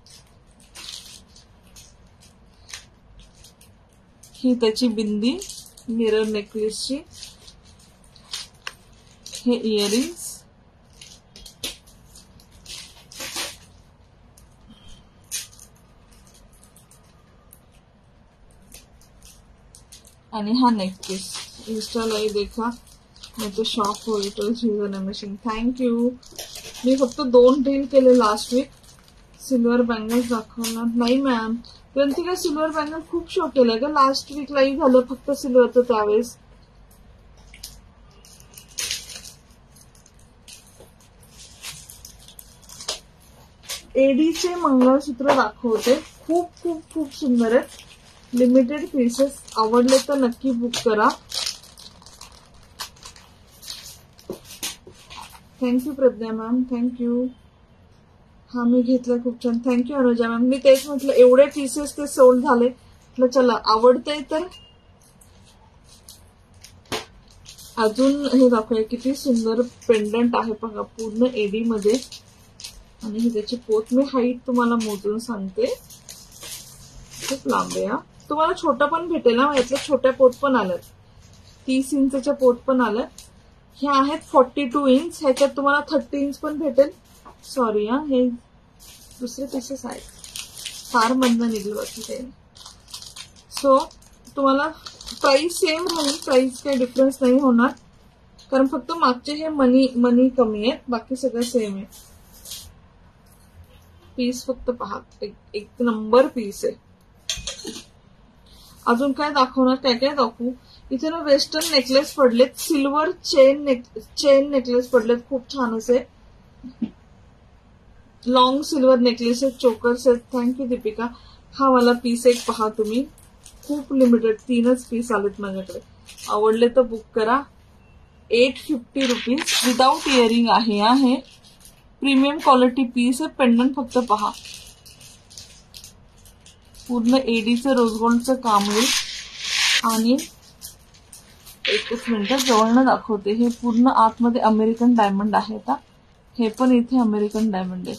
ही त्याची बिंदी मिरर नेकलेसची, हे इयरिंग्स, आणि हा नेक पीस. इंस्टा लाईव्ह देखा नाही तो शॉप हो, it was use amazing. Thank you. मी फक्त दोन रील केले लास्ट वीक. सिल्वर बँगल्स दाखवणार नाही मॅम, त्यांची काय सिल्वर बँगल खूप शो केलंय का? लास्ट वीक लाईव्ह झालं फक्त सिल्वरचं त्यावेळेस. एडीचे मंगळसूत्र दाखवते, खूप खूप खूप सुंदर आहेत. Limited pieces. आवडले तर नक्की बुक करा. Thank you Pragya ma'am, thank you. हा मी घेतला, खूप छान. Thank you Anuja ma'am. मी तेच म्हटलं, एवढे पीसेस ते सोल्ड झाले, म्हटलं चला आवडतंय तर अजून हे दाखवूया. किती सुंदर पेंडंट आहे बघा, पूर्ण एडी मध्ये. आणि ही त्याची पोत, मी हाईट तुम्हाला मोजून सांगते, खूप लांब आहे. हा तुम्हाला छोटा पण भेटेल ना, यातल्या छोट्या पोत पण आल्यात, तीस इंचच्या पोत पण आल्यात. ह्या आहेत फोर्टी टू इंच, ह्याच्यात तुम्हाला थर्टी इंच पण भेटेल. सॉरी हा, हे दुसरे पीसेस आहेत, फार मधनं निघलं बाकी काही. सो तुम्हाला प्राइस सेम राहील, प्राइस काही डिफरन्स नाही होणार, कारण फक्त मागचे हे मनी मनी कमी आहेत, बाकी सगळं सेम आहे. पीस फक्त पहा, एक, एक नंबर पीस आहे. अजून काय दाखवणार, काय काय दाखवू. इथे ना वेस्टर्न नेकलेस पडलेत, silver chain neck chain necklace पडलेत, खूप छान असे लॉंग सिल्वर नेकलेस आहेत, चोकर्स आहेत. थँक्यू दीपिका. हा वाला पीस एक पहा तुम्ही, खूप लिमिटेड, तीनच पीस आलेत माझ्याकडे. आवडले तर बुक करा. Eight fifty rupees without earring आहे. आहे प्रीमियम क्वालिटी पीस आहे. पेंडंट फक्त पहा, पूर्ण एडीचं रोज गोल्डचं काम आहे. आणि एकच मिनिट जवळनं दाखवते, हे पूर्ण आतमध्ये अमेरिकन डायमंड आहे. का हे पण इथे अमेरिकन डायमंड आहे.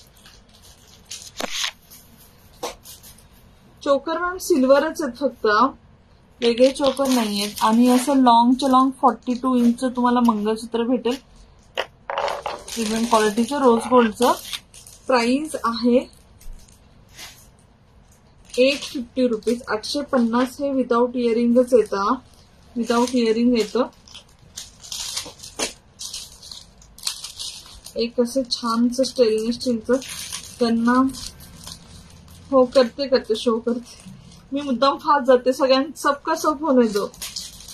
चोकर मॅम सिल्वरच आहेत फक्त, वेगळे चोकर नाही आहेत. आणि असं लॉंगच्या लॉंग फोर्टी टू इंच तुम्हाला मंगळसूत्र भेटेल, प्रीमियम क्वालिटीचं रोज गोल्डचं. प्राइस आहे एट फिफ्टी रुपीज. आठशे पन्नास हे विदाउट इयरिंगच येतं, विदाउट इयरिंग येतं. एक असं छानच स्टेनलेस स्टीलचं त्यांना, हो करते करते शो करते मी, मुद्दाम फास्ट जाते, सगळ्यां सबका सब होने दो.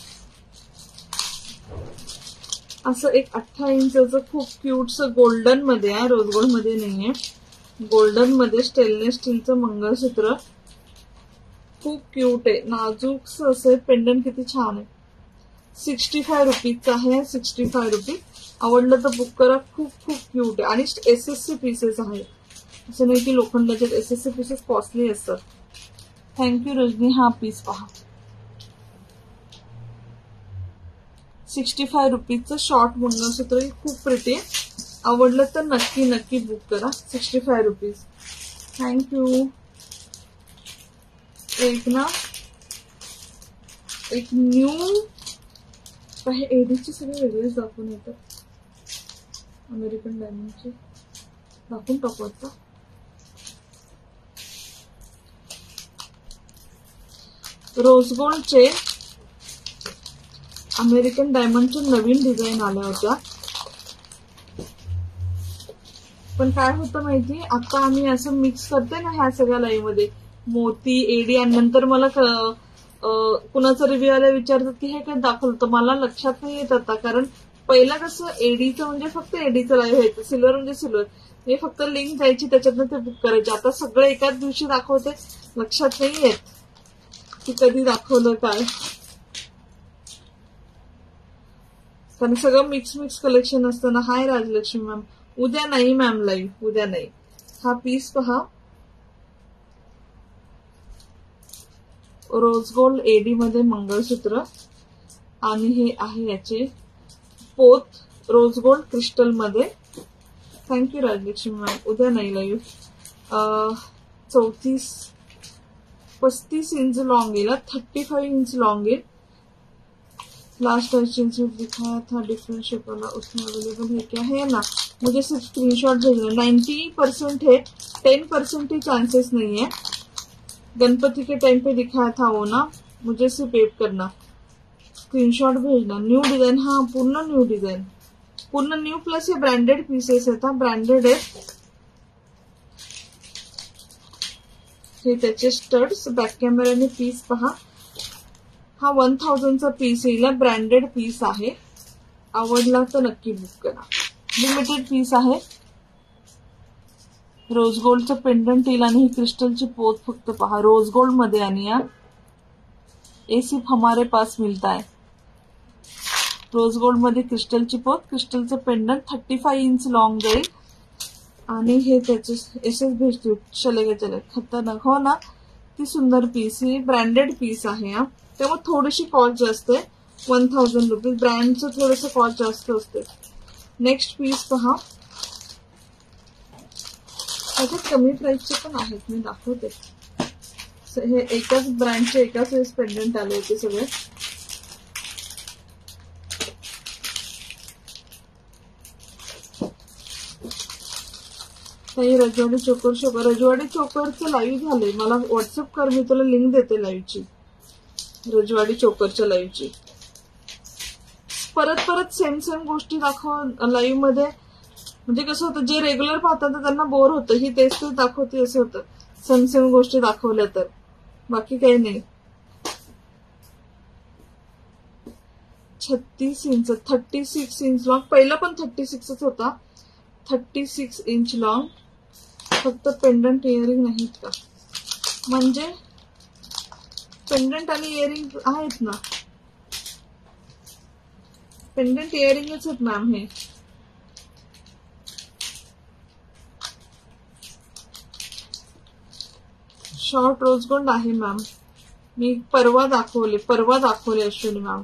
असं एक अठरा इंचचं खूप क्यूटस गोल्डन मध्ये आहे, रोज गोल्ड मध्ये नाहीये, गोल्डन मध्ये स्टेनलेस स्टीलचं मंगळसूत्र, खूप क्यूट आहे, नाजूक असं पेंडंट, किती छान आहे. सिक्स्टी फाय रुपीजचं आहे, सिक्स्टी फाय रुपीज. आवडलं तर बुक करा, खूप खूप क्यूट आहे. आणि एस एस सी पीसेस आहे, असं नाही की लोखंडाचे, S S C pieces costly असतात. थँक्यू रजनी. हा पीस पहा, सिक्स्टी फाय रुपीजचं शॉर्ट मंगळसूत्र, खूप प्रिटी आहे. आवडलं तर नक्की नक्की बुक करा, सिक्स्टी फाय रुपीज. थँक्यू. एक ना एक न्यू काही एडीचे सगळे वेगळेच दाखवून येतात. अमेरिकन डायमंडचे दाखवून टाकू आता. रोज गोल्डचे अमेरिकन डायमंडच्या नवीन डिझाईन आल्या होत्या. पण काय होतं माहिती, आता आम्ही असं मिक्स करते ना ह्या सगळ्या लाईव्ह मध्ये, मोती एडी, आणि नंतर मला कुणाचा रिव्ह्यू आला विचारतात की हे काय दाखवलं, तर मला लक्षात नाही येत आता. कारण पहिला कसं एडीचं म्हणजे फक्त एडीचं लाईव्ह व्हायचं, सिल्वर म्हणजे सिल्वर, हे फक्त लिंक द्यायची त्याच्यातनं ते बुक करायचे. आता सगळं एकाच दिवशी दाखवते, लक्षात नाही येत की कधी दाखवलं काय, कारण सगळं मिक्स मिक्स कलेक्शन असतं ना. Hi Rajlakshmi ma'am. उद्या नाही मॅम लाईव्ह, उद्या नाही. हा पीस पहा, रोज गोल्ड एडी मध्ये मंगळसूत्र, आणि हे आहे याचे पोत, रोज गोल्ड क्रिस्टल मध्ये. Thank you Rajlakshmi ma'am. उद्या नाही लाईव्ह. चौतीस पस्तीस इंच लॉन्ग येईल, थर्टी फाइव इंच लॉन्ग येईल. लास्ट एक्सचेंज दिखाया था डिफरेंट शेप वाला, उसमें अवेलेबल है क्या? है ना, मुझे सिर्फ स्क्रीनशॉट भेजना. नाइन्टी परसेंट है, टेन परसेंट ही चांसेस नहीं है. गणपति के टाइम पे दिखाया था वो ना, मुझे सिर्फ पेप करना, स्क्रीनशॉट भेजना. न्यू डिजाइन, हाँ पूर्ण न्यू डिजाइन, पूर्ण न्यू प्लस हे ब्रँडेड पीसेस आहेत, ब्रँडेड आहेत हे. त्याचे स्टड्स, बॅक कॅमेराने पीस पहा. हा वन थाउजंडचा पीस येईल, ब्रँडेड पीस आहे. आवडला तर नक्की बुक करा, लिमिटेड पीस आहे. रोज गोल्डचं पेंडंट येईल आणि ही क्रिस्टलची पोत फक्त पहा, रोज गोल्ड मध्ये. आणि या ये सिर्फ हमारे पास मिलता है. रोज गोल्ड मध्ये क्रिस्टलची पोत, क्रिस्टलचं pendant, thirty five inch long जाईल. आणि हे त्याचे एसएस भेटतो, चलेगा चले, खतरनाक हो ना. ती सुंदर पीस, ही ब्रँडेड पीस आहे हा, त्यामुळे थोडीशी कॉस्ट जास्त आहे, वन थाउजंड रुपीज. ब्रँडचं थोडंसं कॉस्ट जास्त असते. नेक्स्ट पीस पहा, त्याच्यात कमी प्राइसचे पण आहेत, मी दाखवते. हे एकाच ब्रँडचे एकाच वेळेस पेंडंट आले होते सगळे. काही रजवाडी चोकर शोकर, रजवाडी चोकरचं लाईव्ह झालंय, मला व्हॉट्सअप कर, मी तुला लिंक देते लाईव्हची, रजवाडी चोकरच्या लाईव्हची. परत परत सेम सेम गोष्टी दाखव लाईव्ह मध्ये, म्हणजे कसं होतं, जे रेग्युलर पाहतात त्यांना बोर होतं, ही तेच तेच दाखवते असं होतं सेम सेम गोष्टी दाखवल्या तर, बाकी काही नाही. छत्तीस inch, thirty six inch long, पहिला पण थर्टी सिक्सच होता, थर्टी सिक्स इंच लॉंग. फक्त पेंडंट इयरिंग नाहीत का, म्हणजे पेंडंट आणि इयरिंग आहेत ना, पेंडंट इयरिंगच आहेत मॅम. हे शॉर्ट रोज गोल्ड आहे मॅम, मी परवा दाखवले, परवा दाखवले अश्विनी मॅम.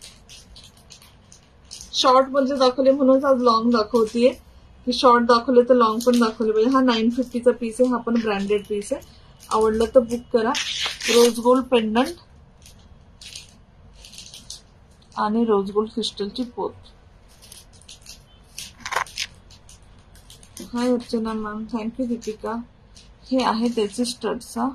शॉर्ट म्हणजे दाखवले म्हणून आज लॉंग दाखवतीये, की शॉर्ट दाखवले तर लॉंग पण दाखवले पाहिजे. हा नाईन फिफ्टीचा पीस आहे, हा पण ब्रँडेड पीस आहे. आवडलं तर बुक करा. रोज गोल्ड पेंडंट आणि रोज गोल्ड क्रिस्टलची पोत. Hi Archana ma'am, thank you Deepika. हे आहे त्याचे स्टड्स. हा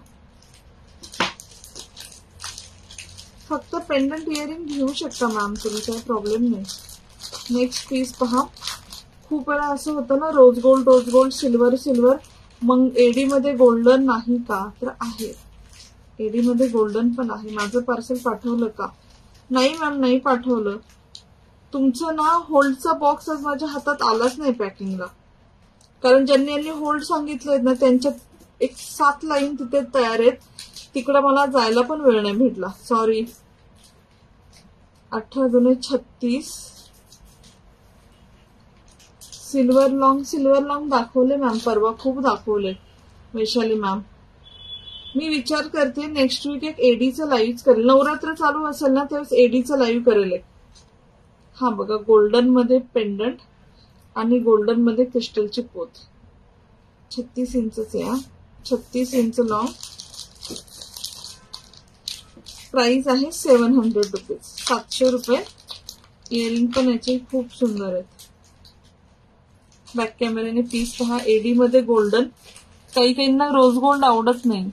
फक्त पेंडंट इयरिंग घेऊ शकता मॅम तुम्ही, काही प्रॉब्लेम नाही. नेक्स्ट पीस पहा. खूप वेळा असं होतं ना, rose gold rose gold silver silver, मग एडी मध्ये गोल्डन नाही का, तर आहे एडी मध्ये गोल्डन पण आहे. माझं पार्सल पाठवलं का? नाही मॅम, नाही पाठवलं. तुमचं ना होल्डचा बॉक्स आज माझ्या हातात आलाच नाही पॅकिंगला, कारण ज्यांनी यांनी होल्ड सांगितलेत ना त्यांच्यात एक सात लाईन तिथे तयार आहेत, तिकडे मला जायला पण वेळ नाही भेटला, सॉरी. अठरा दोन छत्तीस सिल्वर लॉंग, सिल्वर लॉंग दाखवले मॅम परवा, खूप दाखवले वैशाली मॅम. मी विचार करते नेक्स्ट वीक एक एडीचं लाईव्ह करेल, नवरात्र चालू असेल ना त्यावेळेस एडीचं लाईव्ह करेल. हा बघा, गोल्डन मध्ये पेंडंट आणि गोल्डन मध्ये क्रिस्टलची पोत, छत्तीस इंचच आहे, छत्तीस इंच लॉंग, प्राइस आहे सेवन हंड्रेड रुपीज, सातशे रुपये. इयरिंग पण याचे खूप सुंदर आहेत. बॅक कॅमेऱ्याने पीस पहा, एडी मध्ये गोल्डन, काही काहींना रोज गोल्ड आवडत नाही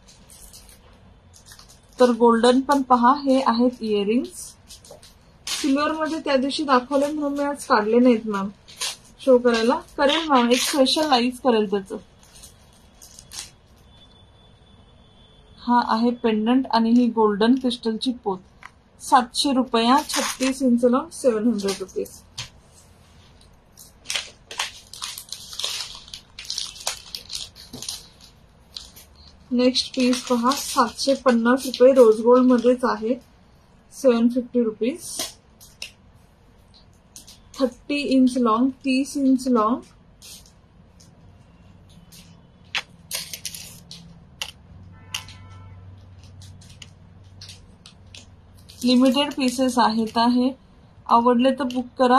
तर गोल्डन पण पहा. हे आहेत इयरिंग्स. सिल्वर मध्ये त्या दिवशी दाखवले म्हणून मी आज काढले नाहीत मॅम शो करायला, करेल मॅम एक स्पेशल लाईव्ह करेल त्याचं. हा आहे पेंडंट आणि ही गोल्डन क्रिस्टलची पोत, सातशे रुपया, छत्तीस inch long, seven hundred rupees. Next piece पहा, सातशे पन्नास रुपये, रोज गोल्ड मध्येच आहे, seven fifty rupees. Thirty inch long, तीस इंच लॉंग, लिमिटेड पीसेस आहेत. आहे आवडले तर बुक करा.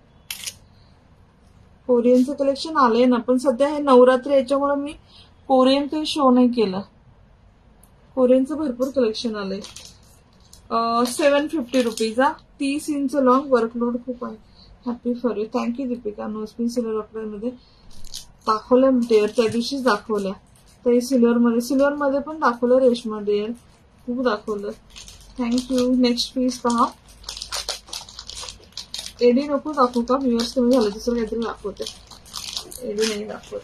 कोरियनचं कलेक्शन आलंय ना, पण सध्या हे नवरात्री याच्यामुळे मी कोरियन काही शो नाही केलं. कोरियनचं भरपूर कलेक्शन आलंय. सेवन फिफ्टी रुपीज हा, तीस इंच लॉंग, वर्कलोड खूप आहे. Happy for you, thank you Deepika. नोस्पिन सिल्वर ऑफर मध्ये दाखवल्या डेअर, त्या दिवशीच दाखवल्या. तर सिल्वर मध्ये, सिल्वर मध्ये पण दाखवलं रेशमा डेअर, खूप दाखवलं. थँक्यू. नेक्स्ट पीस पहा, एडी नको दाखवू का, व्ह्यूअर्स कमी झालं, दुसरं काहीतरी दाखवते, एडी नाही दाखवत.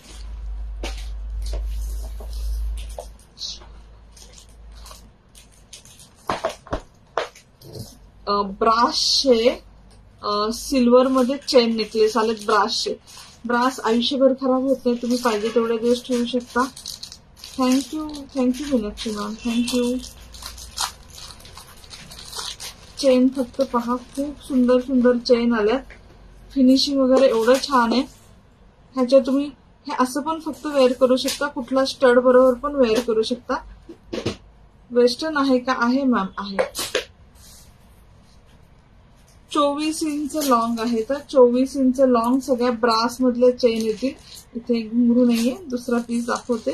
ब्रासचे सिल्वर मध्ये चेन नेकलेस आलेत, ब्रासचे. ब्रास आयुष्यभर खराब होत नाही, तुम्ही पाहिजे तेवढे दिवस ठेवू शकता. Thank you, thank you Meenakshi ma'am, thank you. Chain फक्त पहा, खूप सुंदर सुंदर चेन आल्यात, फिनिशिंग वगैरे एवढं छान आहे. ह्याच्यात तुम्ही हे असं पण फक्त वेअर करू शकता, कुठला स्टड बरोबर पण वेअर करू शकता. वेस्टर्न आहे का, आहे मॅम, आहे. चोवीस इंच लॉंग आहे, तर चोवीस इंच लॉंग सगळ्या ब्रास मधल्या चेन येतील. इथे घुंगरू नाहीये, दुसरा पीस दाखवते.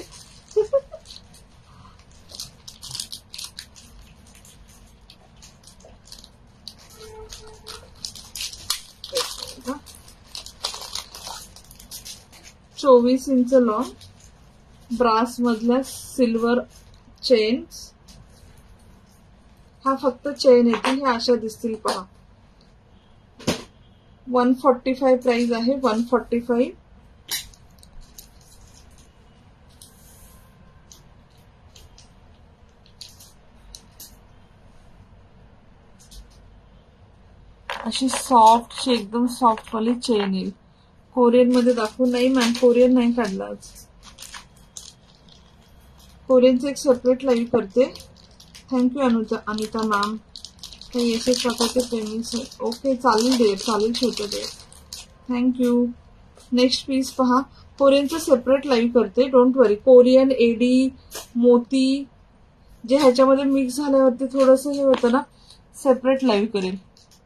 चोवीस इंच लॉंग, ब्रास मधल्या सिल्वर चेन्स. हा फक्त चेन येतील, हे अशा दिसतील पहा. वन फोर्टी फाइव प्राइस आहे, वन फोर्टी फाइव. अशी सॉफ्ट, एकदम सॉफ्ट वाली चेन येईल. कोरियन मध्ये दाखवू नाही मॅम, कोरियन नाही काढला आज. कोरियनचं एक सेपरेट लाईव्ह करते. Thank you Anuta Anita ma'am. काही यशच टाकायचे पेमेंट्स. ओके चालेल देर, चालेल छोटे देर, थँक्यू. नेक्स्ट पीस पहा, कोरियनचं सेपरेट लाईव्ह करते, डोंट वरी. कोरियन, एडी, मोती जे ह्याच्यामध्ये मिक्स झाल्यावरती थोडंसं हे होतं ना, सेपरेट लाईव्ह करेल.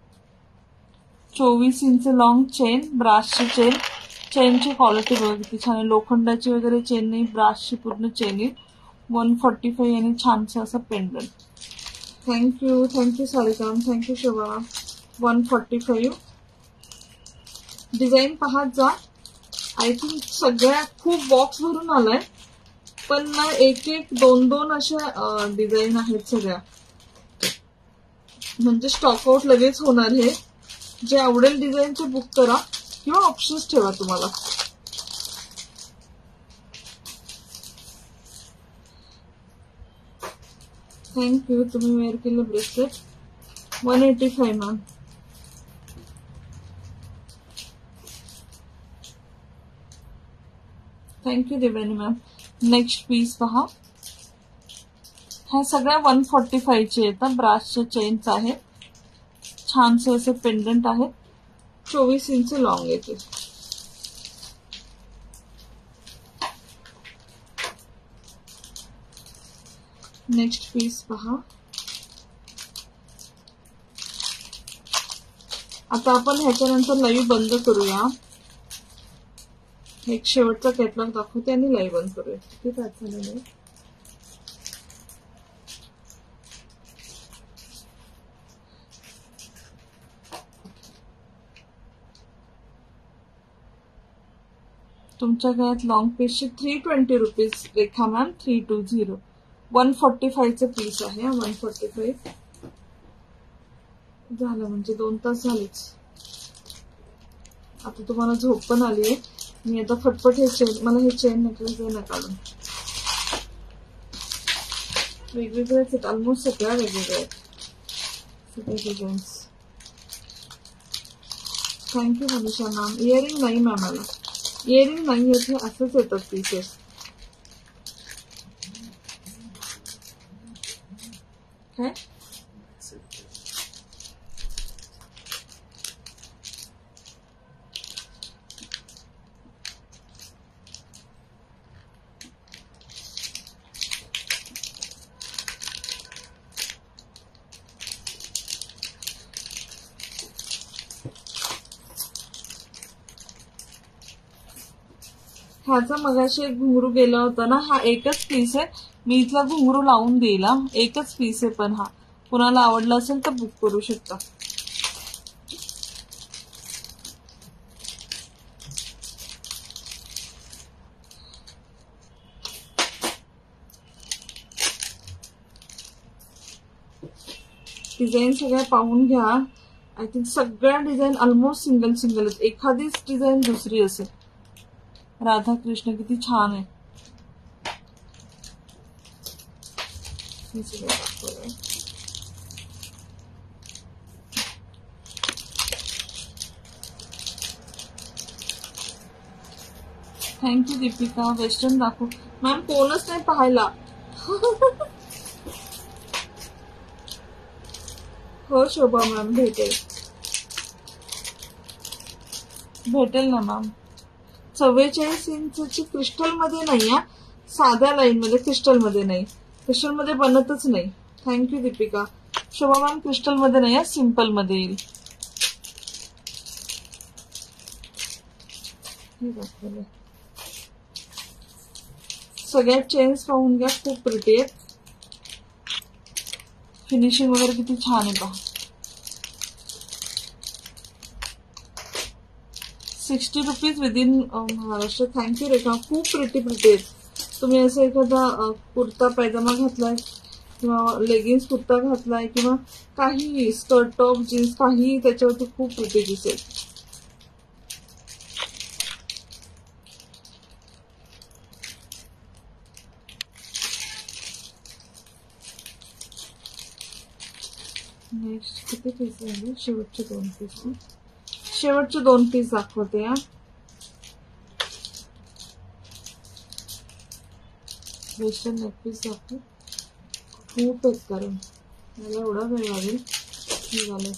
चोवीस इंच लॉंग चेन, ब्रासची चेन. चेनची क्वालिटी बघा किती छान आहे, लोखंडाची वगैरे चेन नाही, ब्रासची पूर्ण चेन येईल. वन फोर्टी फाईव्ह आणि छानसं असं पेंडंट. थँक्यू, थँक्यू सारिकाम, thank you Shobha. One forty five. Design पाहत जा. आय थिंक सगळ्या खूप बॉक्स भरून आलाय, पण ना एक एक दोन दोन अशा डिझाईन आहेत सगळ्या, म्हणजे स्टॉकआउट लगेच होणार. हे जे आवडेल डिझाईनचे बुक करा किंवा ऑप्शन्स ठेवा तुम्हाला. थँक्यू. तुम्ही वेअर केलं bracelet, one eighty five ma'am. Thank you Devani ma'am. Next piece पहा, ह्या सगळ्या वन फोर्टी फाईव्हचे येतात. ब्रासचे चेन्स आहेत, छानसे असे पेंडंट आहेत, चोवीस इंच लॉंग येते. नेक्स्ट पीस पहा, आता आपण ह्याच्यानंतर लाईव्ह बंद करूया. एक शेवटचा कॅटलॉग दाखवते आणि लाईव्ह बंद करूया. किती तास झालेले? तुमच्या गळ्यात लॉंग पीसचे three twenty rupees Rekha ma'am. Three two zero one forty फाईव्हचे पीस आहे. वन फोर्टी फाईव्ह झालं म्हणजे दोन तास झालेच. आता तुम्हाला झोप पण आली आहे. मी आता फटफट हे चेन, मला हे चेन नेकलेस आहे ना काढून. वेगवेगळे आहेत, ऑलमोस्ट सगळ्या वेगवेगळ्या आहेत, सगळे designs. Thank you Manisha ma'am. Earring नाही मॅम, मला इयरिंग नाही येत, हे असंच येतात पीसेस. काय ह्याचा मगाशी एक घुंगरू गेला होता ना, हा एकच पीस आहे. मी इथला घुंगरू लावून देईल. एकच पीस आहे, पण हा कुणाला आवडला असेल तर बुक करू शकता. डिझाईन सगळ्या पाहून घ्या. आय थिंक सगळ्या डिझाईन ऑलमोस्ट सिंगल सिंगल आहेत. एखादीच डिझाईन दुसरी असेल. राधाकृष्ण किती छान आहे. थँक्यू दीपिका. वेस्टर्न दाखवू मॅम, कोणच नाही पाहायला. हो शोभा मॅम, भेटेल भेटेल ना मॅम. चव्वेचाळीस इंचची क्रिस्टल मध्ये नाही, हा साध्या लाईन मध्ये, क्रिस्टल मध्ये नाही. क्रिस्टल मध्ये बनतच नाही. Thank you Deepika. Shobha ma'am crystal मध्ये नाही, सिंपल मध्ये येईल. सगळ्यात चेन्स पाहून घ्या, खूप प्रिटी आहेत. फिनिशिंग वगैरे किती छान आहे पहा. Sixty rupees within Maharashtra. Thank you Rekha. खूप प्रिटी प्रिटी आहेत. तुम्ही असं एखादा कुर्ता पायजामा घातलाय किंवा लेगिन्स कुर्ता घातलाय किंवा काही स्कर्ट टॉप जीन्स काही त्याच्यावरती खूप प्रिटी दिसेल. नेक्स्ट किती पीस आहे? शेवटचे दोन पीस. शेवटचे दोन पीस दाखवते. या वेस्टर्न नेक पीस दाखव. खूप आहेत, कारण मला एवढा वेळ लागेल. झालं.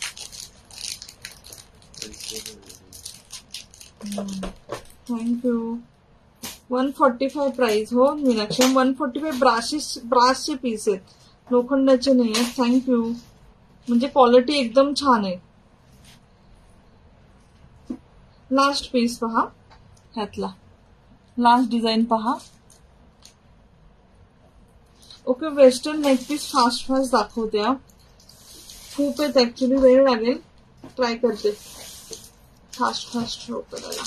Thank you. One forty five price. हो मीनाक्षी, वन फोर्टी फाय ब्राशेस ब्रासचे पीस आहेत, लोखंडाचे नाही आहेत. थँक्यू. म्हणजे क्वालिटी एकदम छान आहे. लास्ट पीस पहा, ह्यातला लास्ट डिझाईन पहा. Okay, western neck piece fast fast दाखवते. खूप आहेत ऍक्च्युली, वेळ लागेल. ट्राय करते फास्ट फास्ट शो करायला.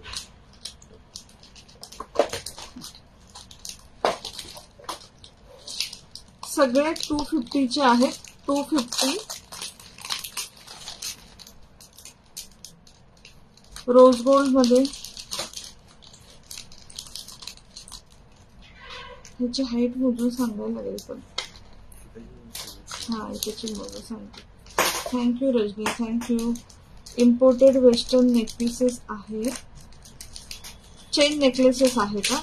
सगळे टू फिफ्टीचे आहेत. टू फिफ्टी रोज गोल्ड मध्ये. ह्याची हाईट मोजून सांगायला लागेल, पण हा त्याची मोजून सांगते. Thank you Rajni. Thank you. Imported western neck pieces आहेत. चेन नेकलेसेस आहे का?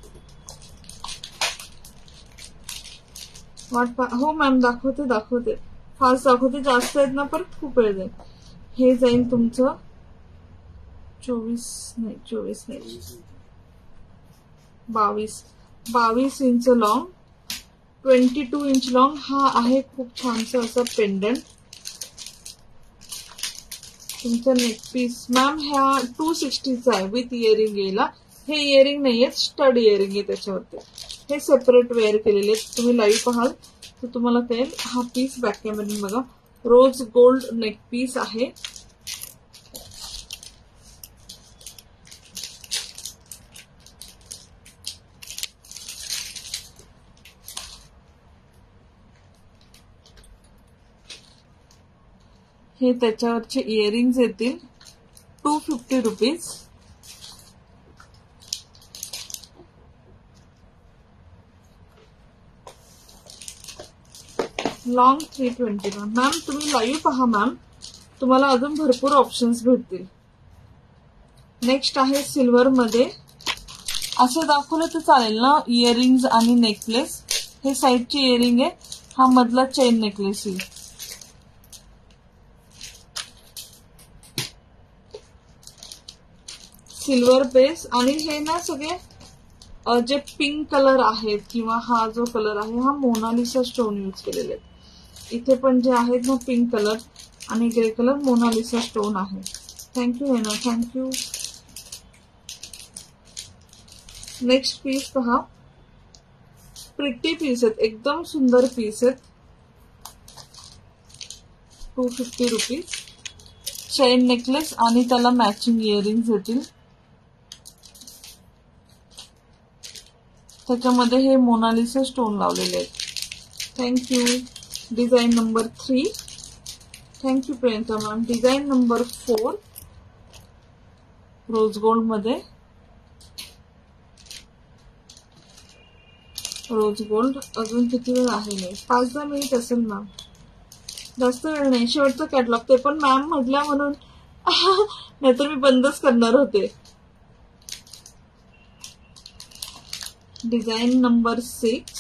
वाट पा हो मॅम, दाखवते दाखवते फास्ट दाखवते. जास्त आहेत ना, परत खूप वेळ जाईल. हे जाईल तुमचं चोवीस नाही चोवीस नाही बावीस बावीस inch long, twenty two inch long. हा आहे खूप छानसा असा पेंडंट तुमचा नेक पीस. मॅम ह्या टू सिक्स्टीचा आहे विथ इयरिंग येईल. हे इयरिंग नाहीये, स्टड इयरिंग आहे त्याच्यावरती. हे सेपरेट वेअर केलेले. तुम्ही लाईव्ह पाहाल तर तुम्हाला कळेल. हा पीस बॅक कॅमेऱ्याने बघा. रोज गोल्ड नेक पीस आहे. हे त्याच्यावरचे इयरिंग्स येतील two fifty rupees. Long three twenty. Ma'am ma'am तुम्ही लाईव्ह पहा मॅम, तुम्हाला अजून भरपूर ऑप्शन्स भेटतील. नेक्स्ट आहे सिल्वर मध्ये. असं दाखवलं तर चालेल ना, इयरिंग्स आणि नेकलेस. हे साईडची इयरिंग आहे, हा मधला चेन नेकलेस आहे. Silver base. आणि हे ना सगळे जे पिंक कलर आहेत किंवा हा जो कलर आहे हा मोनालिसा स्टोन यूज केलेले आहेत. इथे पण जे आहेत ना पिंक कलर आणि ग्रे कलर मोनालिसा स्टोन आहे. थँक्यू है ना, थँक्यू. नेक्स्ट पीस पहा. प्रिटी पीस आहेत, एकदम सुंदर पीस आहेत. Two fifty rupees. Chain necklace आणि त्याला मॅचिंग इयरिंग्स येतील. त्याच्यामध्ये हे मोनालिसा स्टोन लावलेले आहेत. Thank you. Design number three. Thank you Priyanka ma'am. Design number four rose gold मध्ये. Rose gold. अजून किती वेळ आहे? नाही, पाच दहा मिनिट असेल मॅम, जास्त वेळ नाही. शेवटचं कॅटलॉग, ते पण मॅम म्हटल्या म्हणून, नाहीतर मी बंदच करणार होते. Design number six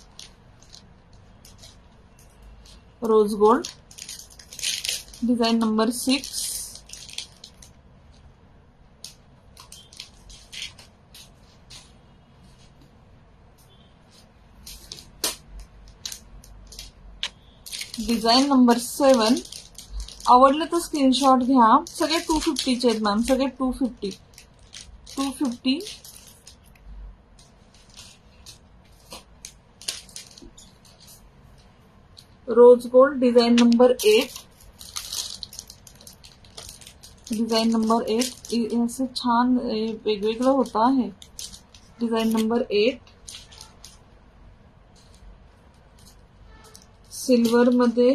rose gold. Design number six. Design number seven. आवडलं तर स्क्रीनशॉट घ्या. सगळे टू फिफ्टीचे आहेत मॅम, सगळे two fifty two fifty. Rose gold. Design number eight. Design number eight. असं छान वेगवेगळं होतं आहे. Design number eight. सिल्वर मध्ये.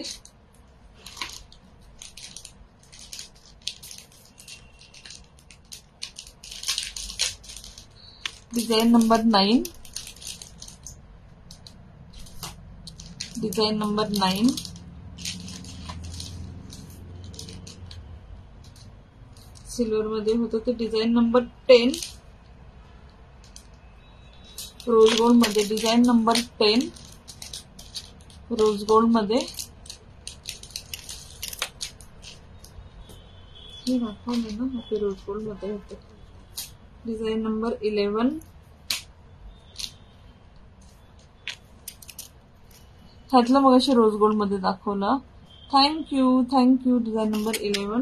Design number nine. Design number nine. Silver मध्ये होतं ते design number ten. Rose gold मध्ये design number ten. Rose gold मध्ये. हे दाखवले ना, ते रोज गोल्ड मध्ये होते. Design number eleven. ह्यातलं मग अशी रोज गोल्ड मध्ये दाखवलं. Thank you thank you. Design number eleven.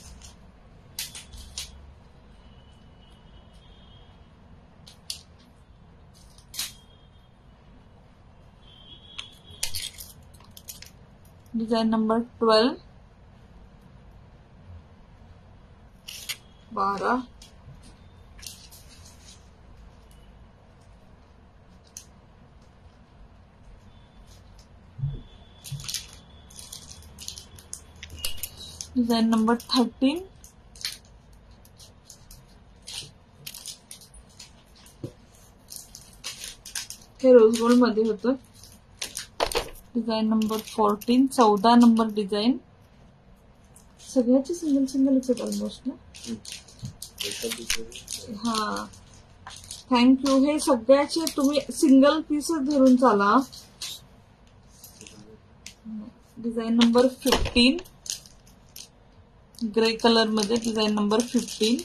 Design number twelve. बारा. Design number thirteen. हे रोज गोल्ड मध्ये होतं. Design number fourteen. चौदा नंबर डिझाईन. सगळ्याची सिंगल सिंगलच आहेत ऑलमोस्ट ना. हा थँक्यू. हे सगळ्याचे तुम्ही सिंगल पीसच धरून चाला. Design number fifteen grey colour मध्ये, design number fifteen.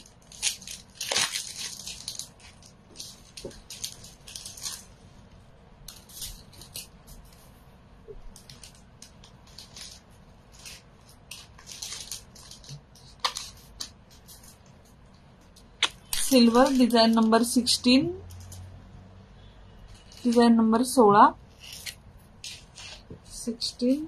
Silver design number sixteen, design number सोळा. Sixteen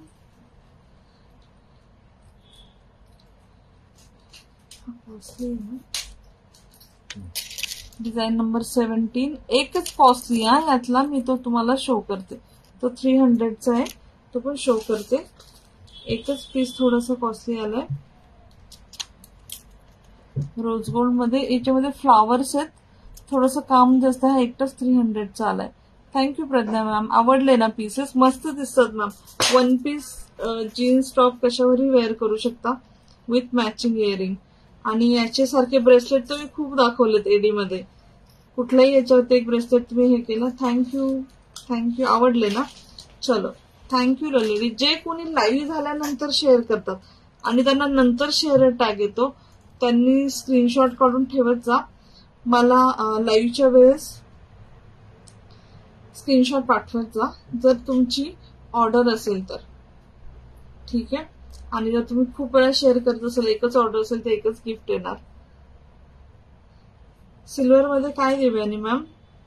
design number seventeen. एकच कॉस्टली आहे यातला, मी तो तुम्हाला शो करते. तो थ्री हंड्रेडचा आहे, तो पण शो करते. एकच पीस थोडासा कॉस्टली आलाय. रोज गोल्ड मध्ये याच्यामध्ये फ्लावर्स आहेत, थोडंसं काम जास्त आहे. एकटाच थ्री हंड्रेडचा आलाय. Thank you Pragya ma'am. आवडले ना पीसेस? मस्त दिसतात ma'am. One piece jeans top कशावरही वेअर करू शकता विथ मॅचिंग इयरिंग. आणि याचे सारखे ब्रेसलेट तुम्ही खूप दाखवलेत एडी मध्ये. कुठल्याही याच्यावरती एक ब्रेसलेट तुम्ही हे केलं. Thank you thank you. आवडले ना? चलो थँक्यू ललेडी. जे कोणी लाईव्ह झाल्यानंतर शेअर करतात आणि त्यांना नंतर शेअर टॅग येतो, त्यांनी स्क्रीनशॉट काढून ठेवत जा. मला लाईव्हच्या वेळेस स्क्रीनशॉट पाठवत जा जर तुमची ऑर्डर असेल तर. ठीक आहे. आणि जर तुम्ही खूप वेळा शेअर करत असाल, एकच ऑर्डर असेल तर एकच गिफ्ट येणार. सिल्वर मध्ये काय Devyani ma'am?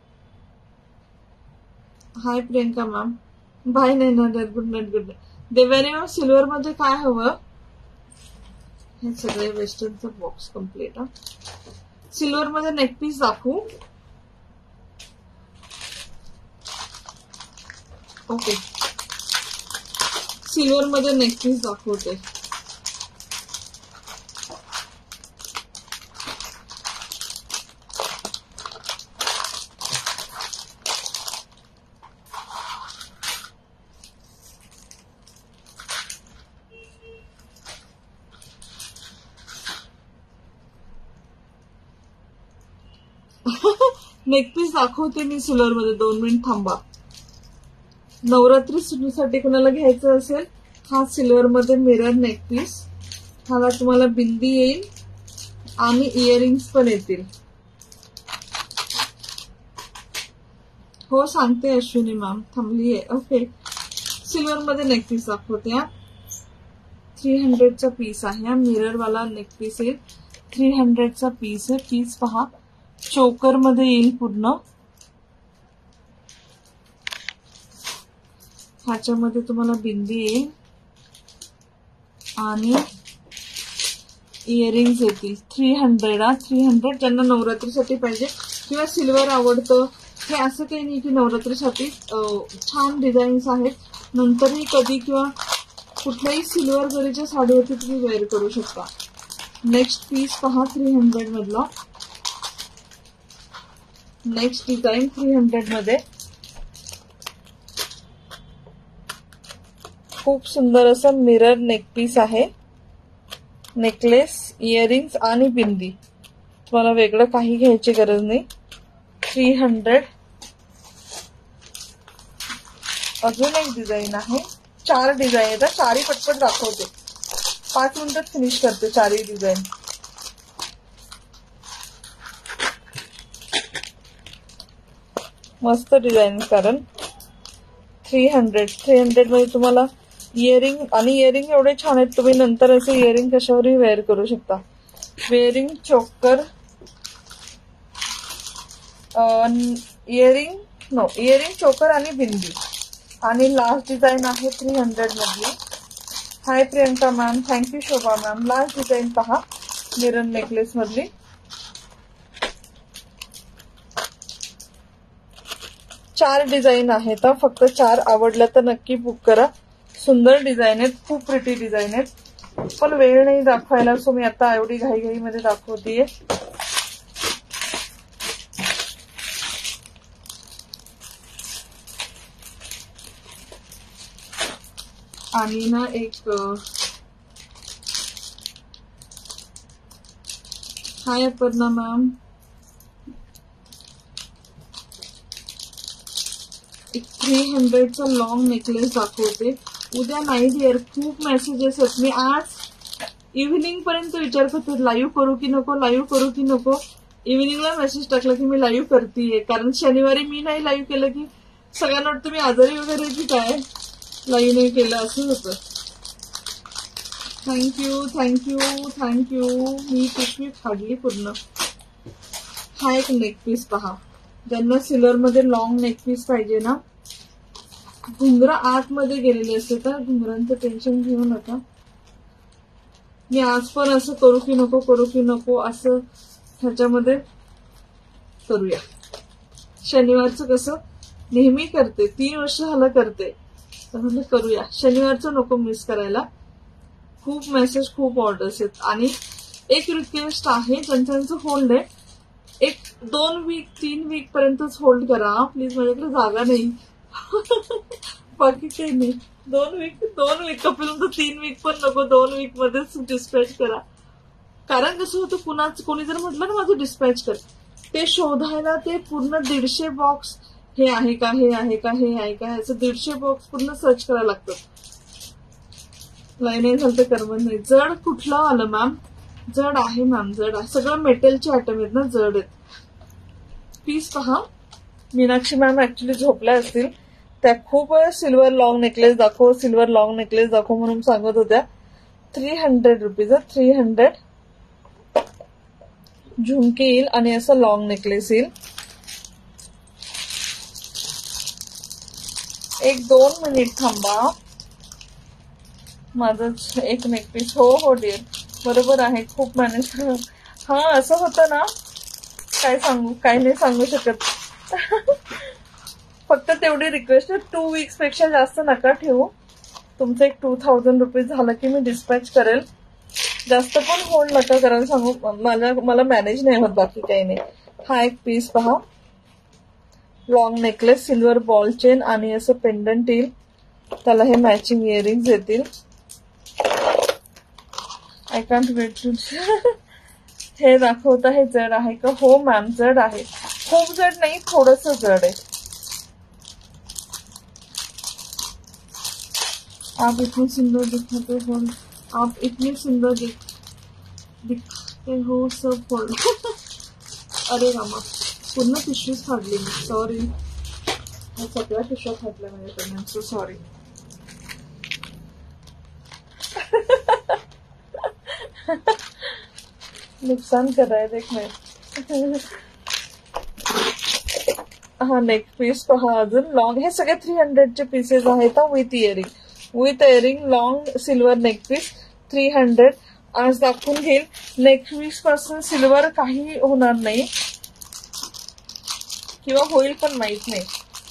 Hi Priyanka ma'am. Bye नाही ना, good night. Good night Devyani ma'am. Silver मध्ये काय हवं? हे सगळे वेस्टर्नचा बॉक्स कम्प्लीट. हा, सिल्वर मध्ये नेकपीस दाखवू? ओके, सिल्वर मध्ये नेकपीस दाखवते. नेकपीस दाखवते मी सिल्वर मध्ये. दोन मिनिट थांबा. नवरात्री सुट्टीसाठी कोणाला घ्यायचं असेल, हा सिल्वर मध्ये मिरर नेकपीस. ह्याला तुम्हाला बिंदी येईल आणि इयरिंग्स पण येतील. हो सांगते अश्विनी मॅम, थांबलीये. ओके, सिल्वर मध्ये नेकपीस दाखवते. हा थ्री हंड्रेडचा पीस आहे. हा मिरर वाला नेकपीस येईल. थ्री हंड्रेडचा पीस आहे. पीस पहा, चोकर मध्ये येईल पूर्ण. ह्याच्यामध्ये तुम्हाला बिंदी येईल आणि इयरिंग्स येतील. थ्री हंड्रेड हा थ्री हंड्रेड. ज्यांना नवरात्रीसाठी पाहिजे किंवा सिल्वर आवडतं, हे असं काही नाही की नवरात्रीसाठी. छान डिझाईन्स आहेत. नंतरही कधी किंवा कुठल्याही सिल्वर जरीच्या साडीवरती तुम्ही वेअर करू शकता. नेक्स्ट पीस पहा, थ्री हंड्रेड मधला. नेक्स्ट डिझाईन थ्री हंड्रेड मध्ये. खूप सुंदर असं मिरर नेकपीस आहे. नेकलेस, इयरिंग्स आणि बिंदी. तुम्हाला वेगळं काही घ्यायची गरज नाही. Three hundred. अजून एक डिझाईन आहे. चार डिझाईन येतात. चारही पटपट दाखवते. पाच मिनिटात फिनिश करते चारही डिझाईन. मस्त डिझाईन. कारण थ्री हंड्रेड थ्री हंड्रेड मध्ये तुम्हाला इयरिंग आणि इयरिंग एवढे छान आहेत. तुम्ही नंतर असे इयरिंग कशावरही वेअर करू शकता. वेअरिंग चोकर, इयरिंग नो इयरिंग चोकर आणि बिंदी. आणि लास्ट डिझाईन आहे थ्री हंड्रेड मधली. Hi Priyanka ma'am. Thank you Shobha ma'am. Last design पहा, मिरर नेकलेस मधली. चार डिझाईन आहेत. फक्त चार. आवडल्या तर नक्की बुक करा. सुंदर डिझाईन आहेत. खूप प्रिटी डिझाईन आहेत. पण वेळ नाही दाखवायला, सो मी आता एवढी घाई मध्ये दाखवतीये. आणि ना एक हाय अपर्णा मॅम. एक थ्री हंड्रेडचा लॉंग नेकलेस दाखवते. उद्या नाही डिअर, खूप मेसेजेस आहेत. मी आज इव्हिनिंग पर्यंत विचार करते लाईव्ह करू की नको, लाईव्ह करू की नको. इव्हिनिंगला मेसेज टाकला की मी लाईव्ह करतेय, कारण शनिवारी मी नाही लाईव्ह केलं की सगळ्यांना वाटतं मी आजारी वगैरे की काय, लाईव्ह नाही केलं असं होतं. Thank you thank you thank you. मी पिशवी फाडली पूर्ण. हा एक नेक पीस पहा, ज्यांना सिल्वर मध्ये लॉंग नेक पीस पाहिजे ना, घुंगरं आतमध्ये गेलेले असते तर घुंगरांचं टेन्शन घेऊ नका. मी आज पण असं करू की नको, करू की नको असं ह्याच्यामध्ये करूया. शनिवारचं कसं नेहमी करते, तीन वर्ष झालं करते, तर म्हणजे करूया. शनिवारचं नको मिस करायला. खूप मेसेज, खूप ऑर्डर्स आहेत. आणि एक रिक्वेस्ट आहे, ज्यांचं होल्ड आहे, एक दोन वीक तीन वीक पर्यंतच होल्ड करा प्लीज, माझ्याकडे जागा नाही. बाकी काही नाही. दोन वीक दोन वीक पर्यंत, तीन वीक पण नको, दोन वीक मध्येच डिस्पॅच करा. कारण कसं होतं, कुणाच कोणी जर म्हटलं ना माझं डिस्पॅच कर, ते शोधायला ते पूर्ण दीडशे बॉक्स हे आहे का, हे आहे का, हे आहे का, ह्याचं दीडशे बॉक्स पूर्ण सर्च करायला लागतं. नाही झालं तर करमत नाही. जड कुठलं आलं मॅम? जड आहे मॅम, जड आहे. सगळं मेटलचे आयटम आहेत ना, जड आहेत. पीस पहा. मीनाक्षी मॅम ऍक्च्युली झोपल्या असतील, त्या खूप सिल्वर लॉंग नेकलेस दाखव, सिल्वर लॉंग नेकलेस दाखव म्हणून सांगत होत्या. Three hundred rupees three hundred झुमके येईल आणि असं लॉंग नेकलेस येईल. एक दोन मिनिट थांबा, माझं एक नेक पीस. हो हो डिअर, बरोबर आहे. खूप मॅनेज. हा असं होतं ना, काय सांगू, काय नाही सांगू शकत. फक्त तेवढी रिक्वेस्ट आहे, टू वीक्स पेक्षा जास्त नका ठेवू. तुमचं एक टू थाउजंड रुपीज झालं की मी डिस्पॅच करेल. जास्त पण होल्ड नका करायला सांगू, मला मला मॅनेज नाही होत, बाकी काही नाही. हा एक पीस पहा, long necklace, silver ball chain आणि असं पेंडंट येईल, त्याला हे मॅचिंग इयरिंग्स येतील. I can't wait to. हे दाखवता हे जड आहे का? हो मॅम जड आहे, खूप जड नाही, थोडस जड आहे. आप इतनी सुंदर दिखते हो, आप इतनी सुंदर दिख दिखते हो सब फॉल. अरे रामा, पूर्ण पिशवीच फाडली मी, सॉरी. सगळ्या पिशव्या फाटल्या माझ्याकडनं, सो सॉरी. नुकसान कराय देख नाही. हा नेक पीस पहा, अजून लॉंग. हे सगळे थ्री हंड्रेडचे पीसेस आहेत with earring, with earring long silver neck piece three hundred. आज दाखवून घेईल. नेक पीस पासून सिल्वर काही होणार नाही किंवा होईल पण माहित नाही.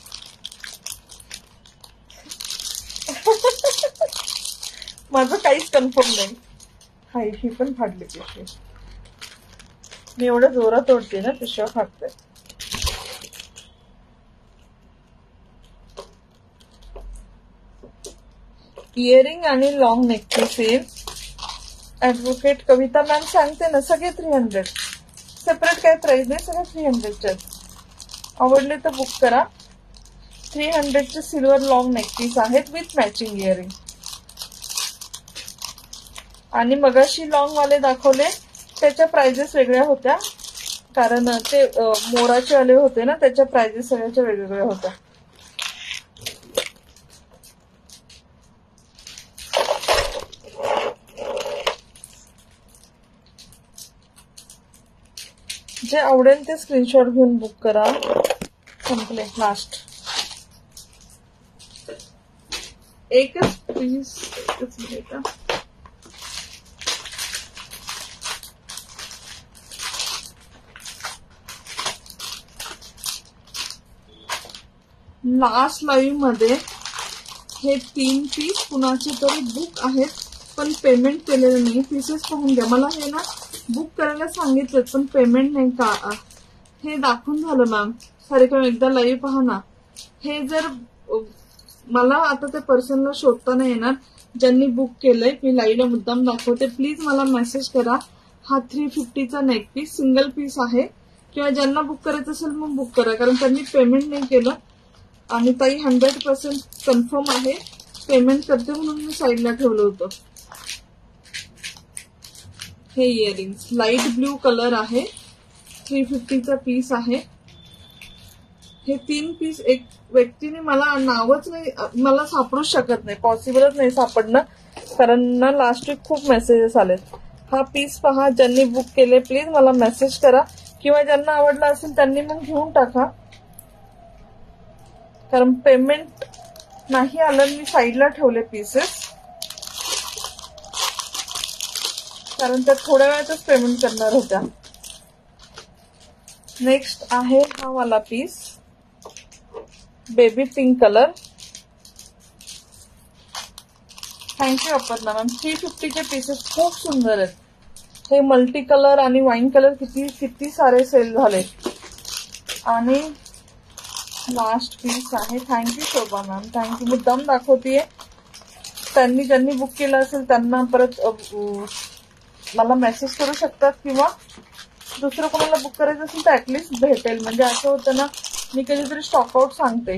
माझं काहीच कन्फर्म नाही. हाय, ही पण फाडली पिशवी. मी एवढं जोरात ओढते ना, पिशव्या फाटते. इयरिंग आणि लॉंग नेक पीस येईल. ऍडव्होकेट कविता मॅम सांगते ना, सगळे थ्री हंड्रेड. सेपरेट काय प्राइस नाही, सगळे थ्री हंड्रेडचे. आवडले तर बुक करा. थ्री हंड्रेडचे सिल्वर लॉंग नेक पीस आहेत विथ मॅचिंग इयरिंग. आणि मगाशी लॉंग वाले दाखवले त्याच्या प्राइजेस वेगळ्या होत्या, कारण ते मोराचे वाले होते ना, त्याच्या प्राइजेस सगळ्याच्या वेगवेगळ्या होत्या. जे आवडेल ते स्क्रीनशॉट घेऊन बुक करा. संपले. लास्ट एकच पीस, एकच मिनिट. लास्ट लाईव्ह मध्ये हे तीन पीस कुणाचे तरी बुक आहेत, पण पेमेंट केलेलं नाही. पीसेस पाहून घ्या. मला हे ना बुक करायला सांगितलं, पण पेमेंट नाही का. हे दाखवून झालं मॅम. सारिका एकदा लाईव्ह पहा ना. हे जर मला आता ते पर्सनला शोधता नाही येणार, ज्यांनी बुक केलंय, मी लाईव्हला मुद्दाम दाखवते. प्लीज मला मेसेज करा. हा थ्री फिफ्टीचा नेक पीस सिंगल पीस आहे, किंवा ज्यांना बुक करायचं असेल मग बुक करा, कारण त्यांनी पेमेंट नाही केलं. आणि ताई हंड्रेड पर्सेंट कन्फर्म आहे, पेमेंट करते म्हणून मी साईडला ठेवलं होतं. हे इयरिंग्स लाईट ब्ल्यू कलर आहे, थ्री फिफ्टीचा पीस आहे. हे तीन पीस एक व्यक्तीने मला नावच नाही, मला सापडूच शकत नाही, पॉसिबलच नाही सापडणं, कारण ना लास्ट वीक खूप मेसेजेस आलेत. हा पीस पहा, ज्यांनी बुक केले प्लीज मला मेसेज करा, किंवा ज्यांना आवडला असेल त्यांनी मग घेऊन टाका, कारण पेमेंट नाही आलं. मी साईडला ठेवले पीसेस, कारण त्या थोड्या वेळातच पेमेंट करणार होत्या. नेक्स्ट आहे हा वाला piece, baby pink colour. Thank you Aparna ma'am. Three फिफ्टीचे पीसेस खूप सुंदर आहेत. हे मल्टी कलर आणि वाईन कलर किती किती सारे सेल झाले. आणि लास्ट पीस आहे. Thank you Shobha ma'am, thank you. मुद्दाम दाखवतीये, त्यांनी ज्यांनी बुक केलं असेल त्यांना परत मला मेसेज करू शकतात, किंवा दुसरं कोणाला बुक करायचं असेल तर ऍटलिस्ट भेटेल. म्हणजे असं होतं ना, मी कधीतरी स्टॉकआउट सांगते.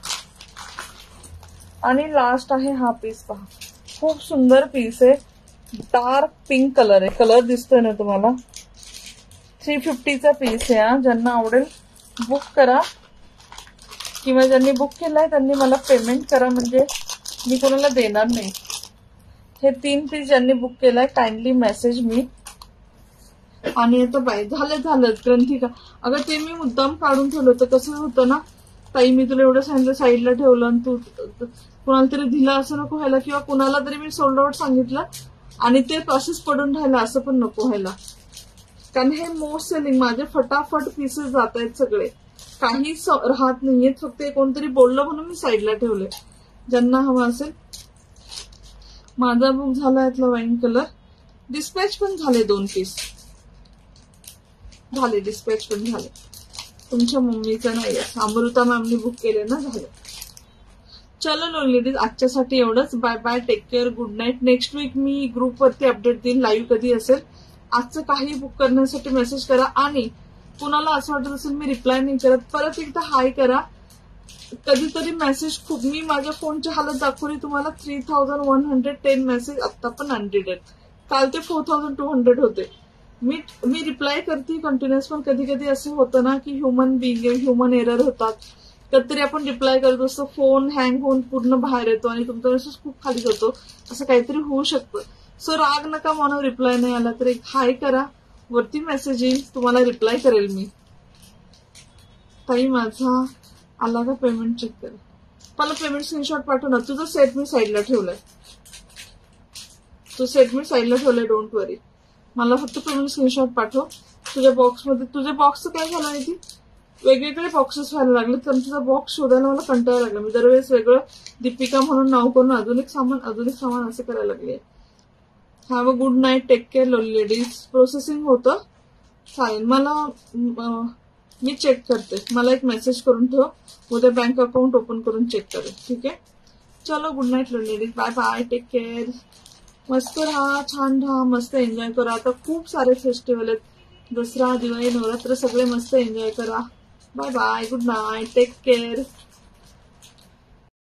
आणि लास्ट आहे हा पीस पहा, खूप सुंदर पीस आहे, डार्क पिंक कलर आहे. कलर दिसतोय ना तुम्हाला. थ्री फिफ्टीचा पीस आहे हा. ज्यांना आवडेल बुक करा, किंवा ज्यांनी बुक केलाय त्यांनी मला पेमेंट करा, म्हणजे मी कोणाला देणार नाही. हे तीन पीस ज्यांनी बुक केलाय काइंडली मेसेज मी. आणि आता बाय झालं झालं ग्रंथिका. अगं ते मी मुद्दाम काढून ठेवलं होतं. कसं होतं ना ताई, मी तुला एवढं सांगितलं साईडला ठेवलं आणि तू कुणाला तरी दिलं असं नको व्हायला, किंवा कुणाला तरी मी सोल्ड आउट सांगितलं आणि ते प्रोसेस पडून राहिलं असं पण नको व्हायला. कारण हे मोस्ट सेलिंग माझे फटाफट पीसेस जात आहेत सगळे, काही राहत नाहीयेत. फक्त कोणतरी बोललं म्हणून मी साईडला ठेवले. ज्यांना हवं असेल. माझा बुक झाला यातला वाईन कलर. डिस्पॅच पण झाले, दोन पीस झाले, डिस्पॅच पण झाले. तुमच्या मम्मीचं नाही, अमृता मॅमनी बुक केले ना, झाले. चलो लो लेडीज, आजच्यासाठी एवढंच. Bye bye, take care, good night. Next week मी ग्रुपवरती अपडेट देईन लाईव्ह कधी असेल. आजचं काही बुक करण्यासाठी मेसेज करा. आणि कुणाला असं वाटत असेल मी रिप्लाय नाही करत, परत एकदा हाय करा. कधीतरी मेसेज खूप, मी माझ्या फोनची हालत दाखवली तुम्हाला. Three thousand one hundred ten message आता पण हंड्रेड आहेत. काल ते फोर थाउजंड टू हंड्रेड होते. मी मी रिप्लाय करते कंटिन्युअस, पण कधी कधी असं होतं ना की ह्युमन बिंग ह्युमन एरर होतात. कधीतरी आपण रिप्लाय करत असतो, फोन हँग होऊन पूर्ण बाहेर येतो आणि तुमचा मेसेज खूप खाली जातो. असं काहीतरी होऊ शकतं. सो राग नका म्हणून रिप्लाय नाही आला तर एक हाय करा, वरती मेसेज येईल, तुम्हाला रिप्लाय करेल मी. ताई माझा आला का पेमेंट चेक कर. मला पेमेंट स्क्रीनशॉट पाठव ना. तुझं सेट मी साईडला ठेवलंय, तो सेट मी साईडला ठेवलंय, डोंट वरी. मला फक्त पेमेंट स्क्रीनशॉट पाठव. तुझ्या बॉक्समध्ये, तुझ्या बॉक्सचं काय झालं माहिती, वेगवेगळे बॉक्सेस व्हायला लागले, तर तुझा बॉक्स शोधायला मला कंटाळा लागला. मी दरवेळेस वेगळं दीपिका म्हणून नाव करून अजून एक सामान अजून एक सामान असं करायला लागले. Have a good night, take care ladies. Processing होतं, फाईन. मला मी चेक करते, मला एक मेसेज करून ठेव, उद्या बँक अकाउंट ओपन करून चेक करेल, ठीक आहे. चलो good night ladies, bye bye, take care. मस्त राहा, छान राहा, मस्त एन्जॉय करा. आता खूप सारे फेस्टिवल आहेत, दसरा, दिवाळी, नवरात्र, सगळे मस्त एन्जॉय करा. Bye bye, good night, take care.